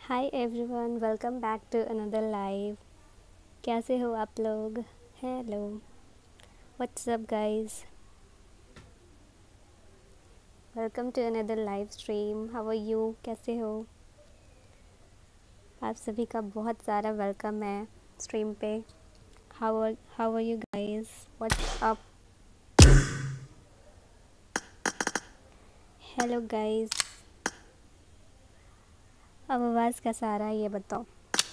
Hi everyone, welcome back to another live. कैसे हो आप लोग? Hello, what's up guys? Welcome to another live stream. How are you? कैसे हो? आप सभी का बहुत सारा वेलकम है स्ट्रीम पे। How are you guys? What's up? Hello guys, अब आवाज़ कैसा आ रहा है ये बताओ।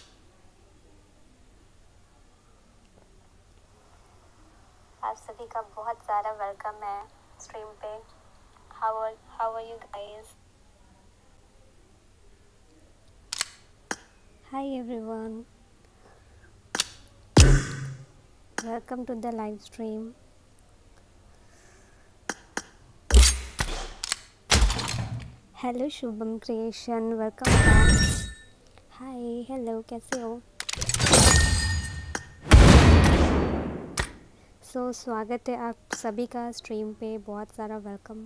आप सभी का बहुत सारा वेलकम है स्ट्रीम पे। How are you guys? Hi everyone, welcome to the live stream. Hello Shubham creation, welcome back. Hi, hello, कैसे हो? स्वागत है आप सभी का स्ट्रीम पे, बहुत सारा वेलकम।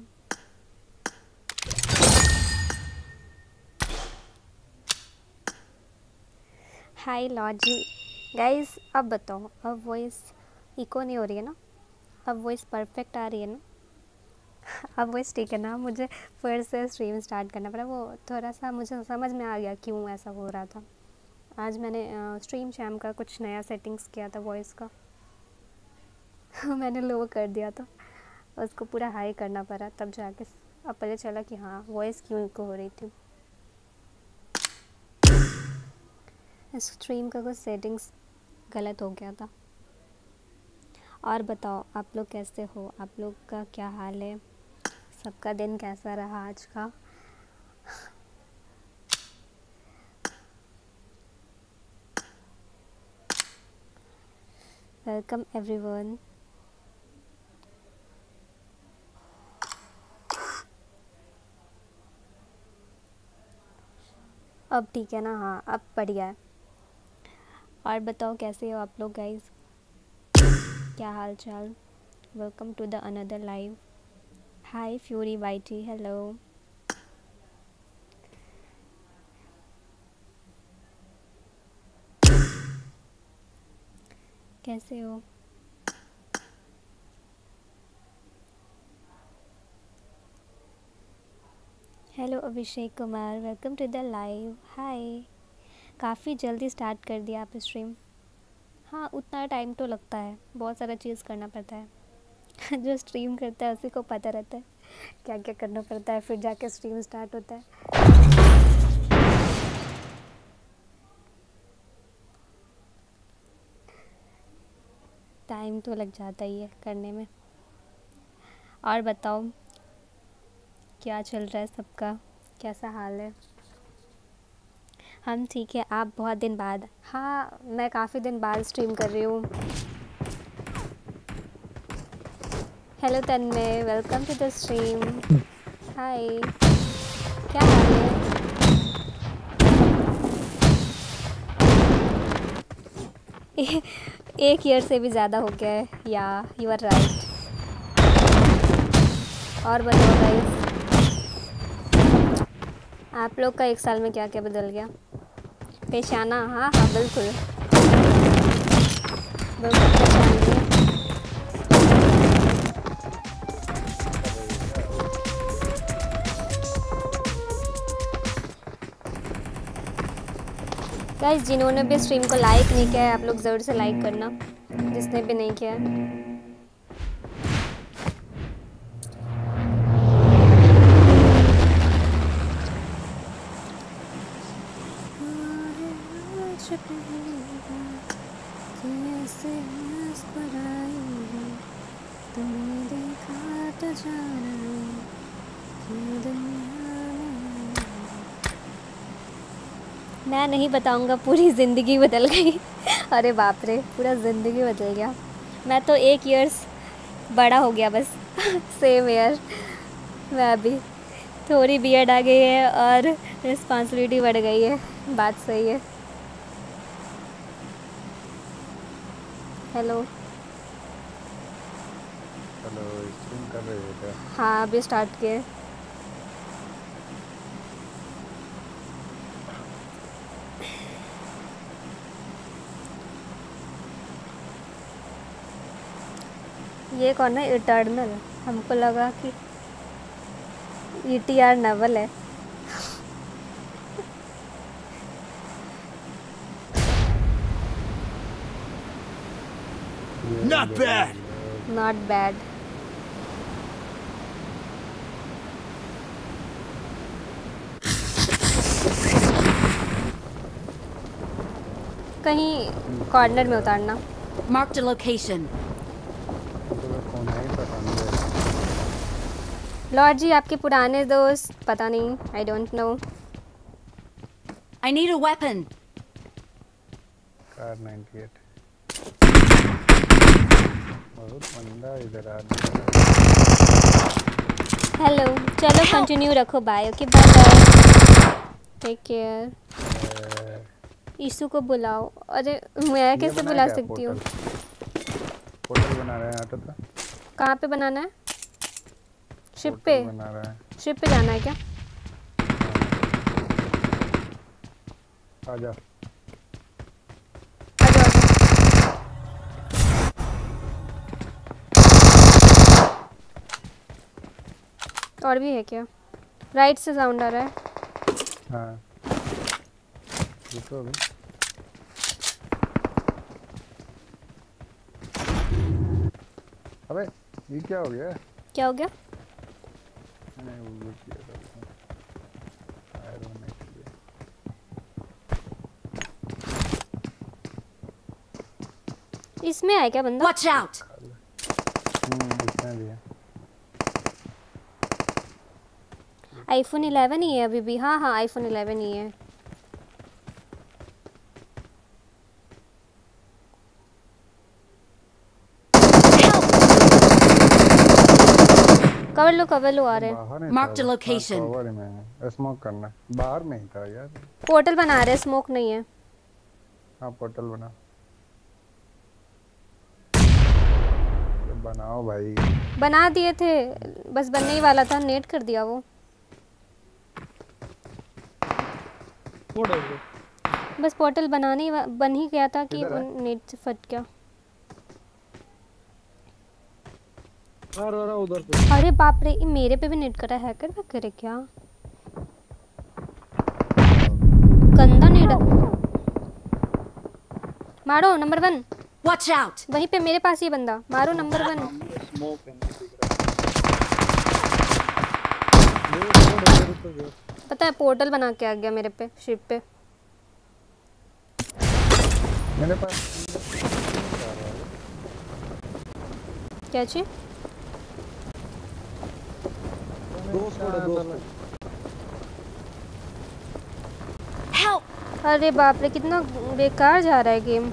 हाय लॉजी। गाइस अब बताओ, अब वॉइस इको नहीं हो रही है ना? अब वॉइस परफेक्ट आ रही है ना? अब वॉइस ठीक है ना? मुझे फिर से स्ट्रीम स्टार्ट करना पड़ा, वो थोड़ा सा मुझे समझ में आ गया क्यों ऐसा हो रहा था। आज मैंने स्ट्रीम शैम का कुछ नया सेटिंग्स किया था वॉइस का। मैंने लो कर दिया था, उसको पूरा हाई करना पड़ा, तब जाके अब पता चला कि हाँ वॉइस क्यों इको हो रही थी। स्ट्रीम का कुछ सेटिंग्स गलत हो गया था। और बताओ आप लोग कैसे हो? आप लोग का क्या हाल है? सबका दिन कैसा रहा आज का? Welcome everyone. अब ठीक है ना? हाँ अब बढ़िया है। और बताओ कैसे हो आप लोग गाइस? क्या हाल चाल? Welcome to the another live. Hi Fury YT, hello. कैसे हो? हेलो Abhishek Kumar, welcome to the live. Hi, काफ़ी जल्दी स्टार्ट कर दिया आप स्ट्रीम। हाँ उतना टाइम तो लगता है, बहुत सारा चीज़ करना पड़ता है। जो स्ट्रीम करता है उसी को पता रहता है क्या क्या करना पड़ता है, फिर जाके स्ट्रीम स्टार्ट होता है। टाइम तो लग जाता ही है करने में। और बताओ क्या चल रहा है सबका? कैसा हाल है? हम ठीक है। आप बहुत दिन बाद? हाँ मैं काफ़ी दिन बाद स्ट्रीम कर रही हूँ। Hello Tanmay, welcome to the stream. Hi, क्या हाल है? एक ईयर से भी ज़्यादा हो गया है। या यू आर राइट। और बताओ गाइस, आप लोग का एक साल में क्या क्या बदल गया? पेशाना? हाँ हाँ बिल्कुल बिल्कुल पहचान लिए। गाइस जिन्होंने भी स्ट्रीम को लाइक नहीं किया है, आप लोग ज़रूर से लाइक करना, जिसने भी नहीं किया है। तुम्हें देखा तो जाना कि दुनिया में मैं नहीं बताऊंगा, पूरी ज़िंदगी बदल गई। अरे बाप रे, पूरा ज़िंदगी बदल गया। मैं तो एक ईयर्स बड़ा हो गया बस। Same year. मैं भी थोड़ी बियर्ड आ गई है और रिस्पॉन्सिबिलिटी बढ़ गई है। बात सही है। हेलो। हेलो, स्ट्रीम कर रहे हो क्या? हाँ अभी स्टार्ट किए। ये कौन है इटर्नल? हमको लगा कि ETR नवल है। Not bad. Not bad. कहीं कॉर्नर में उतारना। Marked a location. तो कौन है ही पता नहीं है। लॉर्ड जी आपके पुराने दोस्त, पता नहीं, I don't know. I need a weapon. Kar 98 बहुत मंदा इधर आ रहा हेलो, चलो कंटिन्यू रखो, bye. Okay bye bye, take care. है। ईशु को बुलाओ। अरे मैं कैसे बुला सकती हूँ? पोर्टल बना रहे हैं ऑटो पे। कहाँ पे बनाना है? शिप पोर्टल पे? बना रहे हैं। शिप पे जाना है क्या? आ जा। आ जाओ। और भी है क्या? राइट से साउंड आ रहा है। हाँ रुको अभी। अबे ये क्या हो गया? क्या हो गया? मैंने वो किया था उसमें। फायर होने के लिए। इसमें है क्या बंदा? Watch out. इसमें भी है। आईफोन 11 ही है अभी भी। हाँ हाँ आईफोन 11 ही है। कवर लो आ रहे हैं। बाहर नहीं Marked a था वो। location. हाँ, कवर में है। स्मोक करना बाहर में ही था यार। पोर्टल बना रहे, स्मोक नहीं है। हाँ पोर्टल बना। तो बनाओ भाई। बना दिए थे, बस बनने ही वाला था, नेट कर दिया वो। बस पोर्टल बनाने ही बन ही गया था कि किधर है? वो नेट से फट गया। उधर पे। अरे बाप रे, ये मेरे पे भी नेट करा, हैकर वैकर है क्या? गंदा नेट। मारो नंबर 1। Watch out. वहीं पे मेरे पास ही बंदा, मारो नंबर 1। स्मोक है नहीं दिख रहा। पता है पोर्टल बना के आ गया मेरे पे, शिप पे। मेरे पास क्या चीज? दो स्क्वाड है, दो स्क्वाड। Help. अरे बाप रे, कितना बेकार जा रहा है गेम।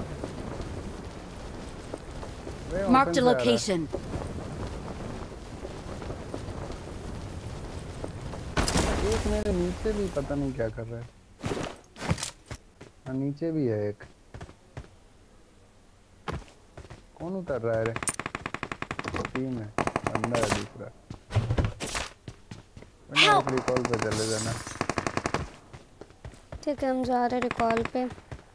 Marked a location. एक मेरे नीचे भी पता नहीं क्या कर रहा है। हाँ नीचे भी है एक। कौन उतर रहा है रे? टीम है, बंदा है दूसरा। रिकॉल पे चले जाना। ठीक है हम जा रहे रिकॉल पे।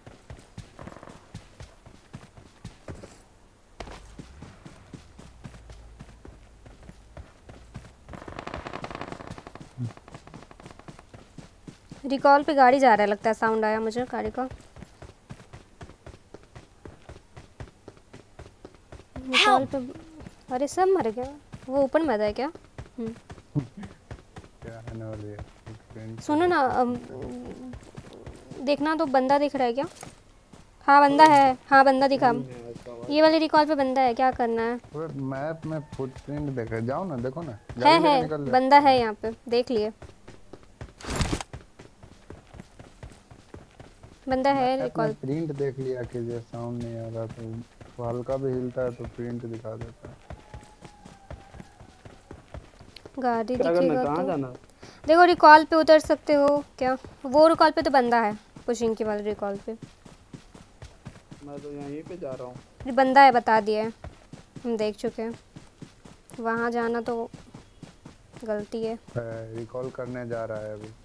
रिकॉल पे गाड़ी जा रहा है लगता है, साउंड आया मुझे गाड़ी का। रिकॉल पे। अरे सब मर गया। वो ऊपर मर है क्या? क्या है ना वाली है? सुनो ना, देखना तो बंदा दिख रहा है क्या? हाँ बंदा है, हाँ बंदा दिखा। ये वाले रिकॉल पे बंदा है, क्या करना है? मैप में फुटप्रिंट देखा, जाओ ना देखो ना। है बंदा है यहाँ पे, देख लिए। बंदा है रिकॉल। प्रिंट देख लिया कि जो साउंड नहीं आ रहा तो हल्का भी हिलता है तो प्रिंट दिखा देता है। गाड़ी क्या करना, दिखेगा कहाँ तो जाना? देखो रिकॉल पे उतर सकते हो क्या? वो रिकॉल पे तो बंदा है, पुशिंग की वाले रिकॉल पे। मैं तो यहीं पे जा रहा हूँ। ये बंदा है, बता दिया है, हम देख चुके हैं। वहाँ जाना तो गलती है। रिकॉल करने जा रहा है अभी।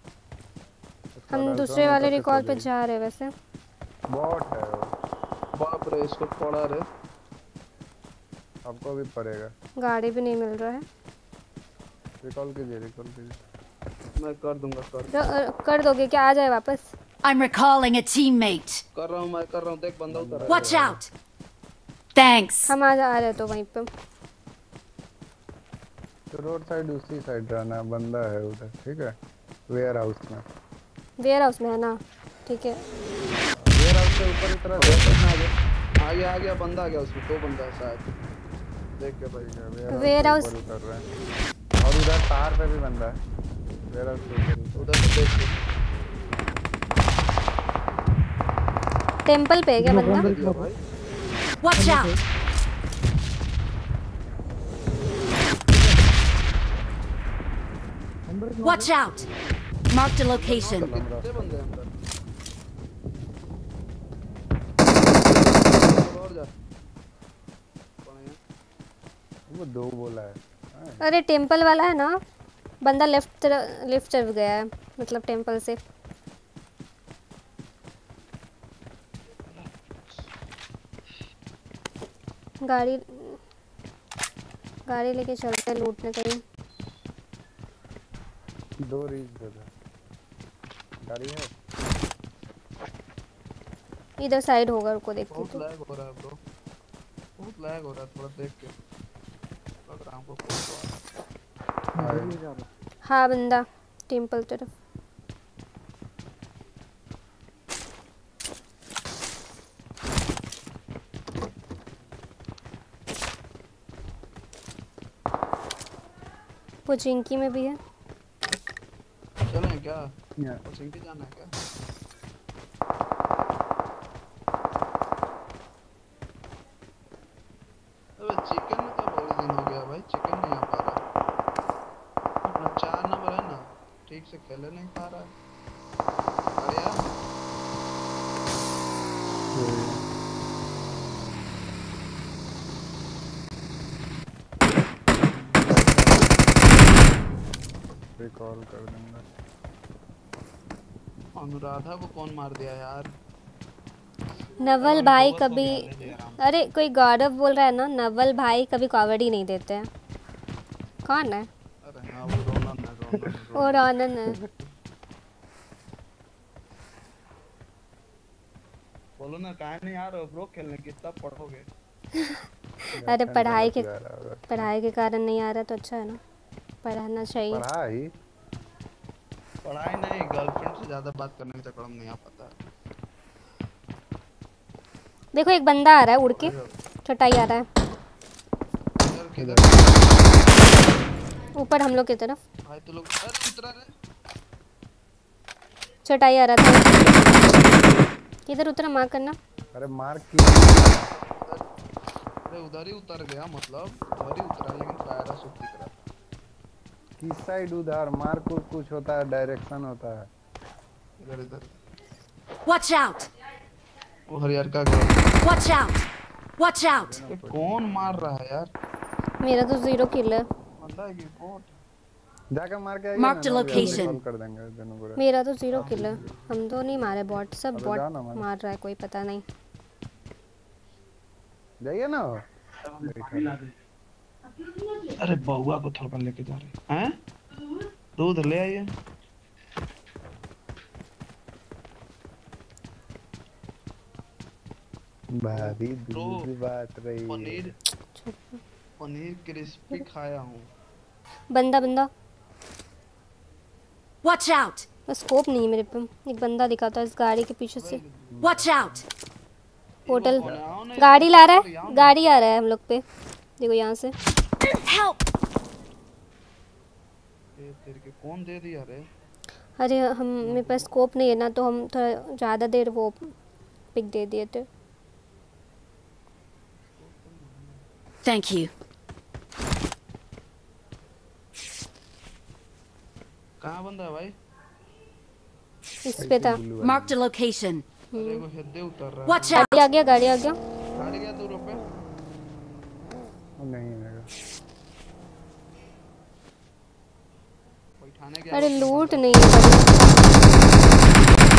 हम दूसरे वाले रिकॉल पे जा रहे हैं वैसे। बॉट है वो। बाप रे, इसको पड़ा रे। आपको भी पड़ेगा। गाड़ी भी नहीं मिल रहा है। रिकॉल कीजिए। मैं कर दूंगा कर दोगे क्या? आ जाए वापस। I'm recalling a teammate. कर रहा हूँ देख बंदा उतर आया। Watch out. Thanks. हम आ रहे तो वहीं पे। तो रोड साइड उसी साइड रहना, बंदा है उधर, ठीक है? वेयर हाउस में है ना? ठीक है। वेयर हाउस से ऊपर की तरफ आ गया बंदा आ गया, उसमें 2 बंदा है शायद। देख के भाई वेयर हाउस उतर रहा है और उधर पहाड़ पे भी बंदा है। वेयर हाउस के उधर से देख के टेंपल पे है क्या बंदा? भाई Watch out. Watch out. Marked a location. कितने बंदे हैं अंदर? और जा कौन है? वो 2 बोला है। अरे टेंपल वाला है ना बंदा, लेफ्ट तरफ गया है, मतलब टेंपल से। गाड़ी लेके चलते हैं लूटने कहीं। 2 रीच दे दो। गाड़ी है इधर साइड होगा, रुको देखती बहुत तो। लैग हो रहा है ब्रो, बहुत लैग हो रहा है, थोड़ा देख के लग रहा है हमको हाँ बंदा टेंपल तरफ। पुचिंकी में भी है। चलें क्या? या चिंकी जाना है क्या? अबे चिकन का बहुत दिन हो गया भाई, चिकन नहीं आ पा रहा। अपना 4 नंबर है ना, ठीक से खेले नहीं पा रहा है। अरे यार रिकॉल कर दूंगा। अनुराधा को कौन मार दिया यार? नवल भाई कभी, अरे कोई गौरव बोल रहा है ना, नवल भाई कभी कॉमेडी नहीं देते हैं। कौन है? अरे हाँ वो रोनन है, और आनंद है। बोलो ना काहे नहीं आ रहे हो ब्रो खेलने, कितना पढ़ोगे? अरे पढ़ाई के कारण नहीं आ रहा तो अच्छा है ना, पढ़ना चाहिए। पढ़ाई नहीं, गर्लफ्रेंड से ज्यादा बात करने के चक्कर में नहीं आ पाता है। देखो एक बंदा आ रहा है उड़ के, चटाई आ रहा है किधर ऊपर हम लोग की तरफ। भाई तू लोग अरे उतरा रे, चटाई आ रहा था। किधर उतरा मार करना। अरे मार की अरे उधर ही उतर गया, मतलब उधर ही उतरा लेकिन पैराशूट दिख रहा था। किस साइड? उधर मार कुछ होता है, डायरेक्शन होता है इधर Watch out. वो हरियर का घर। Watch out. Watch out. ये कौन मार रहा है यार? मेरा तो 0 किल है। बंदा है कि बोट? जाकर मार के Mark the location. कॉल कर देंगे दोनों को। मेरा तो 0 किल है। हम तो नहीं मारे, बॉट सब अबे बॉट जाओ ना, मार रहा है, कोई पता नहीं। जाइए ना। अरे बउआ को थोड़ा लेके जा रहे हैं। दूध ले आइए। भाभी दूध बात रही है। पनीर क्रिस्पी खाया हूँ। बंदा Watch out. स्कोप नहीं है मेरे पे। एक बंदा दिखा था इस गाड़ी के पीछे से। Watch out. होटल गाड़ी ला रहा है, गाड़ी आ रहा है हम लोग पे, देखो यहाँ से। Help. तेरे के कौन दे दिया रे? अरे हम मेरे पास स्कोप नहीं है ना, तो हम थोड़ा ज़्यादा देर वो पिक दे दिए थे। Thank you. कहाँ बंदा है भाई? इस पे था। Marked a location. अरे वो हेडे उतर रहा है। Watch out. गाड़ी आ गया गाड़ी गया 2 रुपए। नहीं रहेगा। बैठाने के अरे लूट नहीं है बड़ी।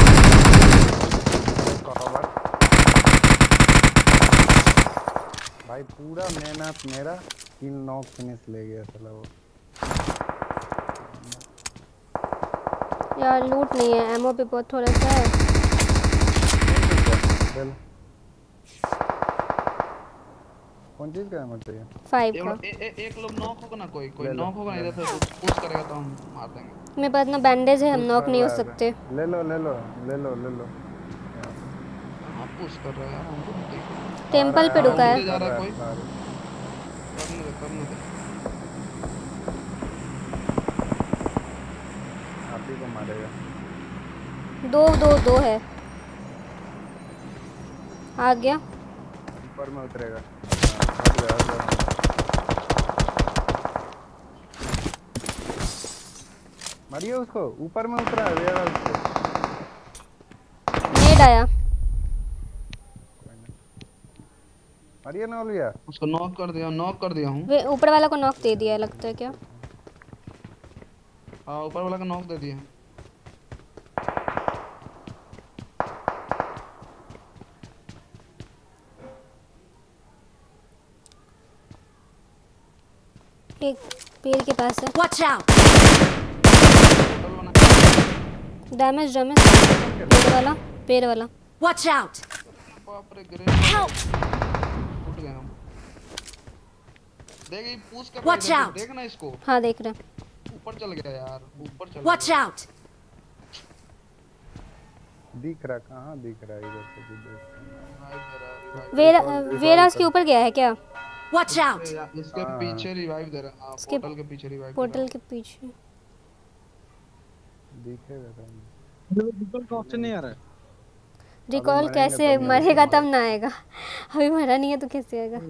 भाई भाई पूरा मेहनत मेरा 3 नॉक फिनिश ले गया साला वो। यार लूट नहीं है, एमओ भी बहुत थोड़ा सा है। चल कौन चीज का एमो चाहिए? 5 का। एक लोग नॉक होगा ना, कोई ले लो, नॉक होगा ले इधर से पुश करेगा तो हम मार देंगे। मेरे पास ना बैंडेज है, हम पुश नॉक कर नहीं हो रहा है सकते। ले लो ले लो ले लो ले लो। हाँ पुश कर रहा है यार, हमको नहीं देख रहा। टेंपल पे रुका उधर है। जा रहा है कोई, सारे करने दे। आप ही को मारेगा। दो है। आ गया। ऊपर में उतरेगा। हाँ, हट जा, हट जा। मारिए उसको, ऊपर में उतरा है वेयर हाउस पे। नेड आया। मारिए ना ओलिया। उसको नॉक कर दिया हूँ। वे ऊपर वाला को नॉक दे दिया है लगता है क्या? हाँ ऊपर वाला का नॉक दे दिया। एक पेड़ के पास है। Watch out! होटल बना। डैमेज पेड़ वाला। Watch out! बाप रे ग्रेनेड Help! टूट गए हम। देख ये पुश कर Watch रहा है, out! देख ना इसको। हाँ देख रहे हैं। ऊपर चल गया यार, ऊपर चल Watch गया। out! दिख रहा कहाँ दिख रहा है इधर से भी देख। वेयर हाउस के ऊपर गया है क्या? Watch out! इसके पीछे रिवाइव दे रहा है। इसके- पोर्टल के पीछे रिवाइव। पोर्टल के पीछे। दिखेगा तो रिकॉल का ऑप्शन नहीं आ रहा है। रिकॉल मरेंगे कैसे तब नहीं मरेगा तब ना आएगा। अभी मरा नहीं है तो कैसे आएगा?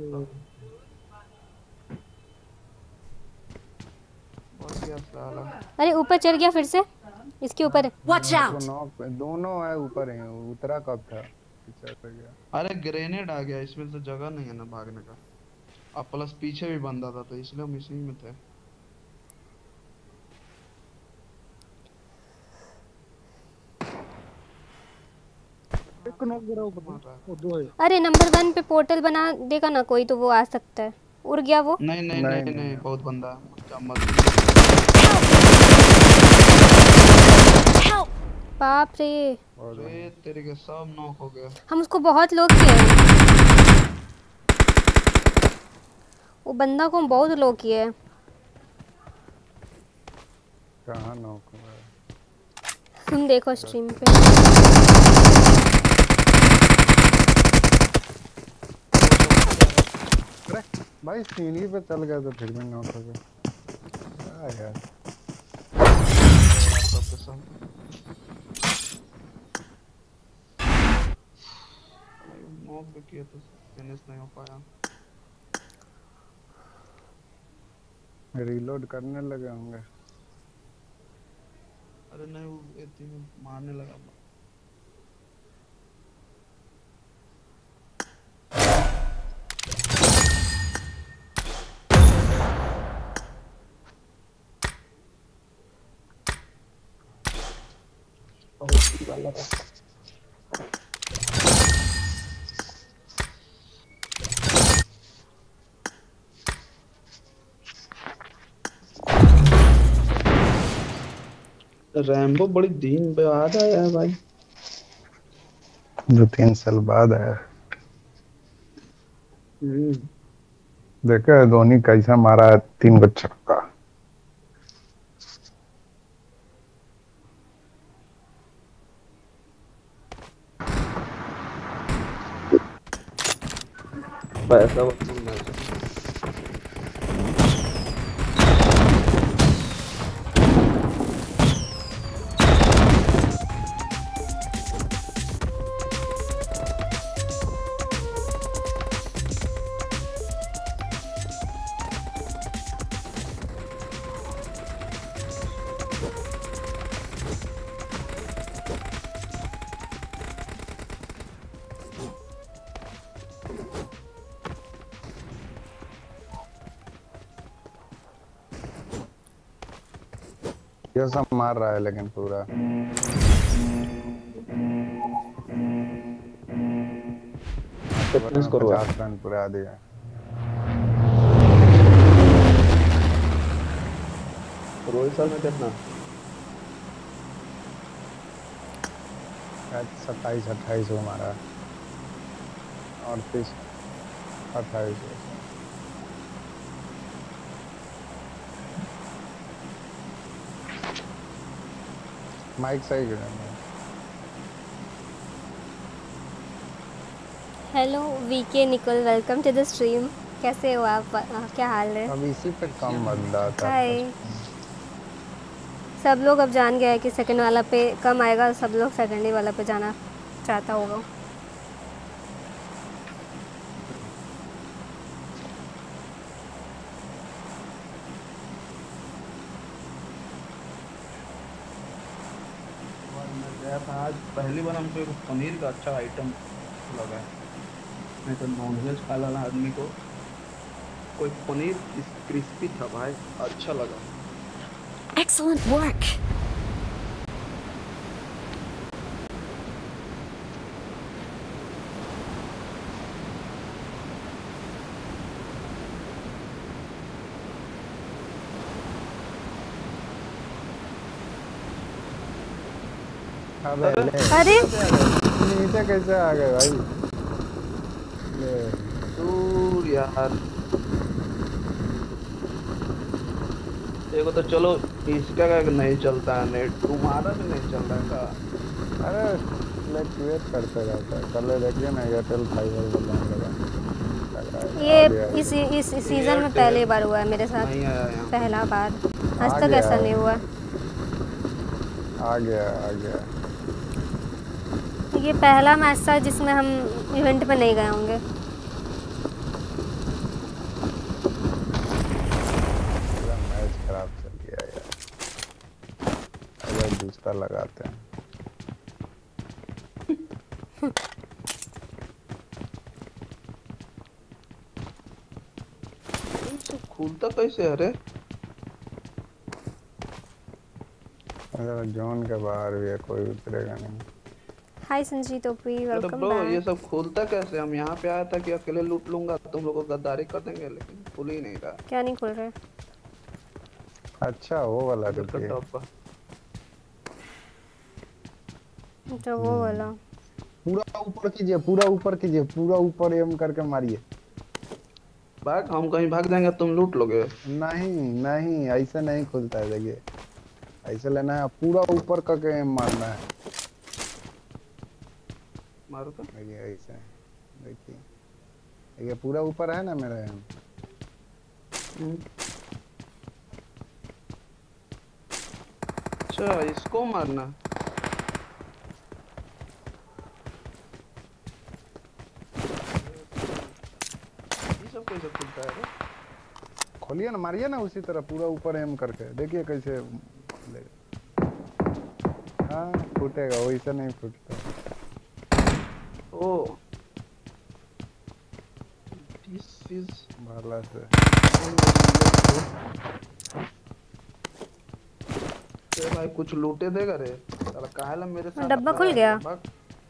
बहुत ही साला। अरे ऊपर चढ़ गया फिर से। इसके ऊपर है। Watch out! नॉक दोनों है ऊपर है। उतरा कब था पीछे पे गया। अरे ग्रेनेड आ गया, इसमें तो जगह नहीं है ना भागने का। अब प्लस पीछे भी बंदा था तो इसलिए हम इसी में थे। एक नॉक दे रहा हूं ऊपर में। वो दो है। अरे नंबर 1 पे पोर्टल बना देगा ना कोई तो वो आ सकता है। उड़ गया वो। नहीं नहीं नहीं, नहीं नहीं। नहीं बहुत बंदा है। क्या मत। Help! बाप रे, अरे तेरे के सब नॉक हो गया। हम उसको बहुत लोग किए हैं। वो बंदा को हम बहुत लोग किए हैं। कहाँ नॉक हुआ है? तुम देखो स्ट्रीम पे। अरे भाई सीढ़ी पे चल गया तो फिर भी नॉक हो गया। क्या यार सब के सब। नॉक भी किया तो फिनिश नहीं हो पाया। रीलोड करने लगे होंगे। अरे नहीं वो इतनी में मारने लगा। रैम्बो बड़ी दिन बाद आया है भाई। 2-3 साल बाद आया। देखा है धोनी कैसा मारा है 3 गो छक्का। पैसा ये सब मार रहा है लेकिन पूरा फिटनेस करो 50 रन पूरा दिया। रोहित सर में कितना? 27-28 को मारा, 38 28 माइक सही गिरा। Hello VK Nicole, welcome to the stream. कैसे हो आप? क्या हाल है? अब इसी पे कम बंदा था। हाय। सब लोग अब जान गए हैं कि सेकंड वाला पे कम आएगा, सब लोग सेकंड ही वाला पे जाना चाहता होगा। मैं गया था आज, पहली बार हमको एक पनीर का अच्छा आइटम लगा। नहीं तो नॉनवेज खा लाना आदमी को, कोई पनीर क्रिस्पी था भाई, अच्छा लगा। Excellent work. अबे ले, अरे नीचे कैसे आ गए भाई? ले दूर यार, देखो तो चलो, इसका का नहीं चलता है नेट, तुम्हारा भी नहीं चल रहा था। अरे वेट करते रहता है। कल देखिए ना एयरटेल फाइबर बोलने लगा, लग रहा है ये आ गया। इस सीज़न में पहली बार हुआ है मेरे साथ, नहीं आया यहाँ। पहला बार। आ आज तक गया। ऐसा नहीं हुआ। आ गया। ये पहला मैच था जिसमें हम इवेंट पे नहीं गए होंगे। पूरा मैच खराब चल गया यार। अगर दूसरा लगाते हैं। खुलता कैसे है रे? अगर जोन के बाहर भी है, कोई उतरेगा नहीं। हाय संजीत ओपी, अरे वेलकम ब्रो, ये बैक। सब खुलता कैसे? हम यहाँ पे आया था कि अकेले लूट लूंगा, तुम लोगों को गद्दारी कर देंगे, लेकिन खुल ही नहीं रहा। क्या नहीं खुल रहे? अच्छा वो वाला इधर का रुकिए। टॉप का तो वो वाला पूरा ऊपर कीजिए, पूरा ऊपर एम करके मारिए। भाग, हम कहीं भाग जाएंगे, तुम लूट लोगे। नहीं ऐसे नहीं खुलता है। देखिए ऐसे लेना है, पूरा ऊपर करके एम मारना है। मारो तो। देखिए ऐसे, देखिए पूरा ऊपर है ना मेरा एम। अच्छा, इसको मारना। ये सब कैसे खुलता है रे? खोलिए ना, मारिए ना उसी तरह पूरा ऊपर एम करके। देखिए कैसे हाँ फूटेगा, वैसे नहीं फूटता। ओ दिस इज भाला से भाई कुछ लूटे देगा रे साला, काहे ला मेरे साथ डब्बा खुल लगा गया। है? भाग।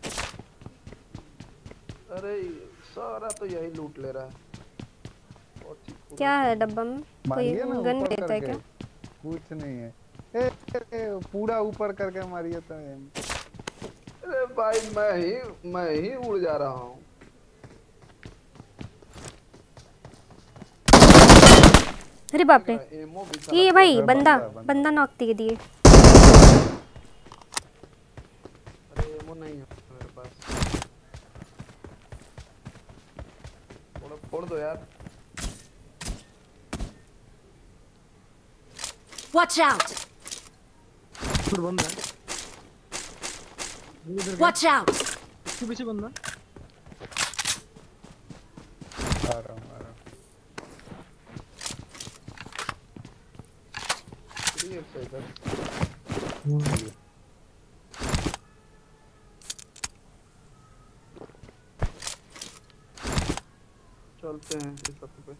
अरे सारा तो यही लूट ले रहा है। क्या है डब्बा में? कोई मारिए ना गन ऊपर देता है करके। क्या? कुछ नहीं है। ए, पूरा ऊपर करके मारिए तो एम। अरे भाई, मैं ही उड़ जा रहा हूँ। अरे बाप रे, एमओ भी साला ये भाई अरे बंदा नॉक दे दिए। अरे एमओ नहीं है मेरे पास। फोड़ दो यार। Watch out! फिर बंदा है इधर का, Watch out! इसके पीछे बंदा। आ रहा हूँ। क्लियर से इधर। चलते हैं इस सब पे।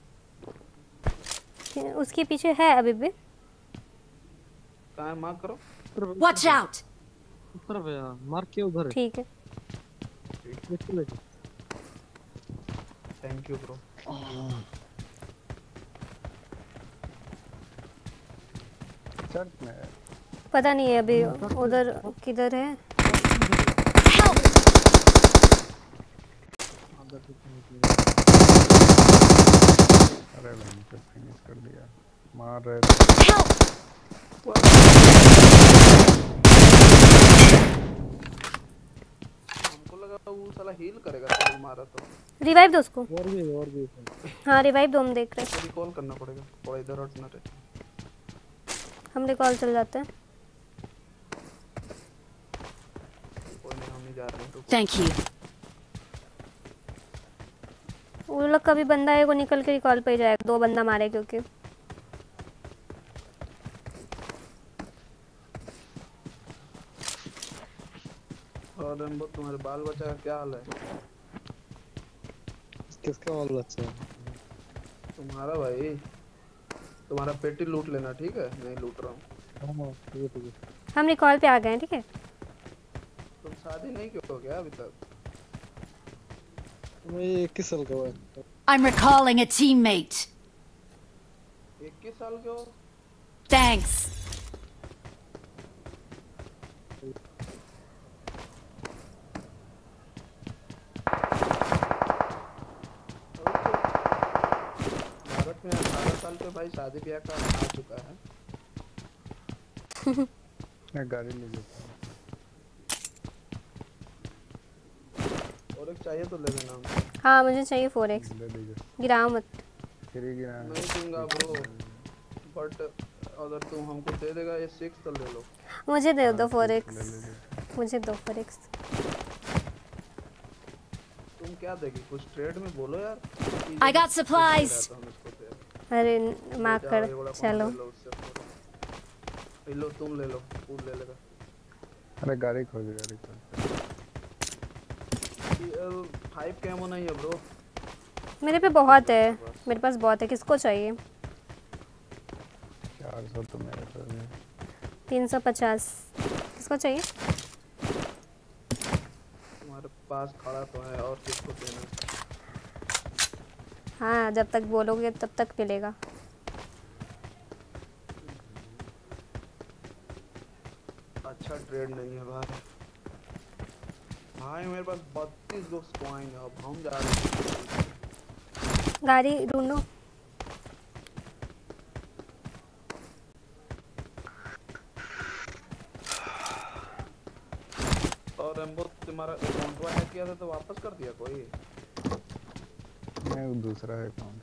उसके पीछे है अभी भी। कहाँ है? मार्क करो। Watch out! ऊपर पे यार, मार के उधर है। ठीक है। देखो थैंक यू ब्रो। चर्च में है। पता नहीं है अभी उधर किधर है। Help! अंदर से निकले। अरे भाई मुझे फिनिश कर दिया, मार रहे थे। Help! हमको लगा वो साला हील करेगा तो मारा तो। रिवाइव दो उसको। और भी हाँ रिवाइव दो, हम देख रहे हैं। रिकॉल करना पड़ेगा, थोड़ा इधर हटना रे। हम रिकॉल चल जाते हैं। कोई नहीं, हम नहीं जा रहे हैं तो। Thank you. वो लोग का भी बंदा है, वो निकल के रिकॉल पे ही जाएगा। 2 बंदा मारे क्योंकि। और रंबो तुम्हारे बाल बच्चा का क्या हाल है? किसका वाल बच्चा है? तुम्हारा भाई, तुम्हारा पेटी लूट लेना, ठीक है? नहीं लूट रहा हूँ। हाँ ठीक है। हम रिकॉल पे आ गए हैं, ठीक है। तुम शादी नहीं क्यों हो गया अभी तक? मैं 21 साल का हुआ। I'm recalling a teammate. 21 साल के हो? Thanks. भारत में 18 साल पे भाई शादी ब्याह का आ चुका है। मैं गाड़ी ले लेता हूँ। और एक चाहिए तो ले लेना हमसे। हाँ मुझे चाहिए 4x। ले लीजिए। गिराओ मत। फ्री गिरा नहीं दूंगा ब्रो, बट अगर तुम हमको दे देगा ये 6 तो ले लो। मुझे दे दो 4x। ले लीजिए। मुझे दो 4x। तुम क्या देगी? कुछ ट्रेड में बोलो यार। I got supplies. तो हम इसको दे। अरे माँ जाओ, कर ये वाला कौन चलो। ले लो उससे थोड़ा। ये लो तुम ले लो, फूल ले लेगा। अरे गाड़ी खोज, गाड़ी खोज। 5 कैमो नहीं है ब्रो। मेरे पे बहुत है, मेरे पास बहुत है। किसको चाहिए? 400 तो मेरे पास है। 350। किसको चाहिए? तुम्हारे पास खड़ा तो है, और किसको देना? हाँ जब तक बोलोगे तब तक मिलेगा। अच्छा ट्रेड नहीं है भाई। भाई मेरे पास 32 गो कॉइन है, अब हम जा रहे हैं। गाड़ी ढूंढो। और रैम्बो तुम्हारा अकाउंट हैक किया था तो वापस कर दिया कोई? नहीं वो दूसरा है अकाउंट।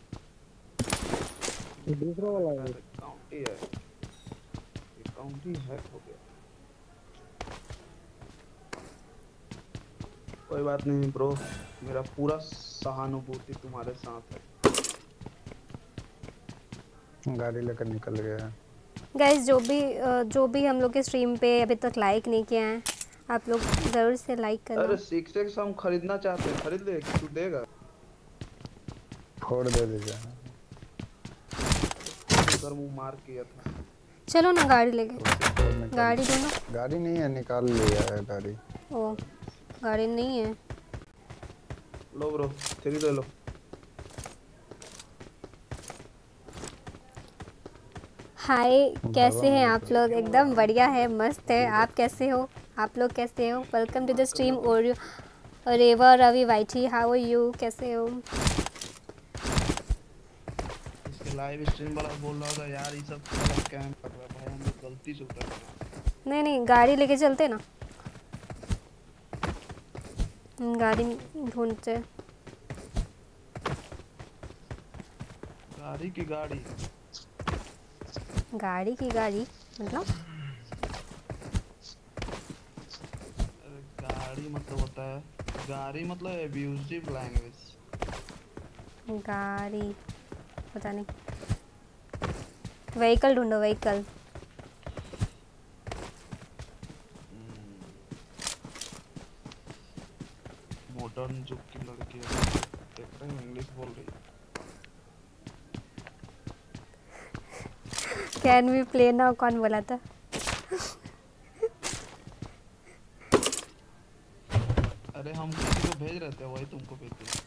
दूसरा वाला है। अकाउंट ही है, अकाउंट ही हैक हो गया। कोई बात नहीं ब्रो, मेरा पूरा सहानुभूति तुम्हारे साथ है। गाड़ी लेकर निकल गया है। गाइस जो भी हम लोग के स्ट्रीम पे अभी तक लाइक नहीं किया है, आप लोग ज़रूर से लाइक करना। अरे 6x हम खरीदना चाहते हैं, खरीद ले कि तू देगा? 4 दे दीजिए। उधर मुंह मार किया था। चलो ना गाड़ी लेके। गाड़ी ढूंढो। गाड़ी नहीं है, निकाल लिया है गाड़ी। ओ गाड़ी नहीं है। लो ब्रो, 3 ले लो। हाय कैसे हैं आप लोग? एकदम बढ़िया है, मस्त है। आप कैसे हो? आप लोग कैसे हो? Welcome to the stream Reva Ravi YT, how are you? कैसे हो? इसके लाइव स्ट्रीम वाला बोल रहा था यार ये सब गलत कैम कर रहा है भाई, हम लोग गलती से उतर गए। नहीं गाड़ी लेके चलते ना। गाड़ी ढूंढते। गाड़ी की गाड़ी मतलब गाड़ी मतलब होता है, गाड़ी मतलब एब्यूजिव लैंग्वेज। गाड़ी पता नहीं। व्हीकल ढूंढो, व्हीकल। मॉडर्न जुग की लड़की है, देख रहे हो इंग्लिश बोल रही है। Can we play now? कौन बोला था? अरे हम किसी को भेज रहे थे, वही तुमको भेजते हैं।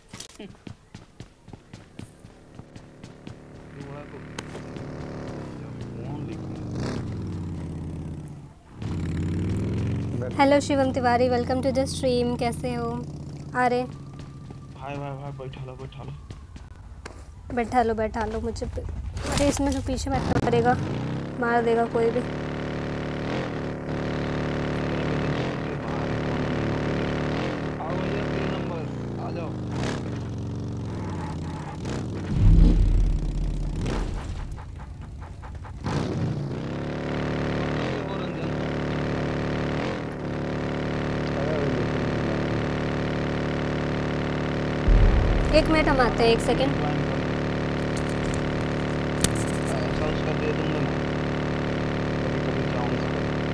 ये बड़ा तो कौन लिख रहा है? Hello Shivam Tiwari, welcome to the stream. कैसे हो? अरे भाई बैठा लो बैठा लो मुझे अरे इसमें तो पीछे बैठना पड़ेगा, मार देगा कोई भी। आओ भैया 3 नंबर आ जाओ। एक मिनट हम आते हैं, एक सेकेंड। ऐसा उसका दे दूंगा ना, कभी जाऊंगा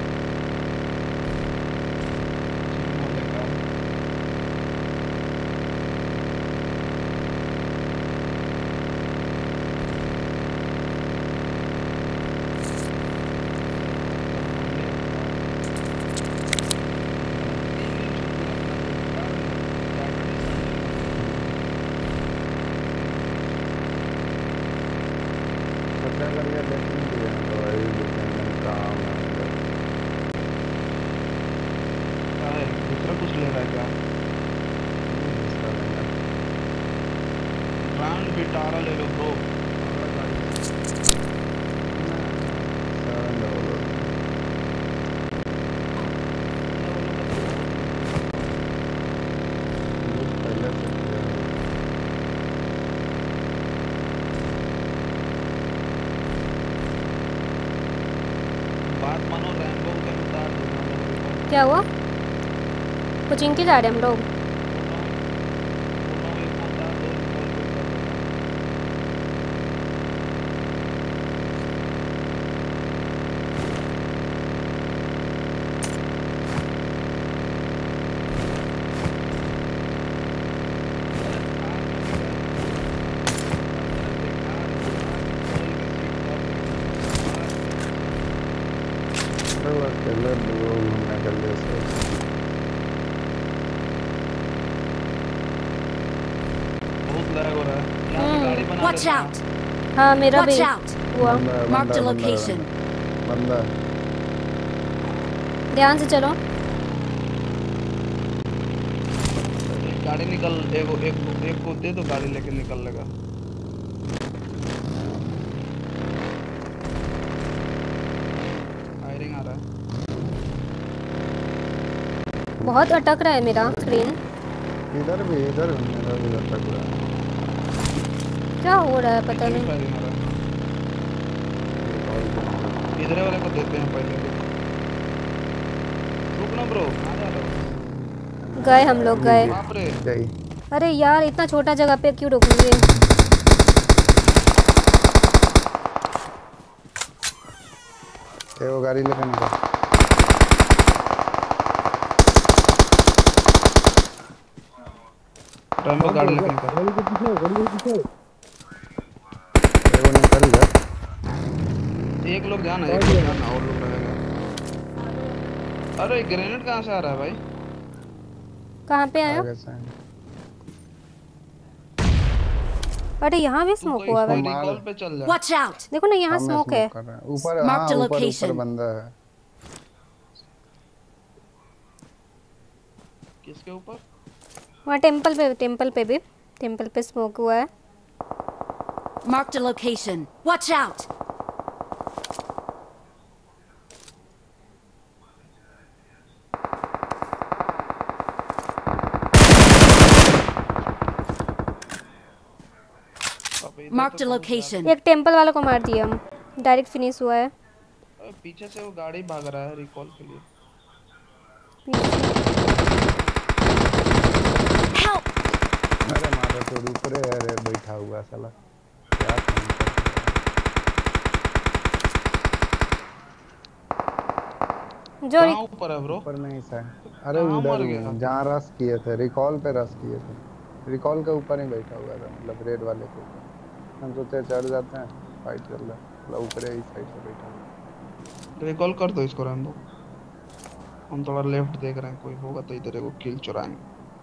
दूसरा कुछ ले रहा है क्या? ग्रैंड विटारा ले लो ब्रो। बात मानो, रैम्बो के उतार दो। क्या हुआ? कोचिंग की जा रहे हैं हम लोग। Watch out! हाँ मेरा Watch भी out! हुआ। Marked a location. बंदा ध्यान से चलो। गाड़ी निकल, एक को दे दो, गाड़ी लेके निकल लेगा। फायरिंग आ रहा है। बहुत अटक रहा है मेरा स्क्रीन। इधर भी मेरा भी अटक रहा है। क्या हो रहा है पता नहीं। फायरिंग आ रहा है। इधर वाले को देते हैं पहले। रुक ना ब्रो, कहाँ जा रहे हो? गए हम लोग गए। बाप रे। गई। अरे यार इतना छोटा जगह पे क्यों रोकोगे? वो गाड़ी लेकर निकल। रैम्बो गाड़ी लेके निकल। गाड़ी के पीछे वो निकल गया। एक लोग जाना और लोग रहेगा। अरे ग्रेनेड कहाँ से आ रहा है भाई? कहाँ पे आया? आगे से अरे यहाँ भी स्मोक हुआ है। रिकॉल पे चल जा। Watch out! देखो ना यहाँ हमें स्मोक है। कर रहे हैं। ऊपर Mark हाँ the ऊपर location. बंदा है। किसके ऊपर? वहाँ टेम्पल पे स्मोक हुआ है। Marked a location. Watch out! Marked a location. एक टेम्पल वाला को मार दिया हम, डायरेक्ट फिनिश हुआ है। पीछे से वो गाड़ी भाग रहा है रिकॉल के लिए। Help! अरे मारो तो ऊपर है, अरे बैठा हुआ साला क्या जो कहाँ ऊपर है ब्रो? ऊपर नहीं सा। अरे कहाँ उधर मर गया? जहाँ रश किए थे, रिकॉल पे रश किए थे। रिकॉल के ऊपर ही बैठा हुआ था, मतलब रेड वाले के ऊपर। हम सोचे चढ़ जाते हैं, फाइट कर ले, मतलब ऊपर ही साइड पे बैठा हुआ। रिकॉल कर दो इसको रैम्बो। हम थोड़ा लेफ्ट देख रहे हैं, कोई होगा तो इधर को किल चुराएंगे।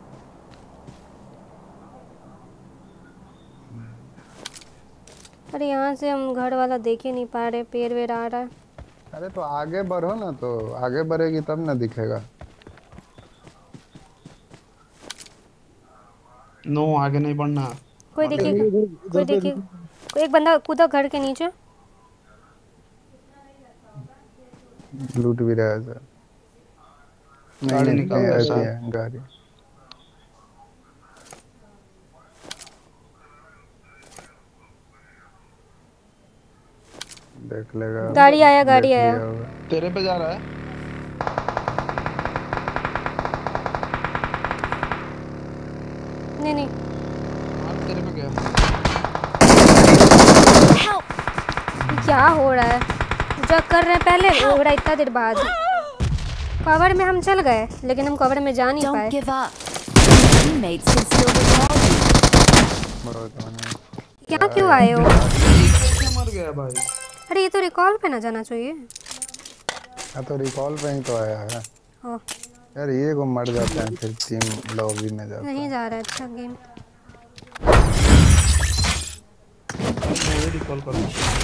अरे यहाँ से हम घर वाला देख ही नहीं पा रहे, पेड़ वेड़ आ रहा है। अरे तो आगे बढ़ो ना, तो आगे बढ़ेगी तब ना दिखेगा। नो आगे नहीं बढ़ना। कोई आगे दिखे, इधर कोई इधर पे दिखे, कोई एक बंदा कूदा घर के नीचे। लूट भी रहा है सर। नहीं गाड़ी नहीं निकाल दो ऐसी सर। है गाड़ी। देख लेगा, गाड़ी आया, गाड़ी देख आया। लिया होगा। तेरे पे जा रहा है। नहीं नहीं, हाँ तेरे पे गया। Help! क्या हो रहा है? जो कर रहे हैं पहले हो रहा है इतना देर बाद। कवर में हम चल गए लेकिन हम कवर में जा नहीं Don't पाए। give up. Your teammates can still recall you. बहुत होने। यहाँ क्यों आए हो? कैसे मर गया भाई? अरे ये तो रिकॉल पे ना जाना चाहिए। हाँ तो रिकॉल पे ही तो आया है ओह, यार। ये को मर जाते हैं फिर टीम लॉबी में जाता नहीं है। जा रहा है। अच्छा गेम। मैं रिकॉल करूँ।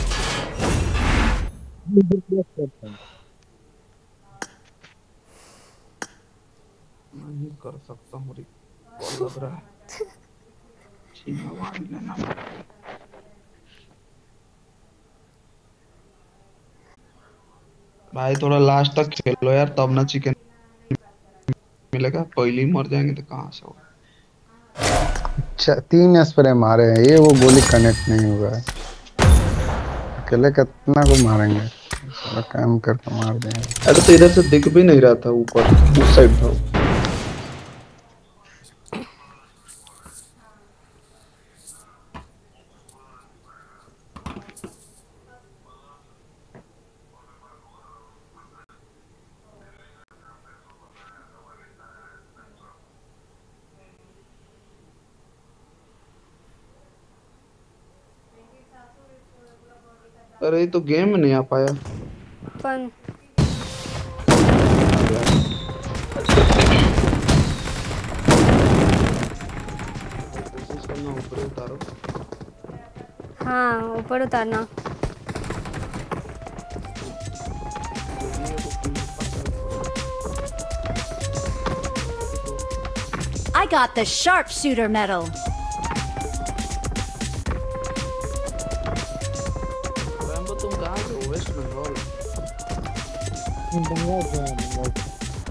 नहीं कर सकता हूँ रिकॉल लग रहा है। ठीक है वाड़ लेना। भाई थोड़ा लास्ट तक खेलो यार, तब ना चिकन मिलेगा। पहले ही मर जाएंगे तो कहाँ से होगा। अच्छा 3 स्प्रे मारे हैं, ये वो गोली कनेक्ट नहीं हुआ है। अकेले कितना को मारेंगे? सारा काम करके मार देंगे। अरे तो इधर से दिख भी नहीं रहा था, ऊपर उस साइड था। अरे ये तो गेम में नहीं आ पाया। फन। कोशिश करना ऊपर उतारो। हाँ ऊपर उतारना। I got the sharpshooter medal. Rambo तुम कहाँ से हो? वेस्ट बंगाल। बंगाल से है, बंगाल से।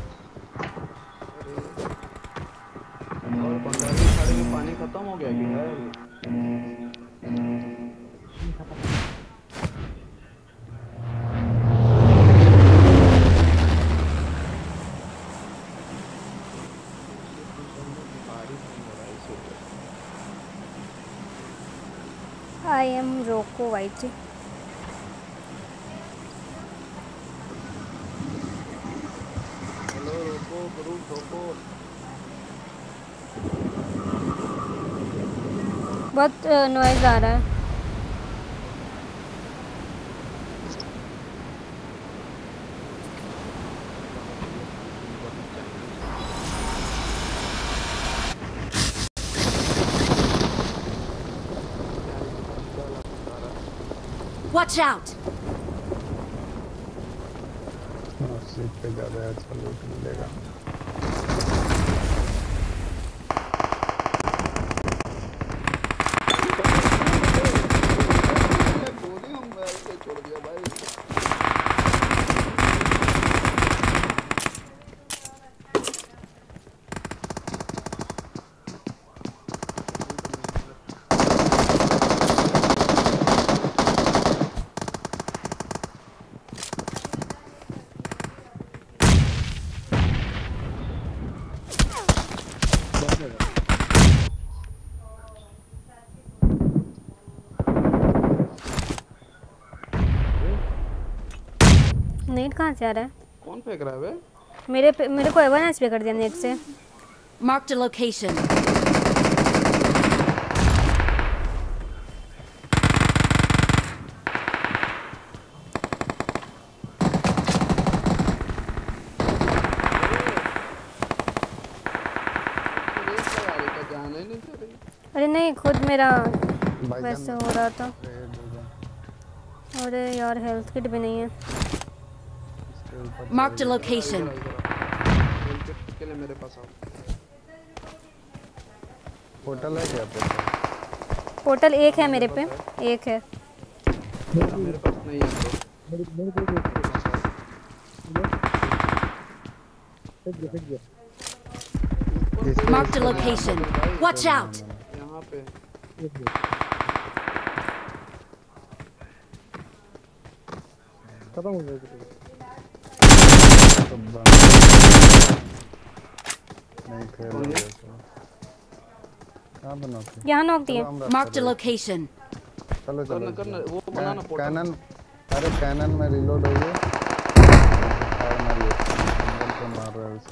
और बंगाली खाड़ी में पानी खत्म हो गया कि है? आई एम रोको वाइटी। हेलो रोको करूँ रोको। बहुत नॉइज आ रहा है। Watch out! सीट पे ज्यादा अच्छा लूट मिलेगा। गोली हम ऐसे छोड़ दिया भाई। नेट कहाँ से आ रहा है? कौन फेंक रहा है बे? मेरे को एवन एच पे कर दिया नेट से। Marked a location. जाने नहीं दे रही। अरे नहीं, खुद मेरा भाईजान वैसे हो रहा था। रेड हो गया। अरे यार हेल्थ किट भी नहीं है। इसके ऊपर Marked a location. के लिए मेरे पास आओ। पोर्टल है क्या पोर्टल? पोर्टल एक है मेरे पे, एक है। मेरे पास नहीं है तो मेरे को देख गया। Marked a location. Watch out! यहाँ पे खत्म हो गया। तो बंद नहीं खेल रहे हो कहाँ बनाते? यहाँ नॉक दिए। चलो हम रास्ता Marked a पे- location. चलो चलो करना वो बनाना पोर्टल। कैनन, अरे कैनन में रिलोड हो गया। फायर मारिए, जंगल पे मार रहा है उसको।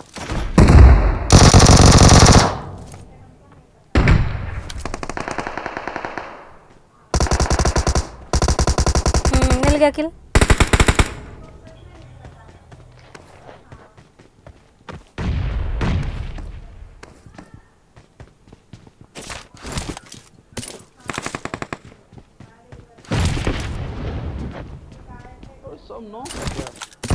मिल गया किल। और सब नॉक है क्या?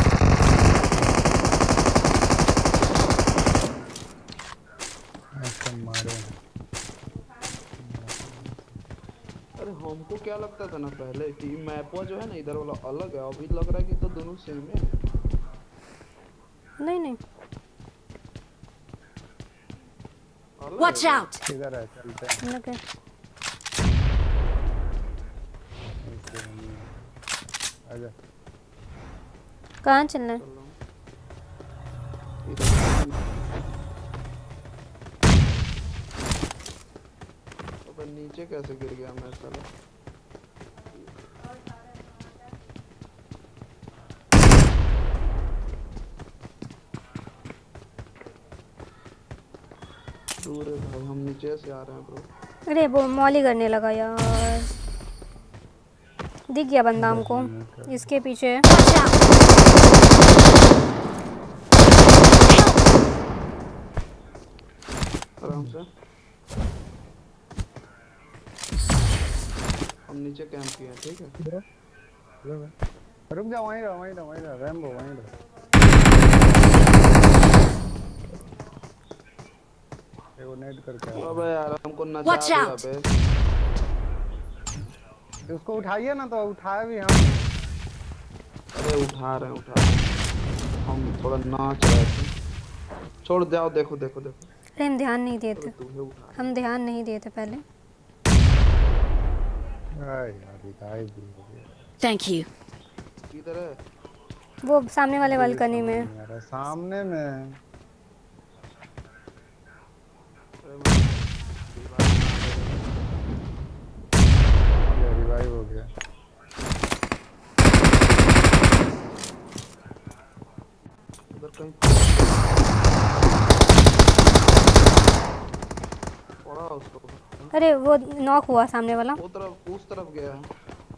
ऐसे मारे अरे हमको क्या लगता था ना पहले कि मैप जो है ना इधर वाला अलग है, अभी लग रहा है कि तो दोनों सेम है। नहीं नहीं, अलग Watch है। out! किधर है? चलते हैं। हम लोग के- आजा कहाँ चलना है? चल रहा हूँ। इधर। अबे नीचे कैसे गिर गया मैं साला? दूर है भाई, हम नीचे से आ रहे हैं ब्रो। अरे वो मॉली करने लगा यार। दिख गया बंदा हमको, इसके पीछे है। Watch out! आराम से हम नीचे कैंप किए हैं, ठीक है? रुक जा, वहीं रहो वहीं रहो वहीं रहो, रैम्बो वहीं रहो। एगो नेट करके आओ। अबे यार हमको नचा Watch दिया out! बे। उसको उठाइए ना, तो उठाए भी हम। अरे उठा रहे हैं। हम थोड़ा नाच रहे थे। छोड़ जाओ, देखो देखो देखो। अरे हम ध्यान नहीं दिए थे, अरे तुम्हें उठा रहे हम ध्यान नहीं दिए थे पहले। यार रिवाइव भी हो गया। Thank you. हैं। किधर है? वो सामने वाले बालकनी में। मेरा सामने में अरे मैं रिवाइव हो गया। उधर कहीं पड़ा उसको। अरे वो नॉक हुआ सामने वाला। वो तरफ, उस तरफ गया है।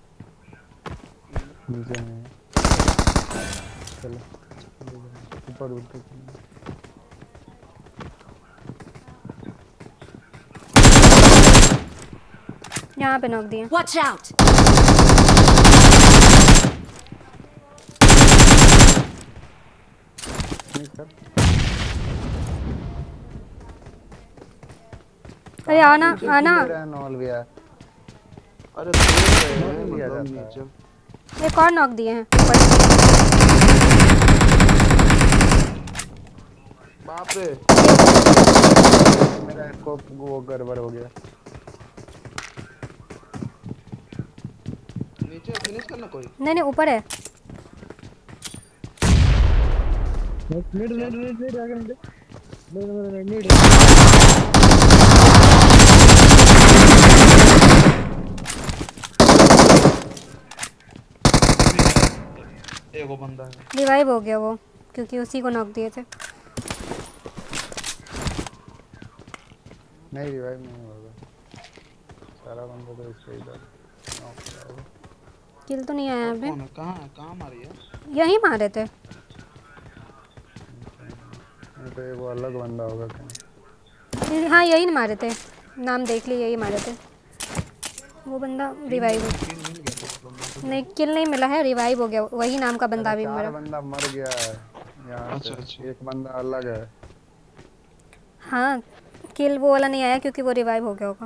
नीचे में चलो ऊपर उठ के यहाँ पे नॉक दिए। Watch out! नहीं सर। अरे आना आना, नॉल गया। अरे देख रहे हैं लिया मतलब जाता है। नीचे। एक और नॉक दिए हैं ऊपर। बाप रे, मेरा स्कोप वो गड़बड़ हो गया। नीचे फिनिश करना कोई। नहीं नहीं, ऊपर है। नेट आगे नेट। एगो बंदा है। रिवाइव हो गया वो, क्योंकि उसी को नॉक दिए थे। नहीं रिवाइव नहीं होगा, सारा बंदा तो इसके इधर नॉक करा होगा। किल तो नहीं आया यहाँ कौन है? कहाँ मारी है? पे। यहीं मारे थे। नहीं तो ये वो अलग बंदा होगा कहीं। हाँ यही मारे थे, नाम देख ली, यही मारे थे। वो बंदा रिवाइव हो, किल मिल गया तो मतलब। नहीं किल नहीं मिला है, रिवाइव हो गया। वही नाम का बंदा भी चार मरा। बंदा मर गया है यहाँ अच्छा, से। अच्छा। एक बंदा अलग है। हाँ किल वो वाला नहीं आया क्योंकि वो रिवाइव हो गया होगा।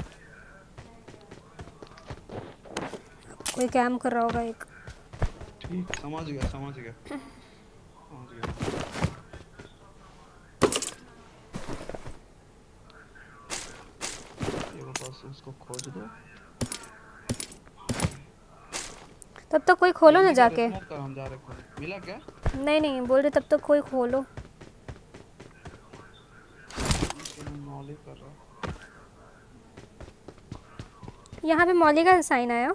कोई कैम कर रहा होगा एक। ठीक, समझ गया समझ गया समझ गया। ये बस उसको खोज दो। तब तक कोई खोलो ना जाके। स्मोक कर, हम जा रहे खोल। मिला क्या? नहीं नहीं बोल रहे तब तक कोई खोलो। मॉली कर रहा। यहाँ पे मॉली का साइन आया।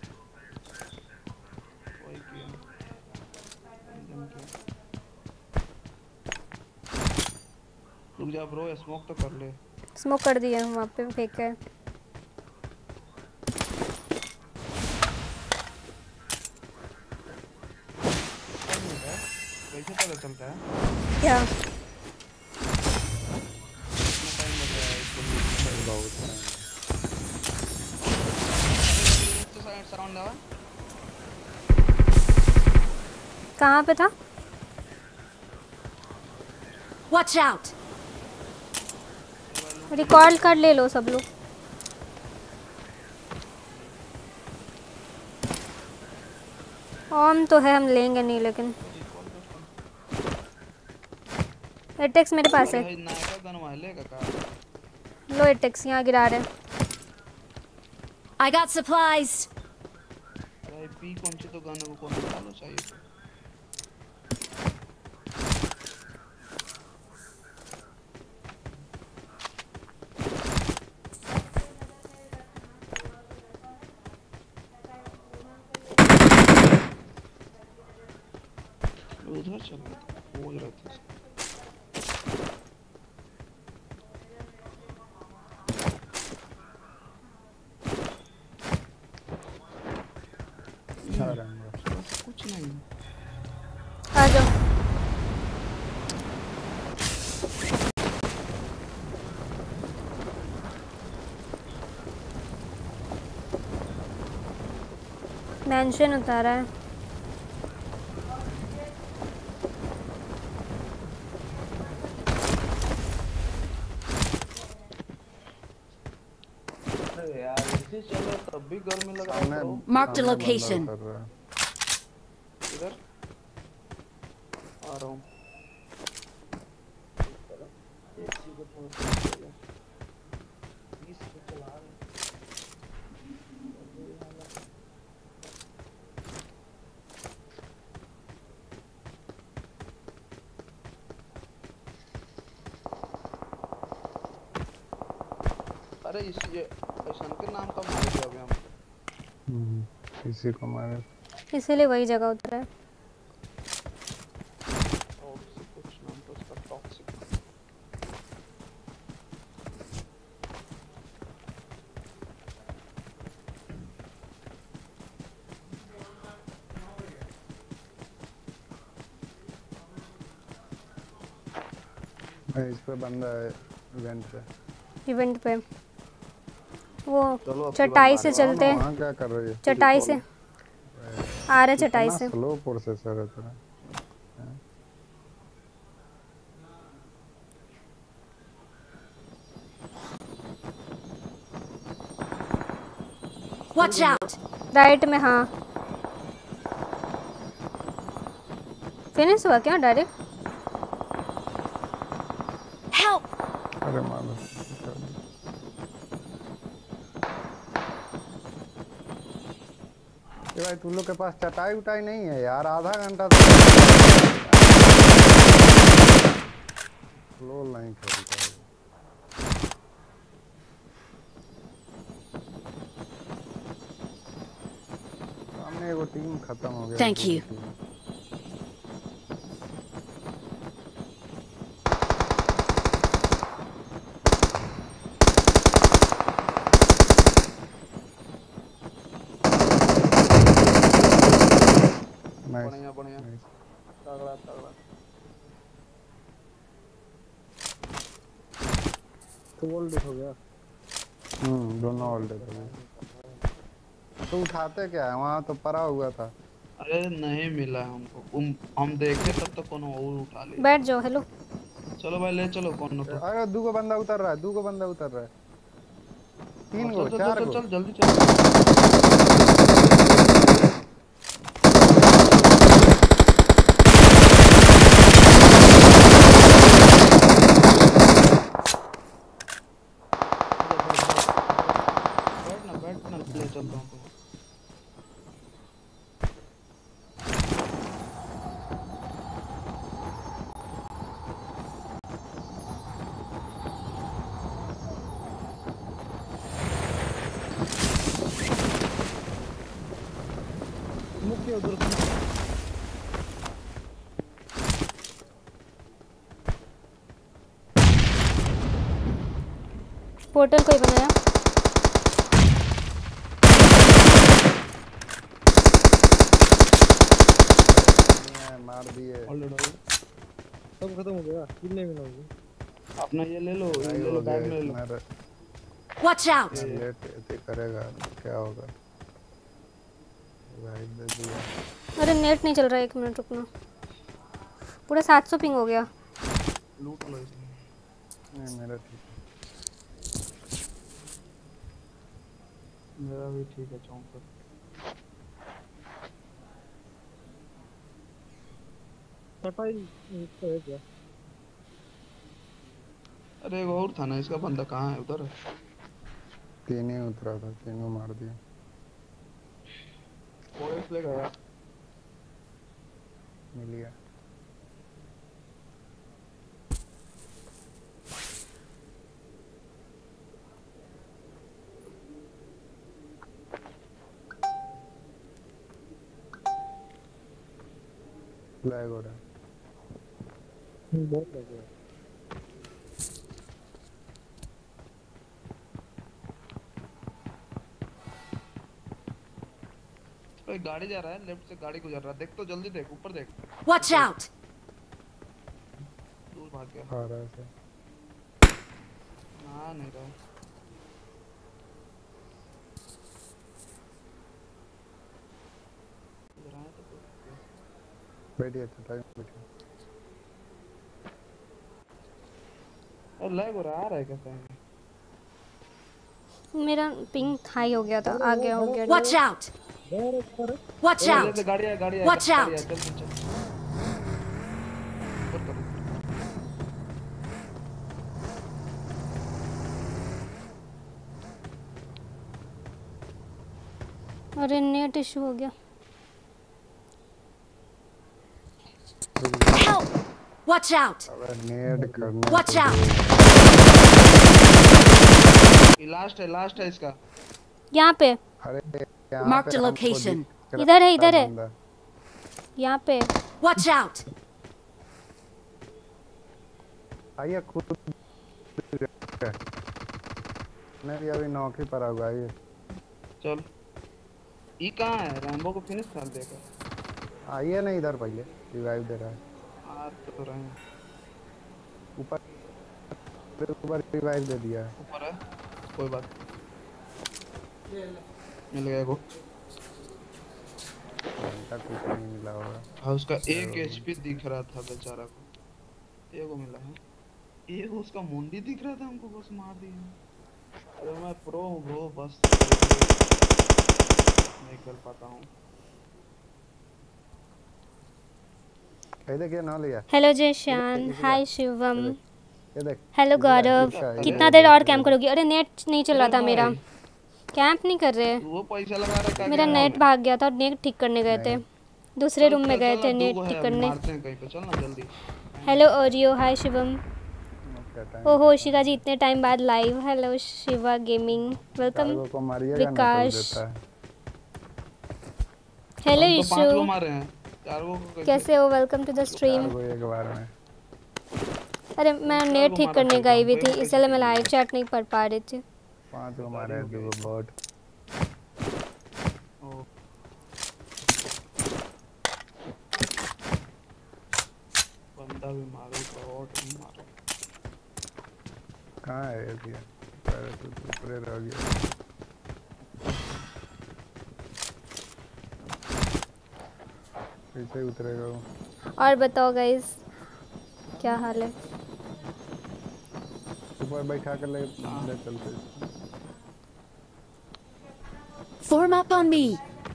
वही किया। रुक जा ब्रो, स्मोक तो कर ले। स्मोक कर दिया वहाँ पे फेंक के। कैसे पता चलता है? क्या? कितना टाइम लग रहा है इसको? बहुत तो साउंड आवा। कहाँ पे था? Watch out! रिकॉर्ड कर ले लो सब लोग। ऑन तो है, हम लेंगे नहीं लेकिन। एटेक्स मेरे पास है। नायका गन वाले का का। लो एटेक्स यहाँ गिरा रहे हैं। I got supplies. अरे पी कौन सी तो गन को कौन निकालो चाहिए तो। उधर चल रहा था, बोल रहा था। कुछ नहीं। आ जाओ। मेंशन उतारा है। अरे यार इसी चलो तब भी गर्मी लगा सामने रहा Marked a सामने location. बंदा कर रहा है। इधर आ रहा हूँ। एसी को थोड़ा सा चला। इसको चला रहे। अरे इस ये ऐसन के नाम का मार दिया अभी हम। इसी को मारे। इसीलिए वही जगह उतरा है। टॉक्सिक कुछ नाम तो उसका टॉक्सिक। इस पे बंदा है इवेंट पे। इवेंट पे वो चलो अब चटाई से चलते हैं। वहाँ क्या कर रही है? चटाई से आ रहे चटाई इतना से। स्लो प्रोसेसर है तेरा। Watch out! राइट में हाँ। फिनिश हुआ क्या डायरेक्ट? Help! अरे मानो ये भाई तुम लोग के पास चटाई उटाई नहीं है यार। आधा घंटा तो लो नहीं खेलता है। सामने वो टीम खत्म हो गया। Thank you. बढ़िया बढ़िया तगड़ा तगड़ा। तो वर्ल्ड हो गया। दोनों ऑल्ड है। तो उठाते क्या है? वहाँ तो पड़ा हुआ था। अरे नहीं मिला हमको। हम देखे तब तक कोनो और उठा ले। बैठ जाओ। हेलो चलो भाई ले चलो कौन को। अरे दू को बंदा उतर रहा है, दू को बंदा उतर रहा है, तीन चल को, चल चल चार चल को। चल जल्दी चल। बैठ ना ले चलता हूँ तुमको। मुख्य उधर से पोर्टल कोई बनाया? मार दिए। ऑलरेडी सब खत्म हो गया, कितने में लोगे? अपना ये ले लो, ये भाई ले लो, हो बैग गया में ले लो। इतना Watch out! लेट ऐसे करेगा क्या होगा। भाई दे दिया। अरे नेट नहीं चल रहा है, 1 मिनट रुकना। पूरा 700 पिंग हो गया। लूट लो इसमें। नहीं मेरा ठीक है। मेरा भी ठीक है 64। सफाई तो है क्या? अरे एक और था ना, इसका बंदा कहाँ है? उधर है। तीन ही उतरा था, तीनों मार दिया। ओएस ले गया। मिल गया। फ्लैग हो रहा है। बहुत लगे। तो एक गाड़ी जा रहा है, लेफ्ट से गाड़ी गुजर रहा है, देख तो जल्दी देख, ऊपर देख। Watch out! दूर भाग गया। आ रहा है सर। हाँ नहीं रहा। इधर आया तो बैठिए चटाई में बैठिए। और लैग हो रहा है, आ रहा है कैसा है? मेरा पिंग हाई हो गया था, आ गया हो गया। Watch out! Watch out! गाड़ी है, गाड़ी है, Watch गाड़ी है, out! चल चल चल। ऊपर करो। अरे नेट इशू हो गया। Help! Watch out! अबे नेड करने Watch को out! ये लास्ट है इसका। यहाँ पे, अरे यहाँ Marked पे a हमको location. दिख रहा इधर है, इधर है। बंदा। यहाँ पे। Watch out! आइए खुद मैं भी अभी नौकरी पर आऊंगा। आइए चल। ये कहाँ है? रैम्बो को फिनिश कर देगा। आइए ना इधर, पहले रिवाइव दे रहा है। आ तो रहे हैं। ऊपर रिवाइव दे दिया है। ऊपर है, कोई बात। मिल गया को। घंटा कुछ नहीं मिला होगा। हाँ उसका 1 एचपी दिख रहा था बेचारा को। एगो मिला है। एगो उसका मुंडी दिख रहा था हमको, बस मार दिया। अरे मैं प्रो हूँ ब्रो, बस नहीं कर पाता हूँ। कह दे क्या ना लिया। हेलो जयशान, हाय शिवम, ये देख हेलो गौरव। कितना देर और कैंप करोगी? अरे नेट नहीं चल रहा था मेरा, कैंप नहीं कर रहे। वो पैसा लगा रहा है। मेरा नेट भाग गया था और नेट ठीक करने गए थे, दूसरे रूम में गए थे नेट ठीक करने। मारते हैं कहीं पे, चल ना जल्दी। Hello Oreo, hi Shivam. क्या ओहो शिका जी इतने टाइम बाद live. Hello Shiva gaming, welcome. को मारिएगा ना तो विकास। देता है। हेलो हम तो 5 यीशु, को मारे हैं, 4 को कैसे हो? Welcome to the stream. चार को एक बार में। अरे मैं नेट ठीक करने गई हुई थी, इसलिए मैं लाइव चैट नहीं पढ़ पा रही थी। 5 को मारे, 2 को बॉट। बंदा भी मारो, बॉट भी मारो। कहाँ है ये दिया? पहले तो ऊपर रह गया। कैसे उतरेगा वो? और बताओ गाइस, क्या हाल है? ऊपर बैठा कर ले चलते इसको। Form up on me.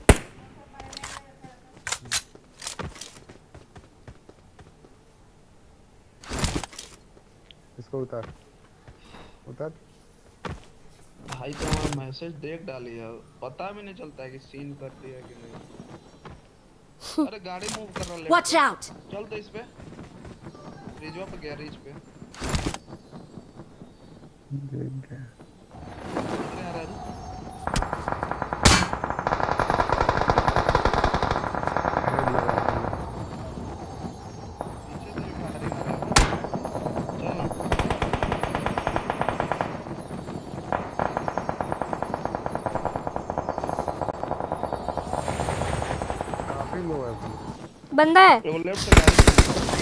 इसको उतार उतार। भाई तुम्हारा मैसेज देख डाली है, पता भी नहीं चलता है कि सीन कर दिया कि नहीं। अरे गाड़ी मूव कर रहा है। Watch out. चल तो इस पे रिजवा पे गया, रिज पे देख गया। किधर आ रहा है? पीछे से भी गाड़ी मारा है। चल ना। काफी लो है बंदा है। वो लेफ्ट से गाड़ी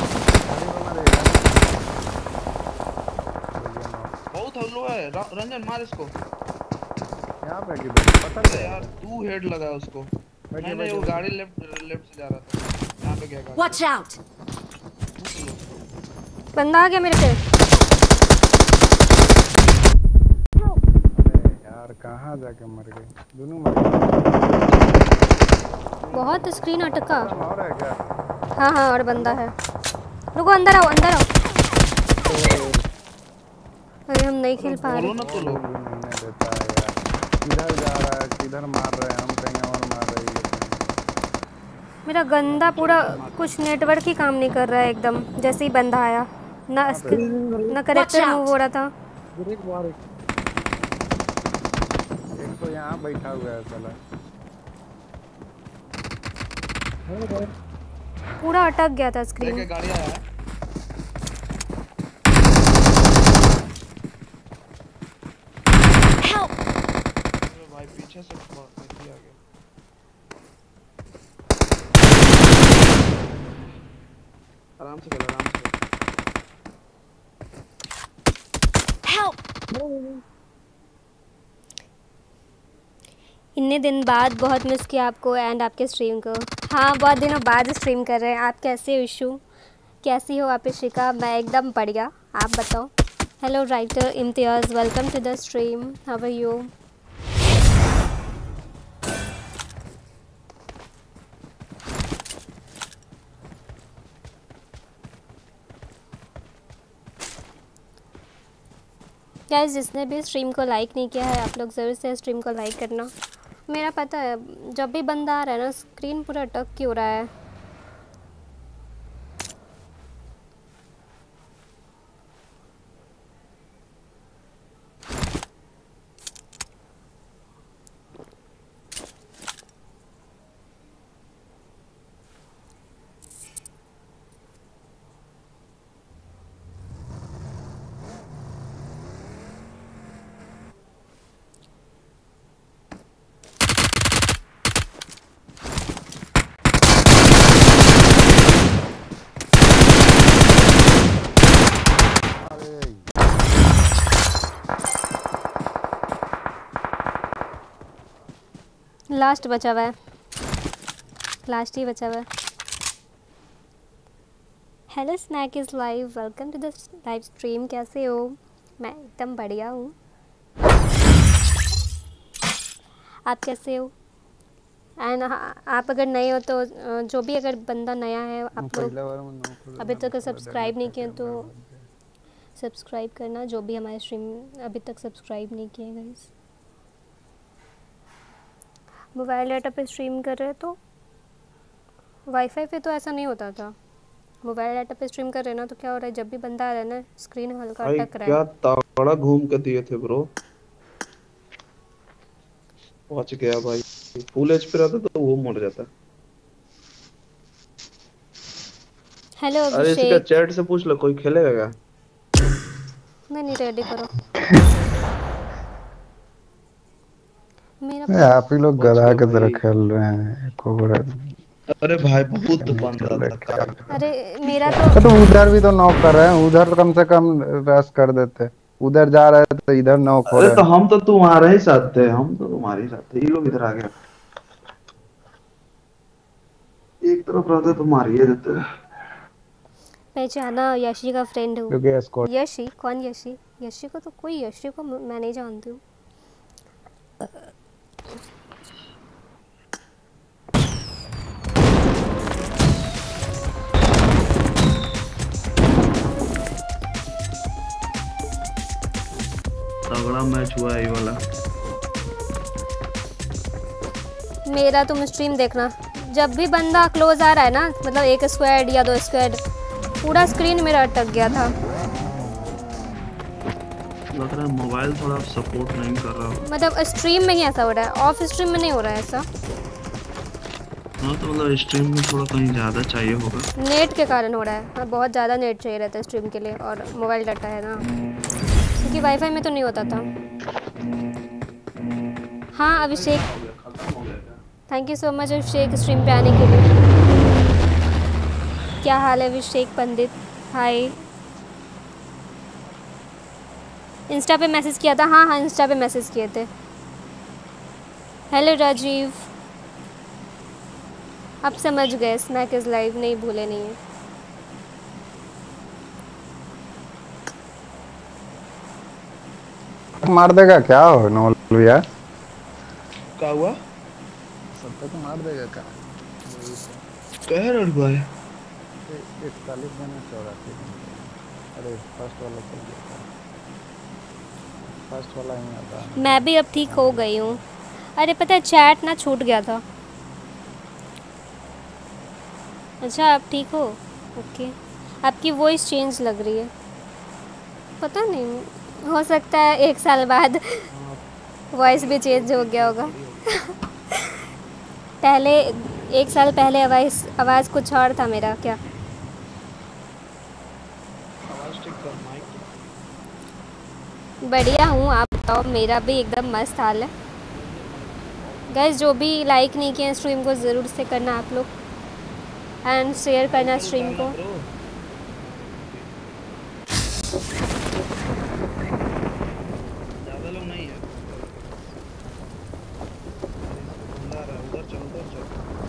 बहुत हल्लो है। रंजन मार इसको। यहाँ पे किधर पता अरे नहीं यार तू हेड लगा उसको। बैठिए, नहीं वो बैठिए। गाड़ी लेफ्ट से जा रहा था। यहाँ पे क्या गाड़ी? Watch out. बंदा आ गया मेरे पे। अरे यार कहाँ जाके मर गए दोनों मर गए। बहुत स्क्रीन अटका। और है क्या? हाँ हाँ और बंदा है। रुको अंदर आओ अंदर आओ। अरे हम नहीं खेल पा बोलो रहे। ना तो लोग। भी नहीं देता है यार। किधर जा रहा है किधर मार रहे हैं हम कहीं और मार रहे हैं। मेरा गंदा पूरा कुछ नेटवर्क ही काम नहीं कर रहा है एकदम। जैसे ही बंदा आया ना ना करेक्टर मूव हो रहा था। एक बार एक तो यहाँ बैठा हुआ है साला। पूरा अटक गया था स्क्रीन। देखे गाड़ी आया है। Help. अरे भाई पीछे से व्यक्ति आ गया। आराम से खेल आराम से। Help. इतने दिन बाद बहुत मिस किया आपको एंड आपके स्ट्रीम को। हाँ बहुत दिनों बाद स्ट्रीम कर रहे हैं। आप कैसे हो इशू? कैसी हो आप इशिका? मैं एकदम बढ़िया। आप बताओ। Hello writer Imtiaz, welcome to the stream. How are you? Guys जिसने भी स्ट्रीम को लाइक नहीं किया है आप लोग ज़रूर से स्ट्रीम को लाइक करना। मेरा पता है जब भी बंदा आ रहा है ना स्क्रीन पूरा अटक क्यों हो रहा है। लास्ट बचा हुआ है। लास्ट ही बचा हुआ है। Hello snack is live, welcome to the live stream. कैसे हो? मैं एकदम बढ़िया हूँ। आप कैसे हो? एंड आप अगर नए हो तो जो भी अगर बंदा नया है आप लोग अभी तक सब्सक्राइब नहीं किए तो सब्सक्राइब करना। जो भी हमारे स्ट्रीम अभी तक सब्सक्राइब नहीं किए गाइस। मोबाइल डाटा पे स्ट्रीम कर रहे हैं तो वाईफाई पे तो ऐसा नहीं होता था। मोबाइल डाटा पे स्ट्रीम कर रहे हैं ना तो क्या हो रहा है जब भी बंदा आ रहा है ना स्क्रीन हल्का भाई अटक रहा क्या है। ताड़ा घूम के दिए थे ब्रो। पहुंच गया भाई। फुल एचपी रहता तो वो मर जाता। हेलो अरे इसका अभिषेक। चैट से पूछ लो कोई खेलेगा क्या? नहीं रेडी करो। मेरा ये आप ही लोग गधा की तरह खेल रहे हैं कोबरा। अरे भाई बहुत बंदा था। अरे मेरा तो उधर भी तो नॉक कर रहे हैं। उधर तो कम से कम रश कर देते। उधर जा रहे थे तो इधर नॉक हो अरे रहे तो हैं। हम तो तुम्हारे ही साथ थे। हम तो तुम्हारे ही साथ थे। ये लोग इधर आ गए। एक तरफ रहते तो मार ही देते। पहचाना, यशी का फ्रेंड हूँ। क्योंकि एस्कॉर्ट यशी? कौन यशी? यशी को तो कोई, यशी को मैं नहीं जानती हूँ। तगड़ा मैच हुआ है ये वाला। मेरा तुम स्ट्रीम देखना, जब भी बंदा क्लोज आ रहा है ना, मतलब एक स्क्वाड या 2 स्क्वाड, पूरा स्क्रीन मेरा अटक गया था। लग रहा है मोबाइल थोड़ा सपोर्ट नहीं कर रहा। मतलब स्ट्रीम में ही ऐसा हो रहा है, ऑफ स्ट्रीम में नहीं हो रहा है ऐसा। हाँ तो मतलब स्ट्रीम में थोड़ा कहीं ज़्यादा चाहिए होगा। नेट के कारण हो रहा है। हाँ, बहुत ज़्यादा नेट चाहिए रहता है स्ट्रीम के लिए, और मोबाइल डाटा है ना, क्योंकि वाईफाई में तो नहीं होता था। हाँ अभिषेक, खत्म हो गया क्या? Thank you so much Abhishek stream पे आने के लिए। क्या हाल है अभिषेक पंडित? हाय। इंस्टा पे मैसेज किया था? हाँ हाँ, इंस्टा पे मैसेज किए थे। हेलो राजीव, आप समझ गए स्नैक इज़ लाइव, नहीं भूले नहीं है। मार देगा क्या हो नॉल यार? क्या हुआ? सब तक मार देगा क्या? कह रहे भाई 41 देना 84 देना। अरे फर्स्ट वाला चल गया, फर्स्ट वाला ही आता है। मैं भी अब ठीक हो गई हूँ। अरे पता है चैट ना छूट गया था। अच्छा आप ठीक हो? ओके। आपकी वॉइस चेंज लग रही है, पता नहीं, हो सकता है 1 साल बाद वॉइस भी चेंज हो गया होगा। पहले 1 साल पहले आवाज़ कुछ और था मेरा क्या। आवाज़ ठीक कर माइक। बढ़िया हूँ, आप बताओ। मेरा भी एकदम मस्त हाल है। गाइस जो भी लाइक नहीं किए स्ट्रीम को ज़रूर से करना आप लोग, एंड शेयर करना स्ट्रीम को। ज़्यादा लोग नहीं है। बंदा आ रहा है, उधर चल उधर चल।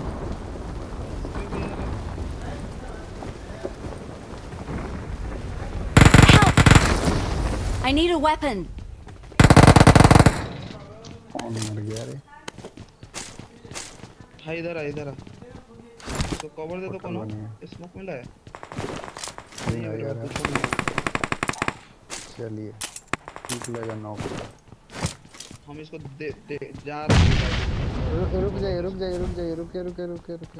I need a weapon. कौन मर गया रे? हाँ इधर आ इधर आ। तो कवर दे दो कोनो। बनी है। स्मोक मिला है? नहीं नहीं यार, कुछ नहीं। चलिए ठीक लगा नॉक। हम इसको दे जा रहे हैं। रुक जाइए रुक जाइए रुक जाइए, रुके रुके रुके रुके।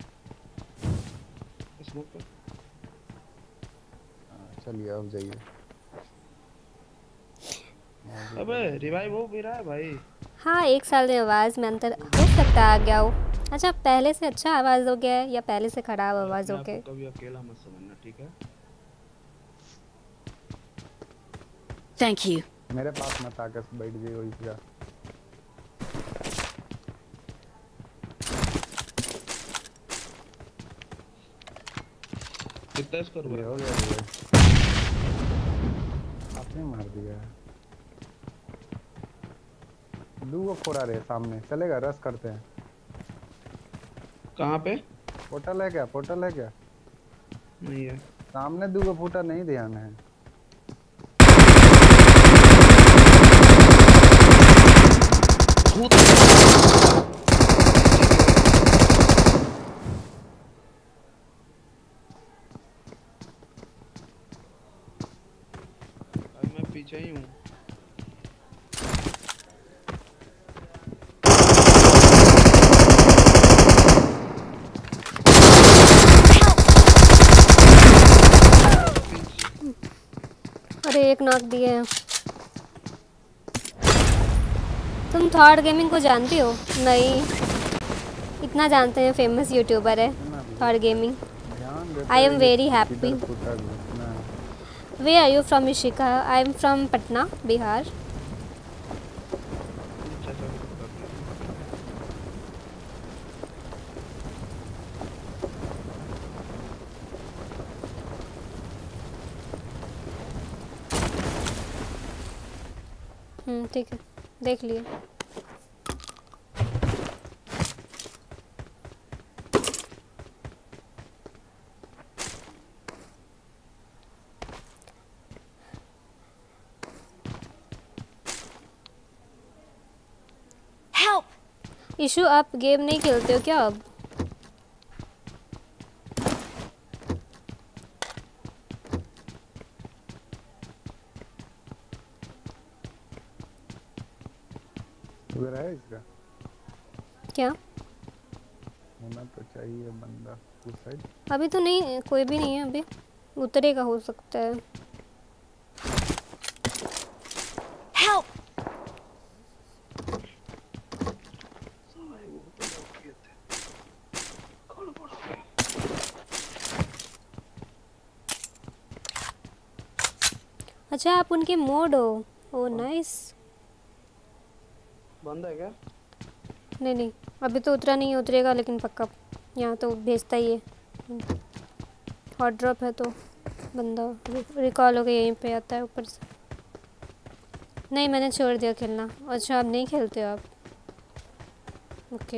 स्मोक पे चलिए अब जाइए। अबे रिवाइव हो भी रहा है भाई। हाँ 1 साल में आवाज़ में अंतर हो सकता है आ गया हो। अच्छा पहले से अच्छा आवाज़ हो गया है या पहले से ख़राब आवाज़ हो अपने गया? आप को कभी अकेला मत समझना, ठीक है? Thank you. मेरे पास मत आकर बैठ जाइए वही जगह। कितना स्कोर हुआ? ये हो गया आपने मार दिया। दो फोड़ा रहे सामने, चलेगा रस करते हैं। कहाँ पे? पोर्टल है क्या? पोर्टल है क्या? नहीं है। सामने दो फूटा नहीं ध्यान है। अभी मैं पीछे ही हूँ। अरे एक नॉक दिए हैं। तुम थॉट गेमिंग को जानती हो? नहीं, इतना जानते हैं, फेमस यूट्यूबर है thought gaming. I am very happy. Where are you from Ishika? I am from Patna Bihar. ठीक है, देख लिए। इशू आप गेम नहीं खेलते हो क्या अब? उधर है इसका क्या होना तो चाहिए बंदा उस साइड। अभी तो नहीं, कोई भी नहीं है अभी। उतरेगा हो सकता है। Help! अच्छा आप उनके मोड हो? Oh nice. बंद है क्या? नहीं नहीं अभी तो उतरा नहीं है, उतरेगा लेकिन पक्का। यहाँ तो भेजता ही है। हॉट ड्रॉप है तो बंदा रिकॉल हो गया, यहीं पे आता है ऊपर से। नहीं मैंने छोड़ दिया खेलना। अच्छा आप नहीं खेलते हो आप? ओके।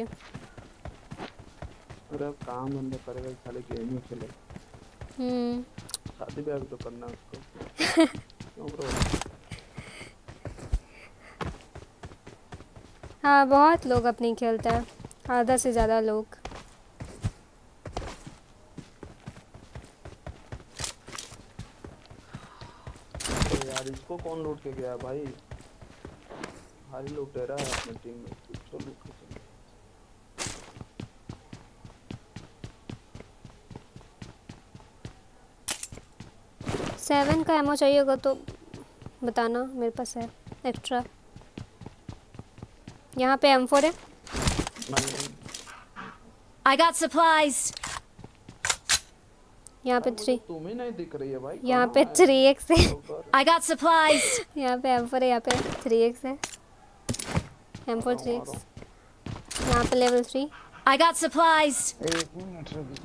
अरे अब काम बंदा करेगा साले, गेम ही खेले। शादी ब्याह भी तो करना है उसको। क्यों ब्रो? हाँ बहुत लोग अब नहीं खेलते हैं, आधा से ज़्यादा लोग। अरे यार इसको कौन लूट के गया भाई? भारी लुटेरा है अपनी टीम में, कुछ लूट के चले। 7 का एमओ चाहिए होगा तो बताना, मेरे पास है एक्स्ट्रा। यहाँ पे M4 है। I got supplies. यहाँ पे 3, तुम ही नहीं दिख रही है भाई। यहाँ पे 3x है। I got supplies. यहाँ पे M4 है, यहाँ पे 3x है। M4 3x। यहाँ पे लेवल 3। I got supplies. एक मिनट रुक।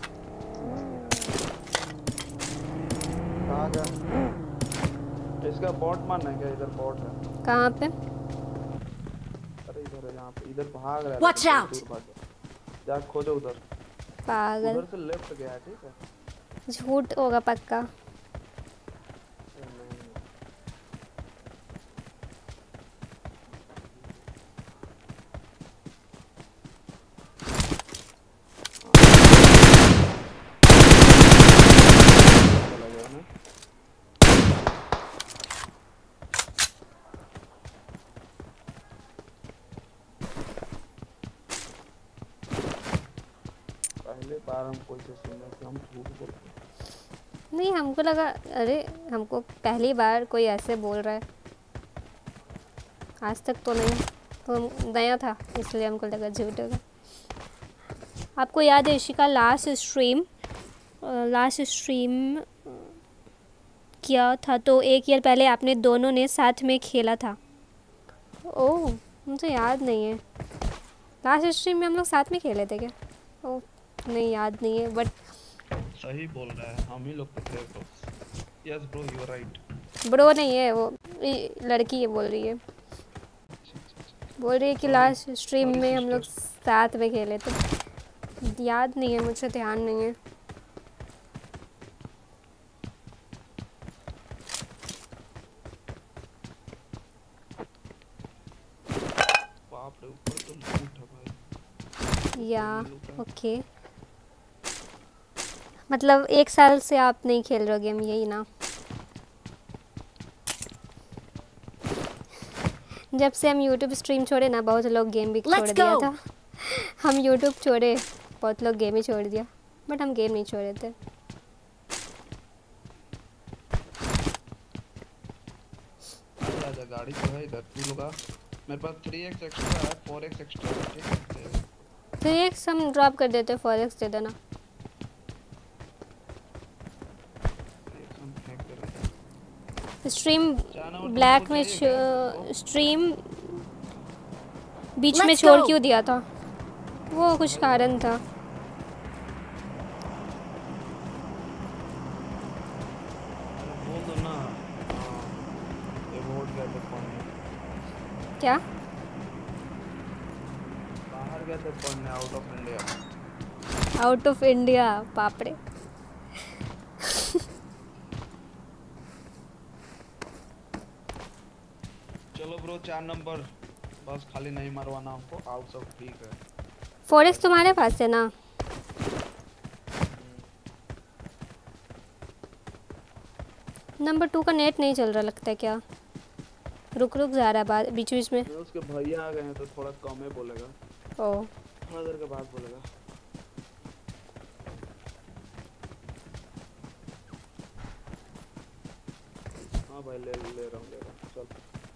कहाँ गया? इसका बॉट मारना है क्या? इधर बॉट है। कहाँ पे? अरे इधर है, यहाँ पे इधर भाग रहा है। Watch लेकिन out! दूर भाग गया। जा खोजो उधर। पागल, उधर से लेफ्ट गया है, ठीक है? झूठ होगा पक्का। अरे नहीं। चला गया ना। पहले बार हम कोई से सुना कि हम झूठ बोलते हैं। नहीं हमको लगा, अरे हमको पहली बार कोई ऐसे बोल रहा है, आज तक तो नहीं, तो नया था इसलिए हमको लगा झूठ होगा। आपको याद है इशिका लास्ट स्ट्रीम किया था तो 1 ईयर पहले आपने दोनों ने साथ में खेला था। ओह मुझे याद नहीं है, लास्ट स्ट्रीम में हम लोग साथ में खेले थे क्या? ओह नहीं याद नहीं है, बट सही बोल रहा है, हम ही लोग तो थे bro. Yes bro you are right. Bro नहीं है वो, लड़की है बोल रही है, बोल रही है कि लास्ट स्ट्रीम में हम लोग साथ में खेले थे। याद नहीं है मुझे, ध्यान नहीं है। बाप रे, ऊपर तो लूट है भाई। या ओके, मतलब 1 साल से आप नहीं खेल रहे गेम, यही ना? जब से हम यूट्यूब स्ट्रीम छोड़े ना, बहुत लोग गेम भी छोड़ दिया था। हम यूट्यूब छोड़े, बहुत लोग गेम ही छोड़ दिया, बट हम गेम नहीं छोड़े थे। आजा गाड़ी तो है इधर, तू लगा। मेरे पास 3x एक्स्ट्रा है, 4x एक्स्ट्रा है, ठीक है? 3x हम ड्रॉप कर देते, 4x दे देना। 3x हम फेंक दे रहे हैं। स्ट्रीम जाना और ब्लैक तुमको में चाहिए स्ट्रीम बीच में Let's छोड़ go. क्यों दिया था? वो कुछ कारण था। अरे बोल दो ना। हाँ, ये वोट गया था पढ़ने। क्या? बाहर गया था पढ़ने, out of India. Out of India, बाप रे। चलो ब्रो 4 नंबर बस खाली नहीं मरवाना हमको, आउट सब ठीक है। 4x तुम्हारे पास है ना? नंबर 2 का नेट नहीं चल रहा लगता है क्या? रुक जा रहा है बात बीच बीच में। उसके भैया आ गए हैं तो थोड़ा कम ही बोलेगा। ओ थोड़ा देर के बाद बोलेगा। हाँ भाई ले रहा हूँ चल।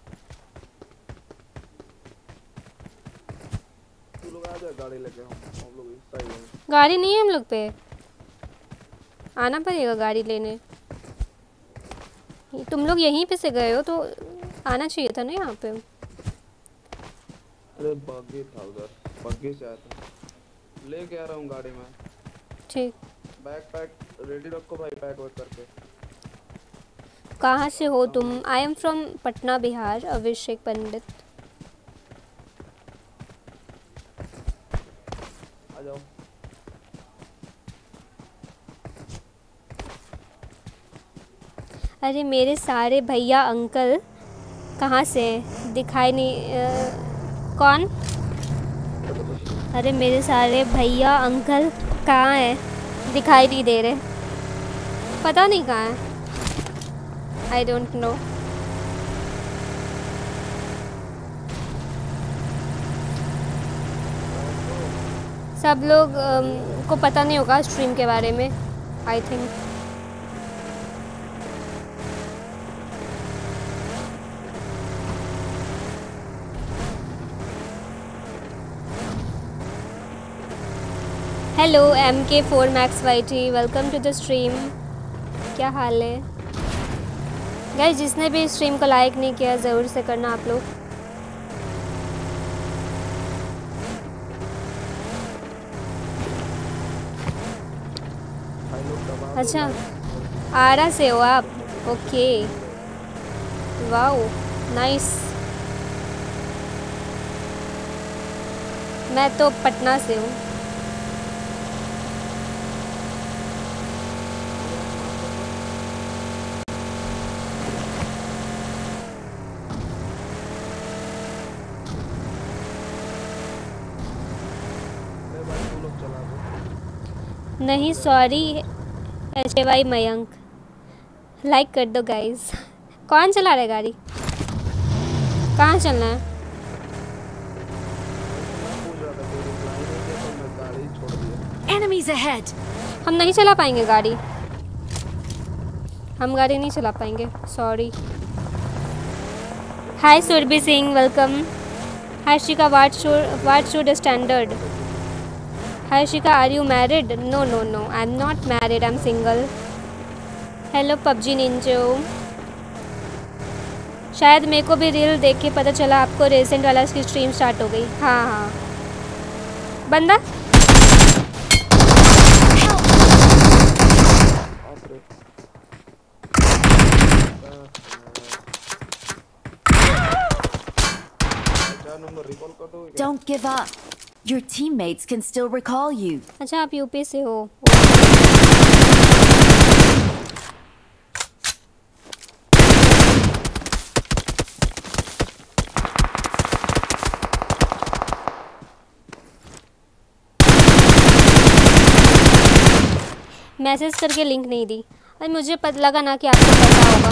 तू लोग आ जा गाड़ी लेके, हम लोग सही है। गाड़ी नहीं है हम लोग पे, आना पड़ेगा गाड़ी लेने। तुम लोग यहीं पे से गए हो तो आना चाहिए था ना यहाँ पे। अरे बग्गी था उधर, बग्गी से आया था। लेके आ रहा हूँ गाड़ी में। ठीक। बैग पैक रेडी रखो भाई, पैक वैक करके। कहाँ से हो तुम? I am from Patna Bihar, Abhishek Pandit. आ जाओ। अरे मेरे सारे भैया अंकल कहाँ से दिखाई नहीं कौन? अरे मेरे सारे भैया अंकल कहाँ है? दिखाई नहीं दे रहे, पता नहीं कहाँ है। I don't know. सब लोग को पता नहीं होगा स्ट्रीम के बारे में I think. Hello MK4 Max YT, welcome to the stream. क्या हाल है गाइस? जिसने भी स्ट्रीम को लाइक नहीं किया ज़रूर से करना आप लोग। अच्छा आरा से हो आप? Okay wow nice. मैं तो पटना से हूँ। नहीं सॉरी HY मयंक, लाइक कर दो गाइस। कौन चला रहा है गाड़ी? कहाँ चलना है? Enemies ahead! हम नहीं चला पाएंगे गाड़ी, हम गाड़ी नहीं चला पाएंगे, sorry. Hi Surabhi Singh, welcome. Harshika what should standard? Harshika, are you married? No, I'm not married, I'm single. Hello PUBG Ninja। शायद मेरे को भी रील देख के पता चला आपको रेसेंट वाला की स्ट्रीम स्टार्ट हो गई। हाँ बंदा Don't give up. Your teammates can still recall you. अच्छा आप यूपी से हो? मैसेज करके लिंक नहीं दी। अरे मुझे पता लगा ना कि आपको पता होगा।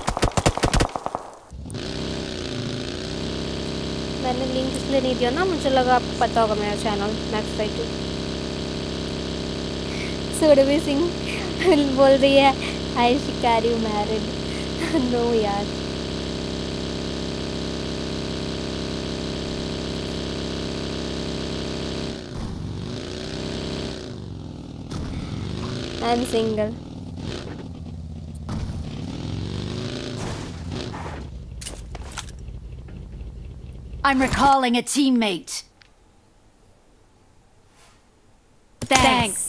मैंने लिंक इसलिए नहीं दिया ना, मुझे लगा आपको पता होगा मेरा channel Max YT। Surabhi Singh बोल रही है आई शिकार यू मैरिड। नो यार, I am single. I'm recalling a teammate. Thanks.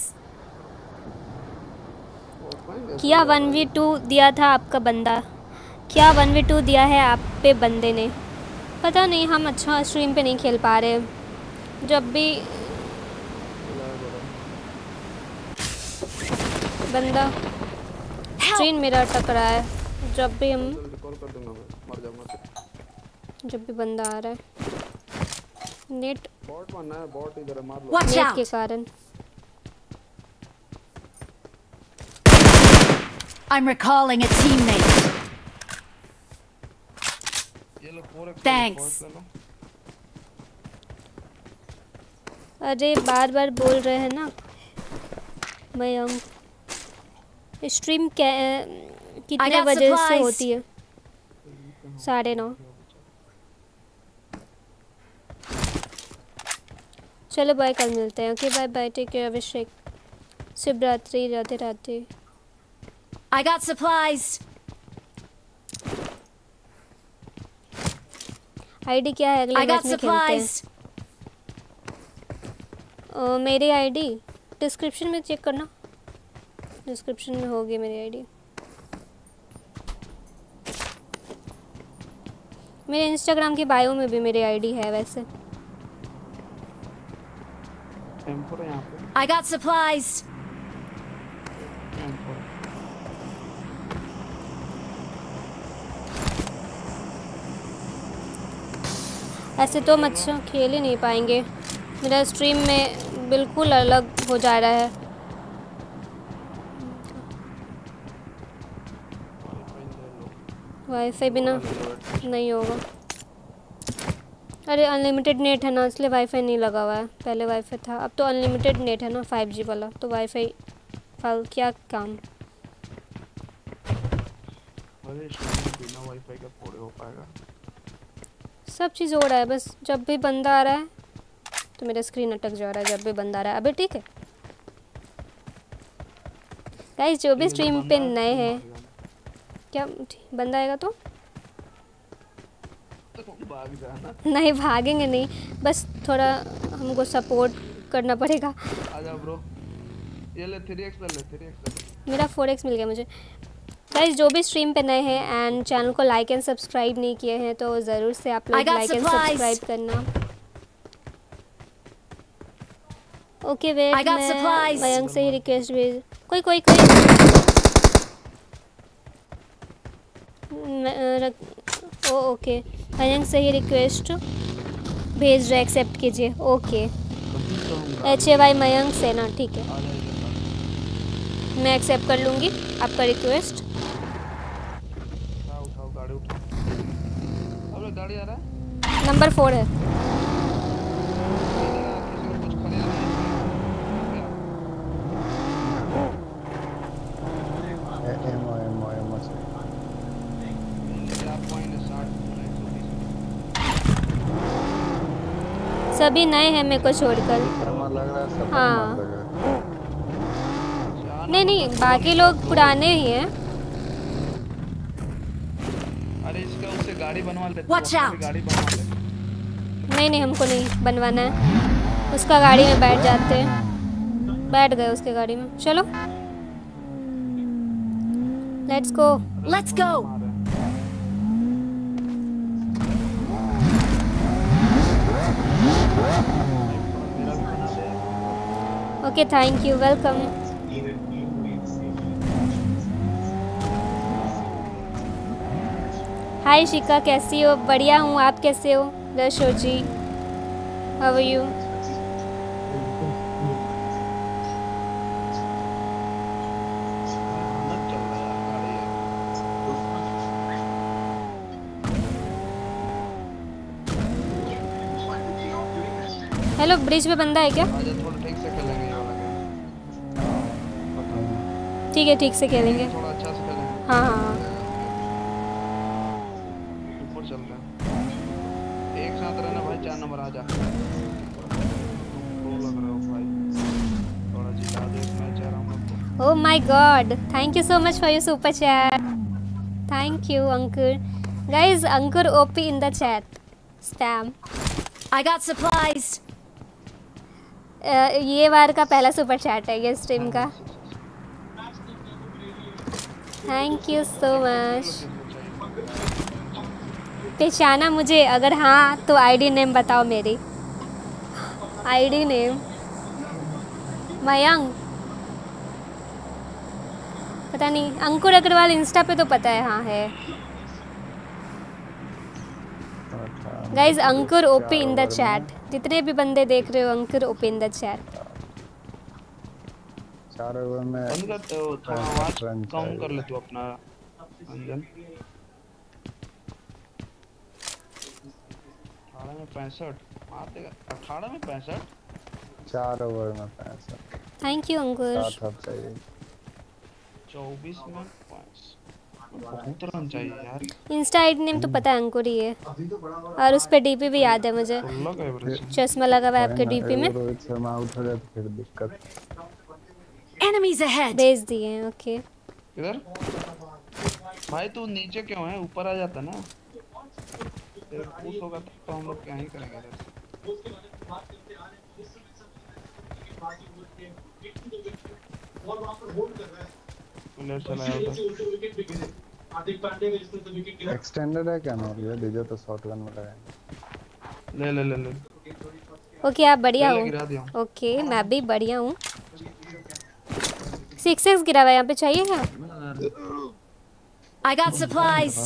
क्या 1v2 दिया था आपका बंदा? क्या 1v2 दिया है आप पे बंदे ने? पता नहीं, हम अच्छा स्ट्रीम पे नहीं खेल पा रहे। जब भी बंदा स्क्रीन मिरर टकरा है, जब भी बंदा आ रहा है। नेट बॉट मारना है, बॉट इधर है, मार लो। Watch नेट के out! कारण। I'm recalling a teammate. ये लो 4x Thanks. ले लो। अरे बार बार बोल रहे हैं ना मयंक, स्ट्रीम कितने got बजे से supplies. होती है? 9:30। चलो बाय, कल मिलते हैं। Okay bye bye, take care Abhishek. शुभ रात्रि, Radhe Radhe. I got supplies. ID क्या है? अगले I got मैच में खेलते हैं। supplies. मेरी आईडी डिस्क्रिप्शन में चेक करना, डिस्क्रिप्शन में होगी मेरी आईडी। मेरे इंस्टाग्राम की बायो में भी मेरी आईडी है वैसे। M4 है यहाँ पे, I got supplies. M4। ऐसे तो हम अच्छा खेल ही नहीं पाएंगे, मेरा स्ट्रीम में बिल्कुल अलग हो जा रहा है। वाईफाई बिना नहीं होगा। अरे अनलिमिटेड नेट है ना, इसलिए वाईफाई नहीं लगा हुआ है। पहले वाईफाई था, अब तो अनलिमिटेड नेट है ना 5G वाला, तो वाईफाई फाल क्या काम। अरे स्ट्रीम बिना वाईफाई का थोड़े हो पाएगा। सब चीज़ हो रहा है, बस जब भी बंदा आ रहा है तो मेरा स्क्रीन अटक जा रहा है। जब भी बंदा आ रहा है अभी ठीक है गाइस, जो भी स्ट्रीम पे नए हैं, क्या बंदा आएगा तो भाग जाना। नहीं भागेंगे नहीं, बस थोड़ा हमको सपोर्ट करना पड़ेगा। आजा ब्रो, ये ले 3x ले, 3x ले। मेरा 4x मिल गया मुझे। गाइस जो भी स्ट्रीम पे नए हैं एंड चैनल को लाइक एंड सब्सक्राइब नहीं किए हैं तो ज़रूर से आप लोग I got like and supplies. Subscribe करना। ओके वेट, I got मैं supplies. मयंक से ही रिक्वेस्ट भेज, कोई कोई ओके मयंक से ही रिक्वेस्ट भेज रहे, एक्सेप्ट कीजिए। ओके HAY मयंक से ना, ठीक है मैं एक्सेप्ट कर लूँगी आपका रिक्वेस्ट। उठाओ गाड़ी उठाओ। अब गाड़ी आ रहा है, नंबर 4 है। किसी को कुछ खरीदना है एमओ से क्या? आप पॉइंट 60 सभी नए हैं मेरे को छोड़कर। हमारा लग रहा है सब हाँ। लग रहा है। नहीं बाकी लोग पुराने ही हैं। अरे इसका उससे गाड़ी बनवा लेते, Watch out. गाड़ी बनवा ले। नहीं हमको नहीं बनवाना है, उसका गाड़ी में बैठ जाते हैं। बैठ गए उसके गाड़ी में, चलो let's go. Let's go. Okay thank you, welcome. Hi शिका, कैसी हो? बढ़िया हूँ, आप कैसे हो? रशो ji, how are you? Hello, bridge पे बंदा है क्या? आजा थोड़ा ठीक से खेलेंगे ये वाला गेम। ठीक है, ठीक से खेलेंगे। थोड़ा अच्छा से खेलेंगे। हाँ हाँ हाँ। ऊपर चलते हैं, एक साथ रहना भाई। 4 नंबर आजा। प्रो लग रहे हो भाई, थोड़ा जिता दो इस मैच यार हम लोग को। Oh my god, thank you so much for your super chat. Thank you Ankur. Guys, Ankur OP in the chat. Spam. I got supplies. ये बार का पहला सुपर चैट है ये स्ट्रीम का। Thank you so much. पहचाना मुझे? अगर हाँ तो आईडी नेम बताओ मेरी। आईडी नेम मयंक, पता नहीं। अंकुर अग्रवाल इंस्टा पे तो पता है, हाँ है। Guys Ankur OP in the चार चैट, जितने भी बंदे देख रहे हो Ankur OP in the chat. 4 over में बंद कर तो थोड़ा 65 आवाज रन कम कर चाहिए। ले तू अपना अंजन। 18 में 65 मार देगा। 18 में 65 4 ओवर में 65। थैंक यू अंकुर। 7 अब चाहिए। 24 में 5 बहुत रन चाहिए यार। इंस्टा आईडी नेम तो पता है अंकुर ही है, और उस पे डीपी भी याद है मुझे, 16 का एवरेज। चश्मा लगा हुआ है आपके वही ना, डीपी में। एगो रोहित शर्मा आउट हो जाए तो फिर दिक्कत। Enemies ahead! भेज दिए हैं, ओके। इधर भाई तू नीचे क्यों है? ऊपर आ जाता ना। तेरे पुश होगा तो हम लोग क्या ही करेंगे इधर। प्लेयर चला गया उधर। एक्सटेंडेड है क्या नॉट? ये डीजे तो शॉटगन में लगाएंगे। ले ले ले ले ओके आप बढ़िया ले हो? गिरा दिया। ओके मैं भी बढ़िया हूँ। 6x गिरा हुआ है यहाँ पे, चाहिए क्या? I got supplies!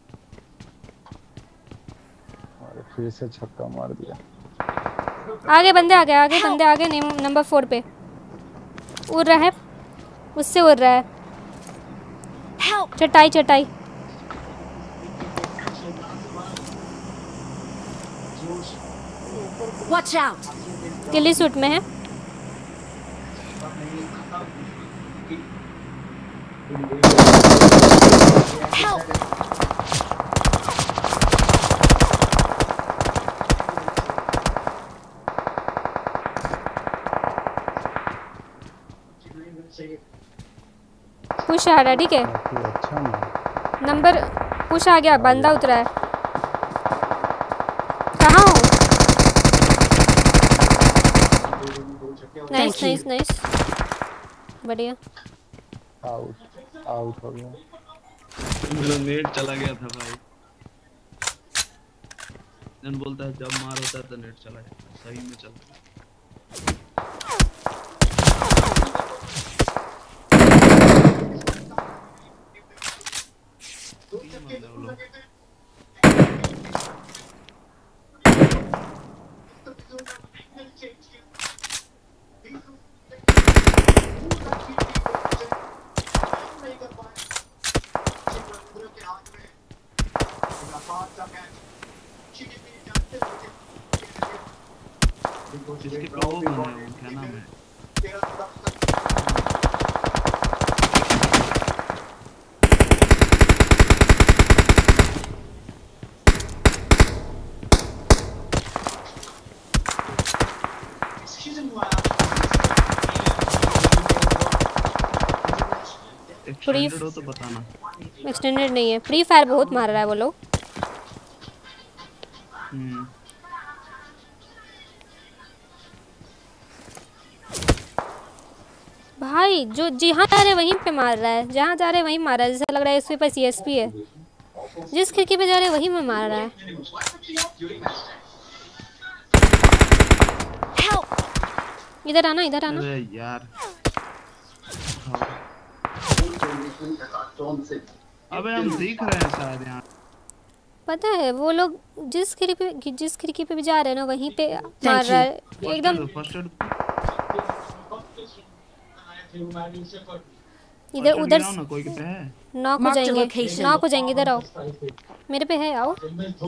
और फिर से छक्का मार दिया। आगे बंदे आ गए, आगे बंदे आ गए। नंबर 4 पे उड़ रहा है, उससे उड़ रहा है। Help! चटाई चटाई। Watch out! किली सूट में है। Help! पुश आ रहा है, ठीक है। काफी अच्छा मार। नंबर पुश आ गया, बंदा उतरा है। कहाँ हो? Nice you. नाइस नाइस, बढ़िया। आउट आउट हो गया। मेरा नेट चला गया था भाई। जन बोलता है जब मार होता है तो नेट चला जाता है, सही में चला गया। तीन बंदे वो लोग। जिसके पे वो बंदा है, वो क्या नाम है? एक्सटेंडेड हो तो बताना। एक्सटेंडेड नहीं है, फ्री फायर बहुत मार रहा है वो लोग। भाई जो जहाँ जा रहे वहीं पे मार रहा है, जहाँ जा रहे वहीं मार रहा है। जैसा लग रहा है इसके पास ESP है। जिस खिड़की पे जा रहे वहीं में मार रहा है। Help! इधर आना, इधर आना। अरे यार अबे हम दिख रहे हैं शायद यहाँ। पता है वो लोग जिस खिड़की पे भी जा रहे हैं ना वहीं पे मार रहा है एकदम। फर्स्ट एड इधर उधर ना कोई के पे है। नॉक हो Mark the जाएंगे, location. नॉक हो जाएंगे। इधर आओ, मेरे पे है, आओ।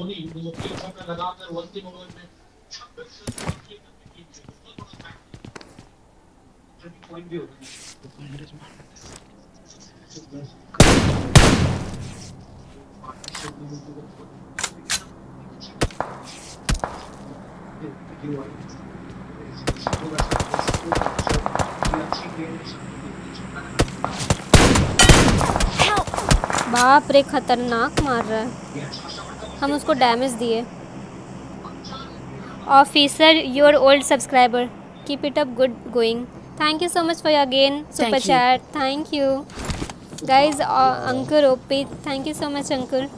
बाप रे खतरनाक मार रहा है। हम उसको डैमेज दिए। Officer your old subscriber, keep it up good going. Thank you so much for your again super Thank you. Chat. Thank you guys. Ankur OP, thank you so much Ankur.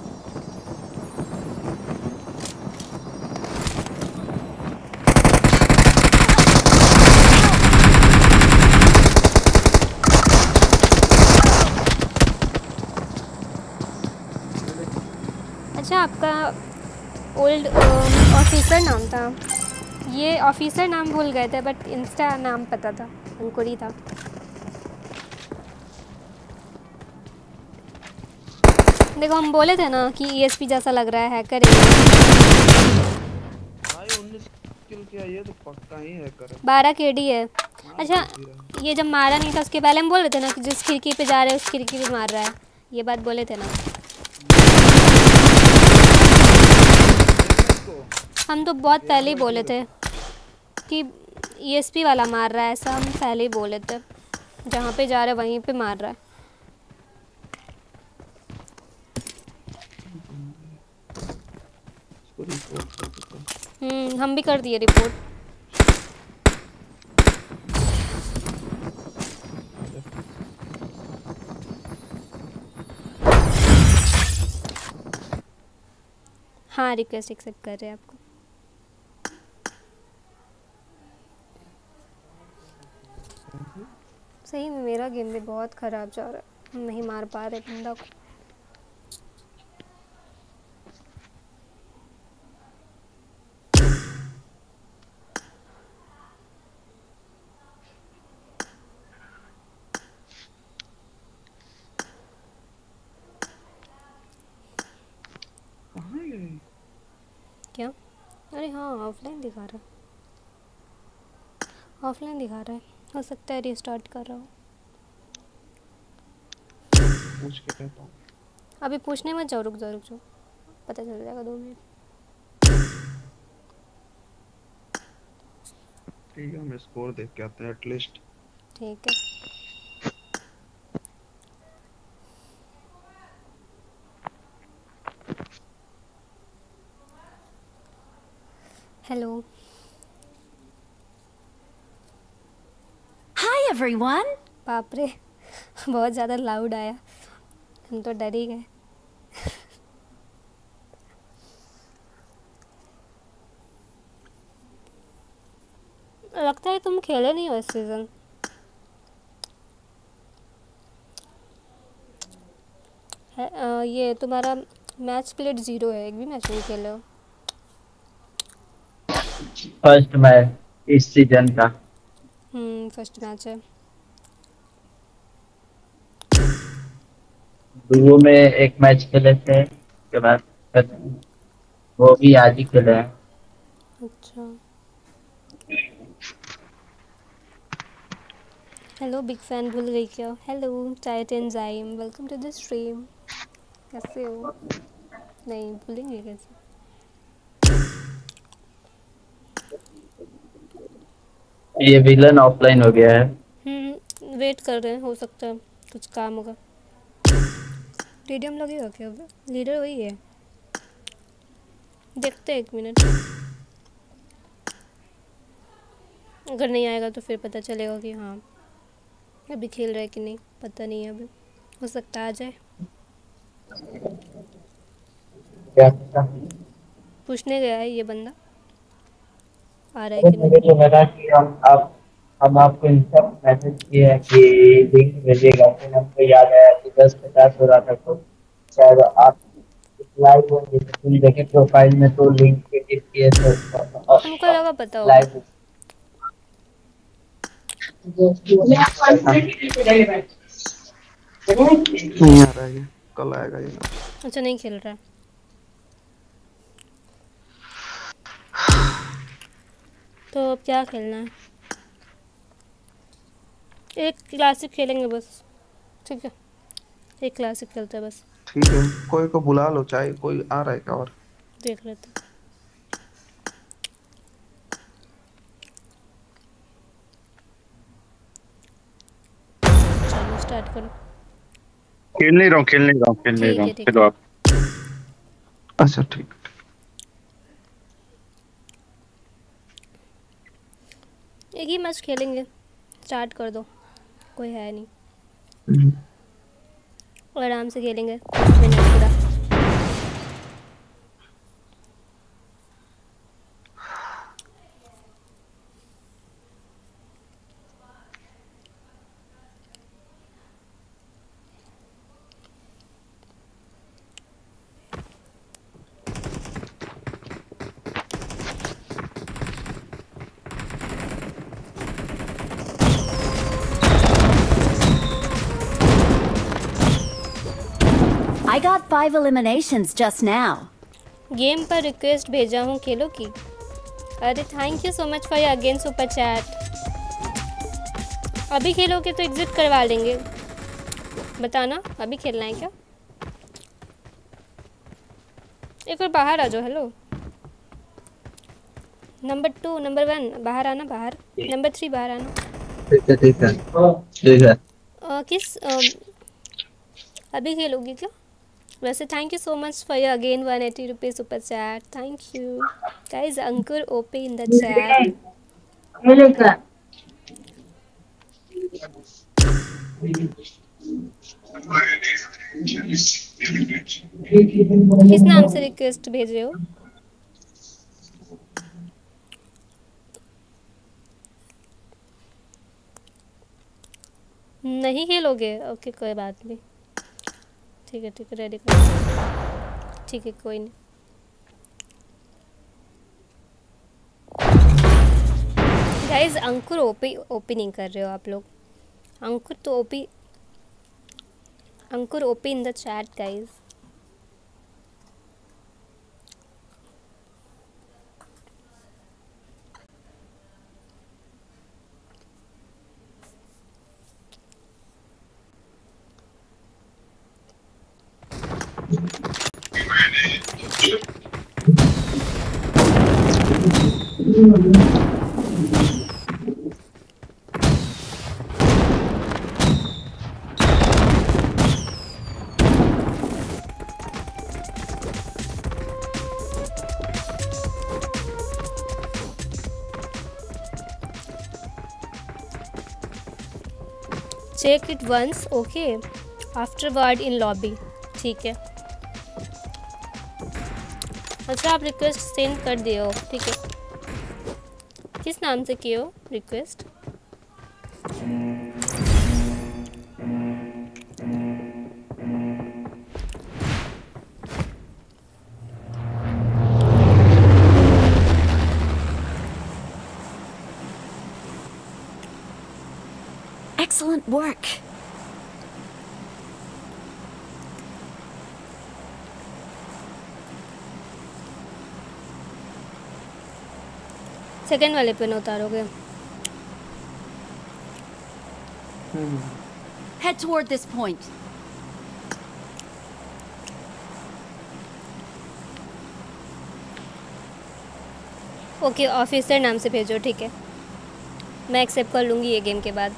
अच्छा आपका ओल्ड ऑफिसर नाम था। ये officer नाम भूल गए थे but Insta नाम पता था, अंकुरी था। देखो हम बोले थे ना कि ESP जैसा लग रहा है, हैकर है। भाई 19 किल किया, ये तो पक्का ही हैकर है। 12 KD है। मार अच्छा कैसे रहा है? ये जब मारा नहीं था उसके पहले हम बोल रहे थे ना कि जिस खिड़की पे जा रहे हैं उस खिड़की पे मार रहा है, ये बात बोले थे ना इसको हम। तो बहुत पहले ही बोले थे कि ESP वाला मार रहा है, ऐसा हम पहले ही बोले थे। जहाँ पे जा रहे वहीं पे मार रहा है। इसको रिपोर्ट कर देता हूँ। हम भी कर दिए रिपोर्ट। आजा। हाँ रिक्वेस्ट एक्सेप्ट कर रहे हैं आपको। सही में मेरा गेम भी बहुत ख़राब जा रहा है, हम नहीं मार पा रहे बंदा को। कहाँ है ये? क्या? अरे हाँ ऑफलाइन दिखा रहा है, ऑफलाइन दिखा रहा है। हो सकता है रिस्टार्ट कर रहा हूँ। पूछ के कहता हूँ। अभी पूछने मत जाओ, रुक जाओ रुक जाओ, पता चल जाएगा 2 मिनट। ठीक है, हम स्कोर देख के आते हैं एटलीस्ट। ठीक है। हेलो। Hi, everyone. बाप रे बहुत ज़्यादा लाउड आया, हम तो डर ही गए। लगता है तुम खेले नहीं हो इस सीज़न। ये तुम्हारा मैच प्लेट 0 है, एक भी मैच नहीं खेले हो। फर्स्ट मैच इस सीजन का। फर्स्ट मैच है। डुओ में एक मैच खेले थे, उसके बाद वो भी आज ही खेले हैं। अच्छा। हेलो बिग फैन भूल गई क्या? हेलो चाइट enzyme, welcome to the stream. कैसे हो? नहीं भूलेंगे कैसे। ये विलन ऑफलाइन हो गया है। वेट कर रहे हैं, हो सकता है कुछ काम होगा। टीडीएम लगेगा क्या? अब लीडर वही है, देखते हैं 1 मिनट। अगर नहीं आएगा तो फिर पता चलेगा कि हाँ अभी खेल रहा है कि नहीं, पता नहीं है अभी। हो सकता है आ जाए। क्या पता। पूछने गया है ये बंदा, आ रहा है अरे कि नहीं। मुझे तो लगा कि हम आपको इंस्टा मैसेज किए हैं कि लिंक भेजिएगा, फिर हमको याद आया कि 10:50 हो रहा था, तो शायद आप लाइव होंगे, तो फिर देखे प्रोफाइल में तो लिंक पे क्लिक किए तो हमको लगा पता होगा। लाइव। नहीं आ रहा है ये, कल आएगा ये। अच्छा नहीं खेल रहा है। तो अब क्या खेलना है? एक क्लासिक खेलेंगे बस, ठीक है? एक क्लासिक खेलते हैं बस। ठीक है, कोई को बुला लो, चाहे कोई आ रहा है क्या? और देख लेते हैं। चलो स्टार्ट करो। खेल नहीं रहा हूँ ठीक चलो है। आप। अच्छा ठीक। एक ही मैच खेलेंगे, स्टार्ट कर दो, कोई है नहीं। हम्म। आराम से खेलेंगे 5 मिनट पूरा। I got 5 eliminations just now. Game पर रिक्वेस्ट भेजा हूँ खेलो की। अरे thank you so much for your again super chat. अभी खेलोगे तो एग्जिट करवा लेंगे, बताना अभी खेलना है क्या। एक और बाहर आ जाओ। हेलो नंबर 2 नंबर 1 बाहर आना, बाहर नंबर 3 बाहर आना। ठीक है ठीक है ठीक है। किस अभी खेलोगी क्या वैसे। Thank you so much for your again 180 rupees super chat. Thank you guys. Ankur OP in the chat. किस नाम से रिक्वेस्ट भेज रहे हो। नहीं खेलोगे ओके कोई बात नहीं। ठीक है रेडी कर। ठीक है कोई नहीं। गाइस अंकुर ओपी नहीं कर रहे हो आप लोग। अंकुर तो OP, Ankur OP in the chat guys. Check it once okay afterward in lobby. ठीक है अच्छा आप रिक्वेस्ट सेंड कर दिए हो। ठीक है किस नाम से किए हो रिक्वेस्ट। Excellent work. सेकंड वाले पे न उतारोगे। Head toward this point. Okay officer नाम से भेजो। ठीक है मैं एक्सेप्ट कर लूँगी ये गेम के बाद।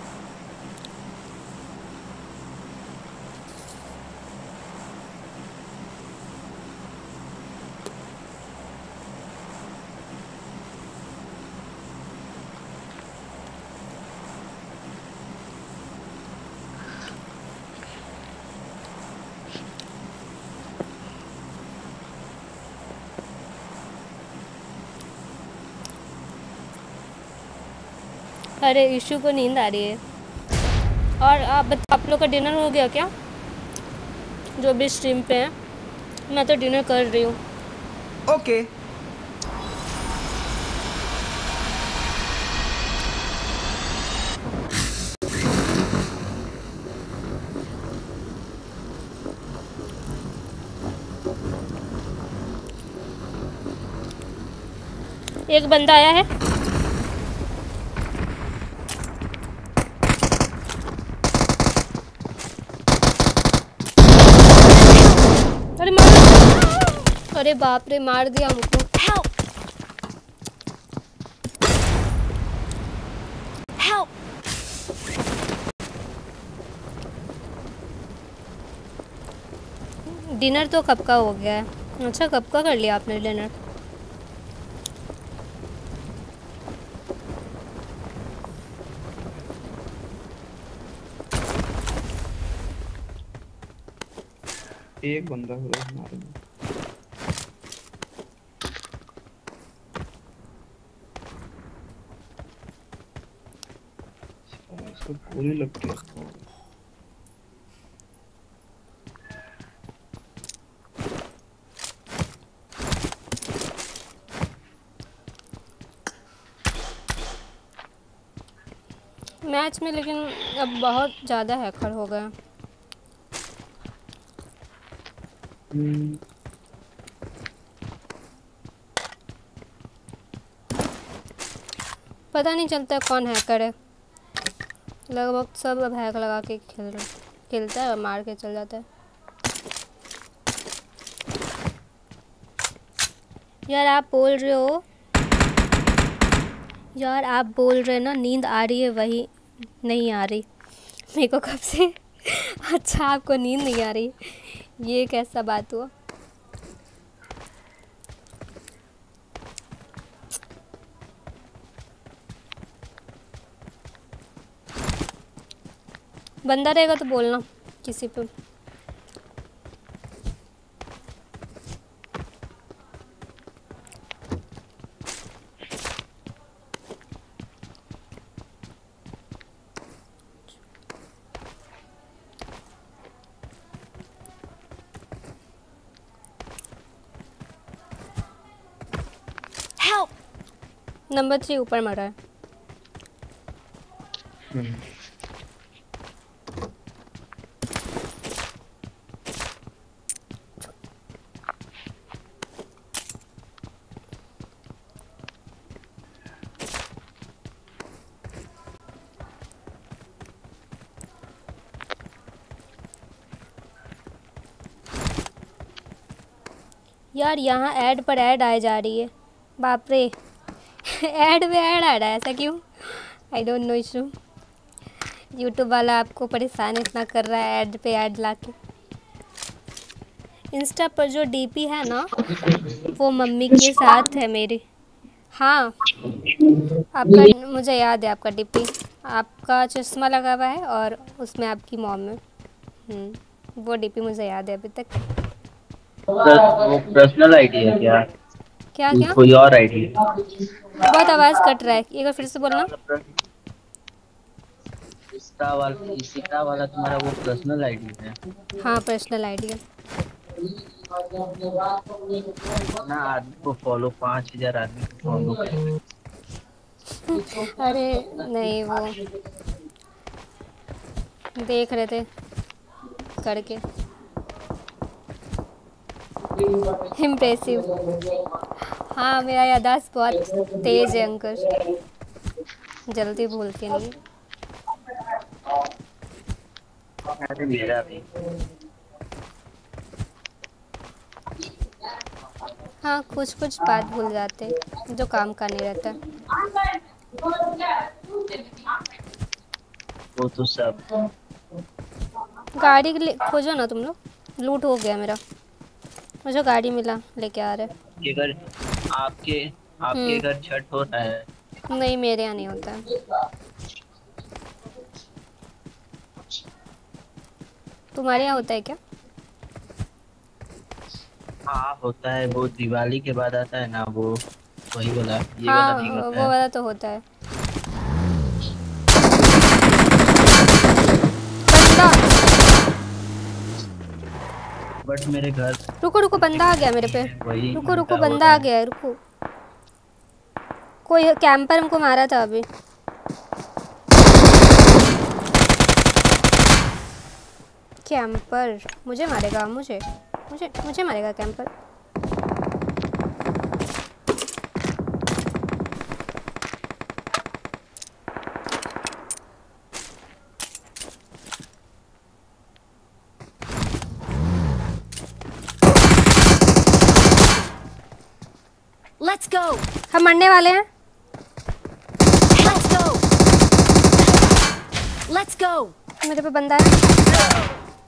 अरे इशू को नींद आ रही है। और आप लोग का डिनर हो गया क्या जो भी स्ट्रीम पे है। मैं तो डिनर कर रही हूँ। ओके एक बंदा आया है। अरे बाप रे मार दिया हमको। Help! Help! डिनर तो कब का हो गया है। अच्छा कब का कर लिया आपने डिनर। एक बंदा हो रहा है हमारे में। इसको गोली लग गया। मैच में लेकिन अब बहुत ज़्यादा हैकर हो गया। पता नहीं चलता कौन हैकर है। लगभग सब अब हैक लगा के खेलता है और मार के चल जाता है। यार आप बोल रहे हो ना नींद आ रही है, वही नहीं आ रही मेरे को कब से। अच्छा आपको नींद नहीं आ रही, ये कैसा बात हुआ। बंदा रहेगा तो बोलना किसी पे। नंबर 3 ऊपर मरा है। यार यहाँ ऐड पर ऐड आ जा रही है, बाप रे। ऐड में ऐड आ रहा है, ऐसा क्यों? I don't know issue. YouTube वाला आपको परेशान इतना कर रहा है ऐड पे ऐड लाके। इंस्टा पर जो डीपी है ना वो मम्मी के साथ है मेरी। हाँ आपका मुझे याद है, आपका डीपी, आपका चश्मा लगा हुआ है और उसमें आपकी मॉम है। वो डीपी मुझे याद है अभी तक। वो पर्सनल आईडी है क्या? क्या कोई और आईडी है? बहुत आवाज़ कट रहा है, एक बार फिर से बोलना। इंस्टा वाला तुम्हारा वो पर्सनल आईडी है? हाँ पर्सनल आईडी है ना। आदमी को फॉलो 5000 आदमी को फॉलो कर। अरे नहीं, वो देख रहे थे करके। इम्प्रेसिव। हाँ मेरा याददाश्त बहुत तेज है अंकुर, जल्दी भूलते नहीं। अरे मेरा भी। हाँ कुछ बात भूल जाते जो काम का नहीं रहता। वो तो सब। गाड़ी खोजो ना तुम लोग, लूट हो गया मेरा। मुझे गाड़ी मिला, लेके आ रहे। घर आपके घर छठ होता है? नहीं मेरे यहाँ नहीं होता है। तुम्हारे यहाँ होता है क्या? हाँ होता है, वो दिवाली के बाद आता है ना, वो वही वाला। ये हाँ वाला नहीं होता वो वाला तो होता है। बंदा, बट मेरे घर। रुको बंदा आ गया मेरे पे। रुको बंदा आ गया है, रुको। कोई कैंपर हमको मारा था अभी। कैंपर मुझे मारेगा, मुझे मारेगा कैंपर। Let's go. हम मरने वाले हैं। Let's go. Let's go. मेरे पे बंदा है।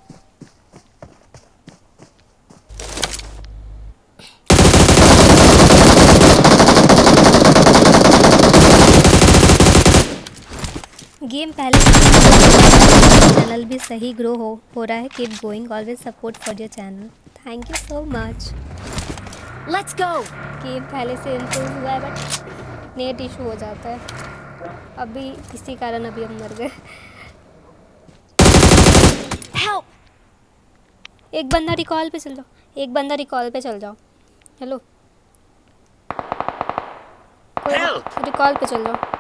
गेम पहले चैनल भी सही ग्रो हो रहा है। Keep going, always support for your channel. Thank you so much. Let's go. Game पहले से इम्प्रूव हुआ है बट नेट इशू हो जाता है अभी, इसी कारण अभी हम मर गए। Help. एक बंदा रिकॉल पे चल जाओ। हेलो रिकॉल पे चल जाओ।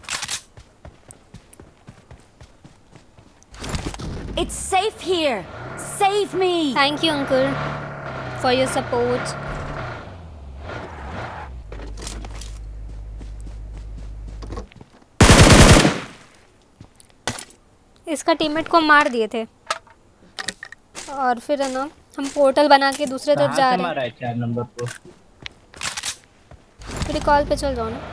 It's safe here. Save me! Thank you Ankur for your support. इसका टीममेट को मार दिए थे और फिर है ना हम पोर्टल बना के दूसरे तरफ जा रहे हैं। मारा है 4 नंबर को। फिर कॉल पे चल जाओ ना।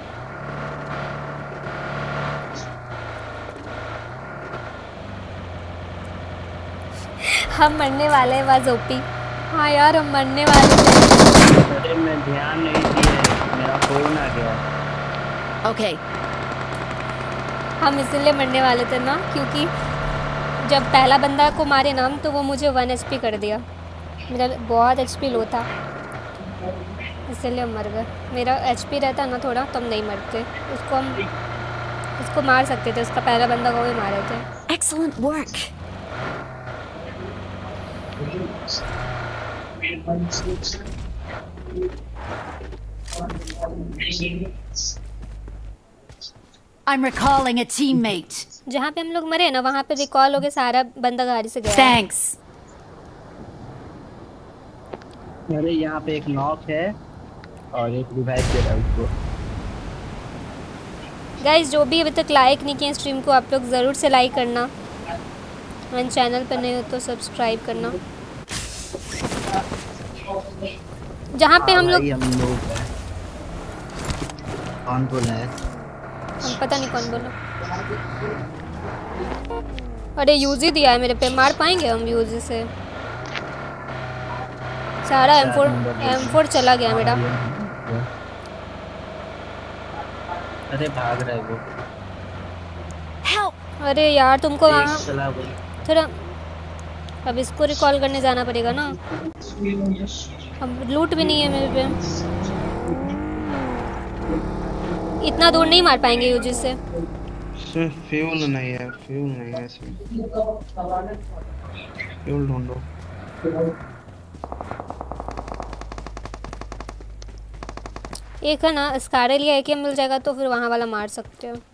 हम मरने वाले हैं बस ओपी। हाँ यार हम मरने वाले थे। अरे मैं ध्यान नहीं दिया, मेरा फोन आ गया। Okay, हम इसीलिए मरने वाले थे ना क्योंकि जब पहला बंदा को मारे ना तो वो मुझे 1 HP कर दिया। मेरा बहुत HP लो था इसलिए हम मर गए। मेरा HP रहता ना थोड़ा तो हम नहीं मरते। उसको मार सकते थे, उसका पहला बंदा को भी मारे थे। excellent work. I'm recalling a teammate. जहाँ पे हम लोग मरे ना वहाँ पे रिकॉल हो गया, सारा बंदा गाड़ी से गया। Thanks. अरे यहाँ पे एक नॉक है और एक रिवाइव दे रहा है उसको। गाइस जो भी अभी तक लाइक नहीं किए स्ट्रीम को आप लोग ज़रूर से लाइक करना और चैनल पर नहीं हो तो सब्सक्राइब करना। जहाँ पे हम लोग कौन बोला है? हम पता नहीं कौन बोला। अरे यूजी दिया है मेरे पे, मार पाएंगे हम यूजी से? सारा M4 चला गया मेरा। अरे भाग रहा है वो। Help! अरे यार तुमको वहाँ चला वो। थोड़ा अब इसको रिकॉल करने जाना पड़ेगा ना। अब लूट भी नहीं है मेरे पे, इतना दूर नहीं मार पाएंगे यूजी से। फ्यूल नहीं है इसमें। फ्यूल ढूंढो। एक है ना स्कारल या AK मिल जाएगा तो फिर वहाँ वाला मार सकते हो।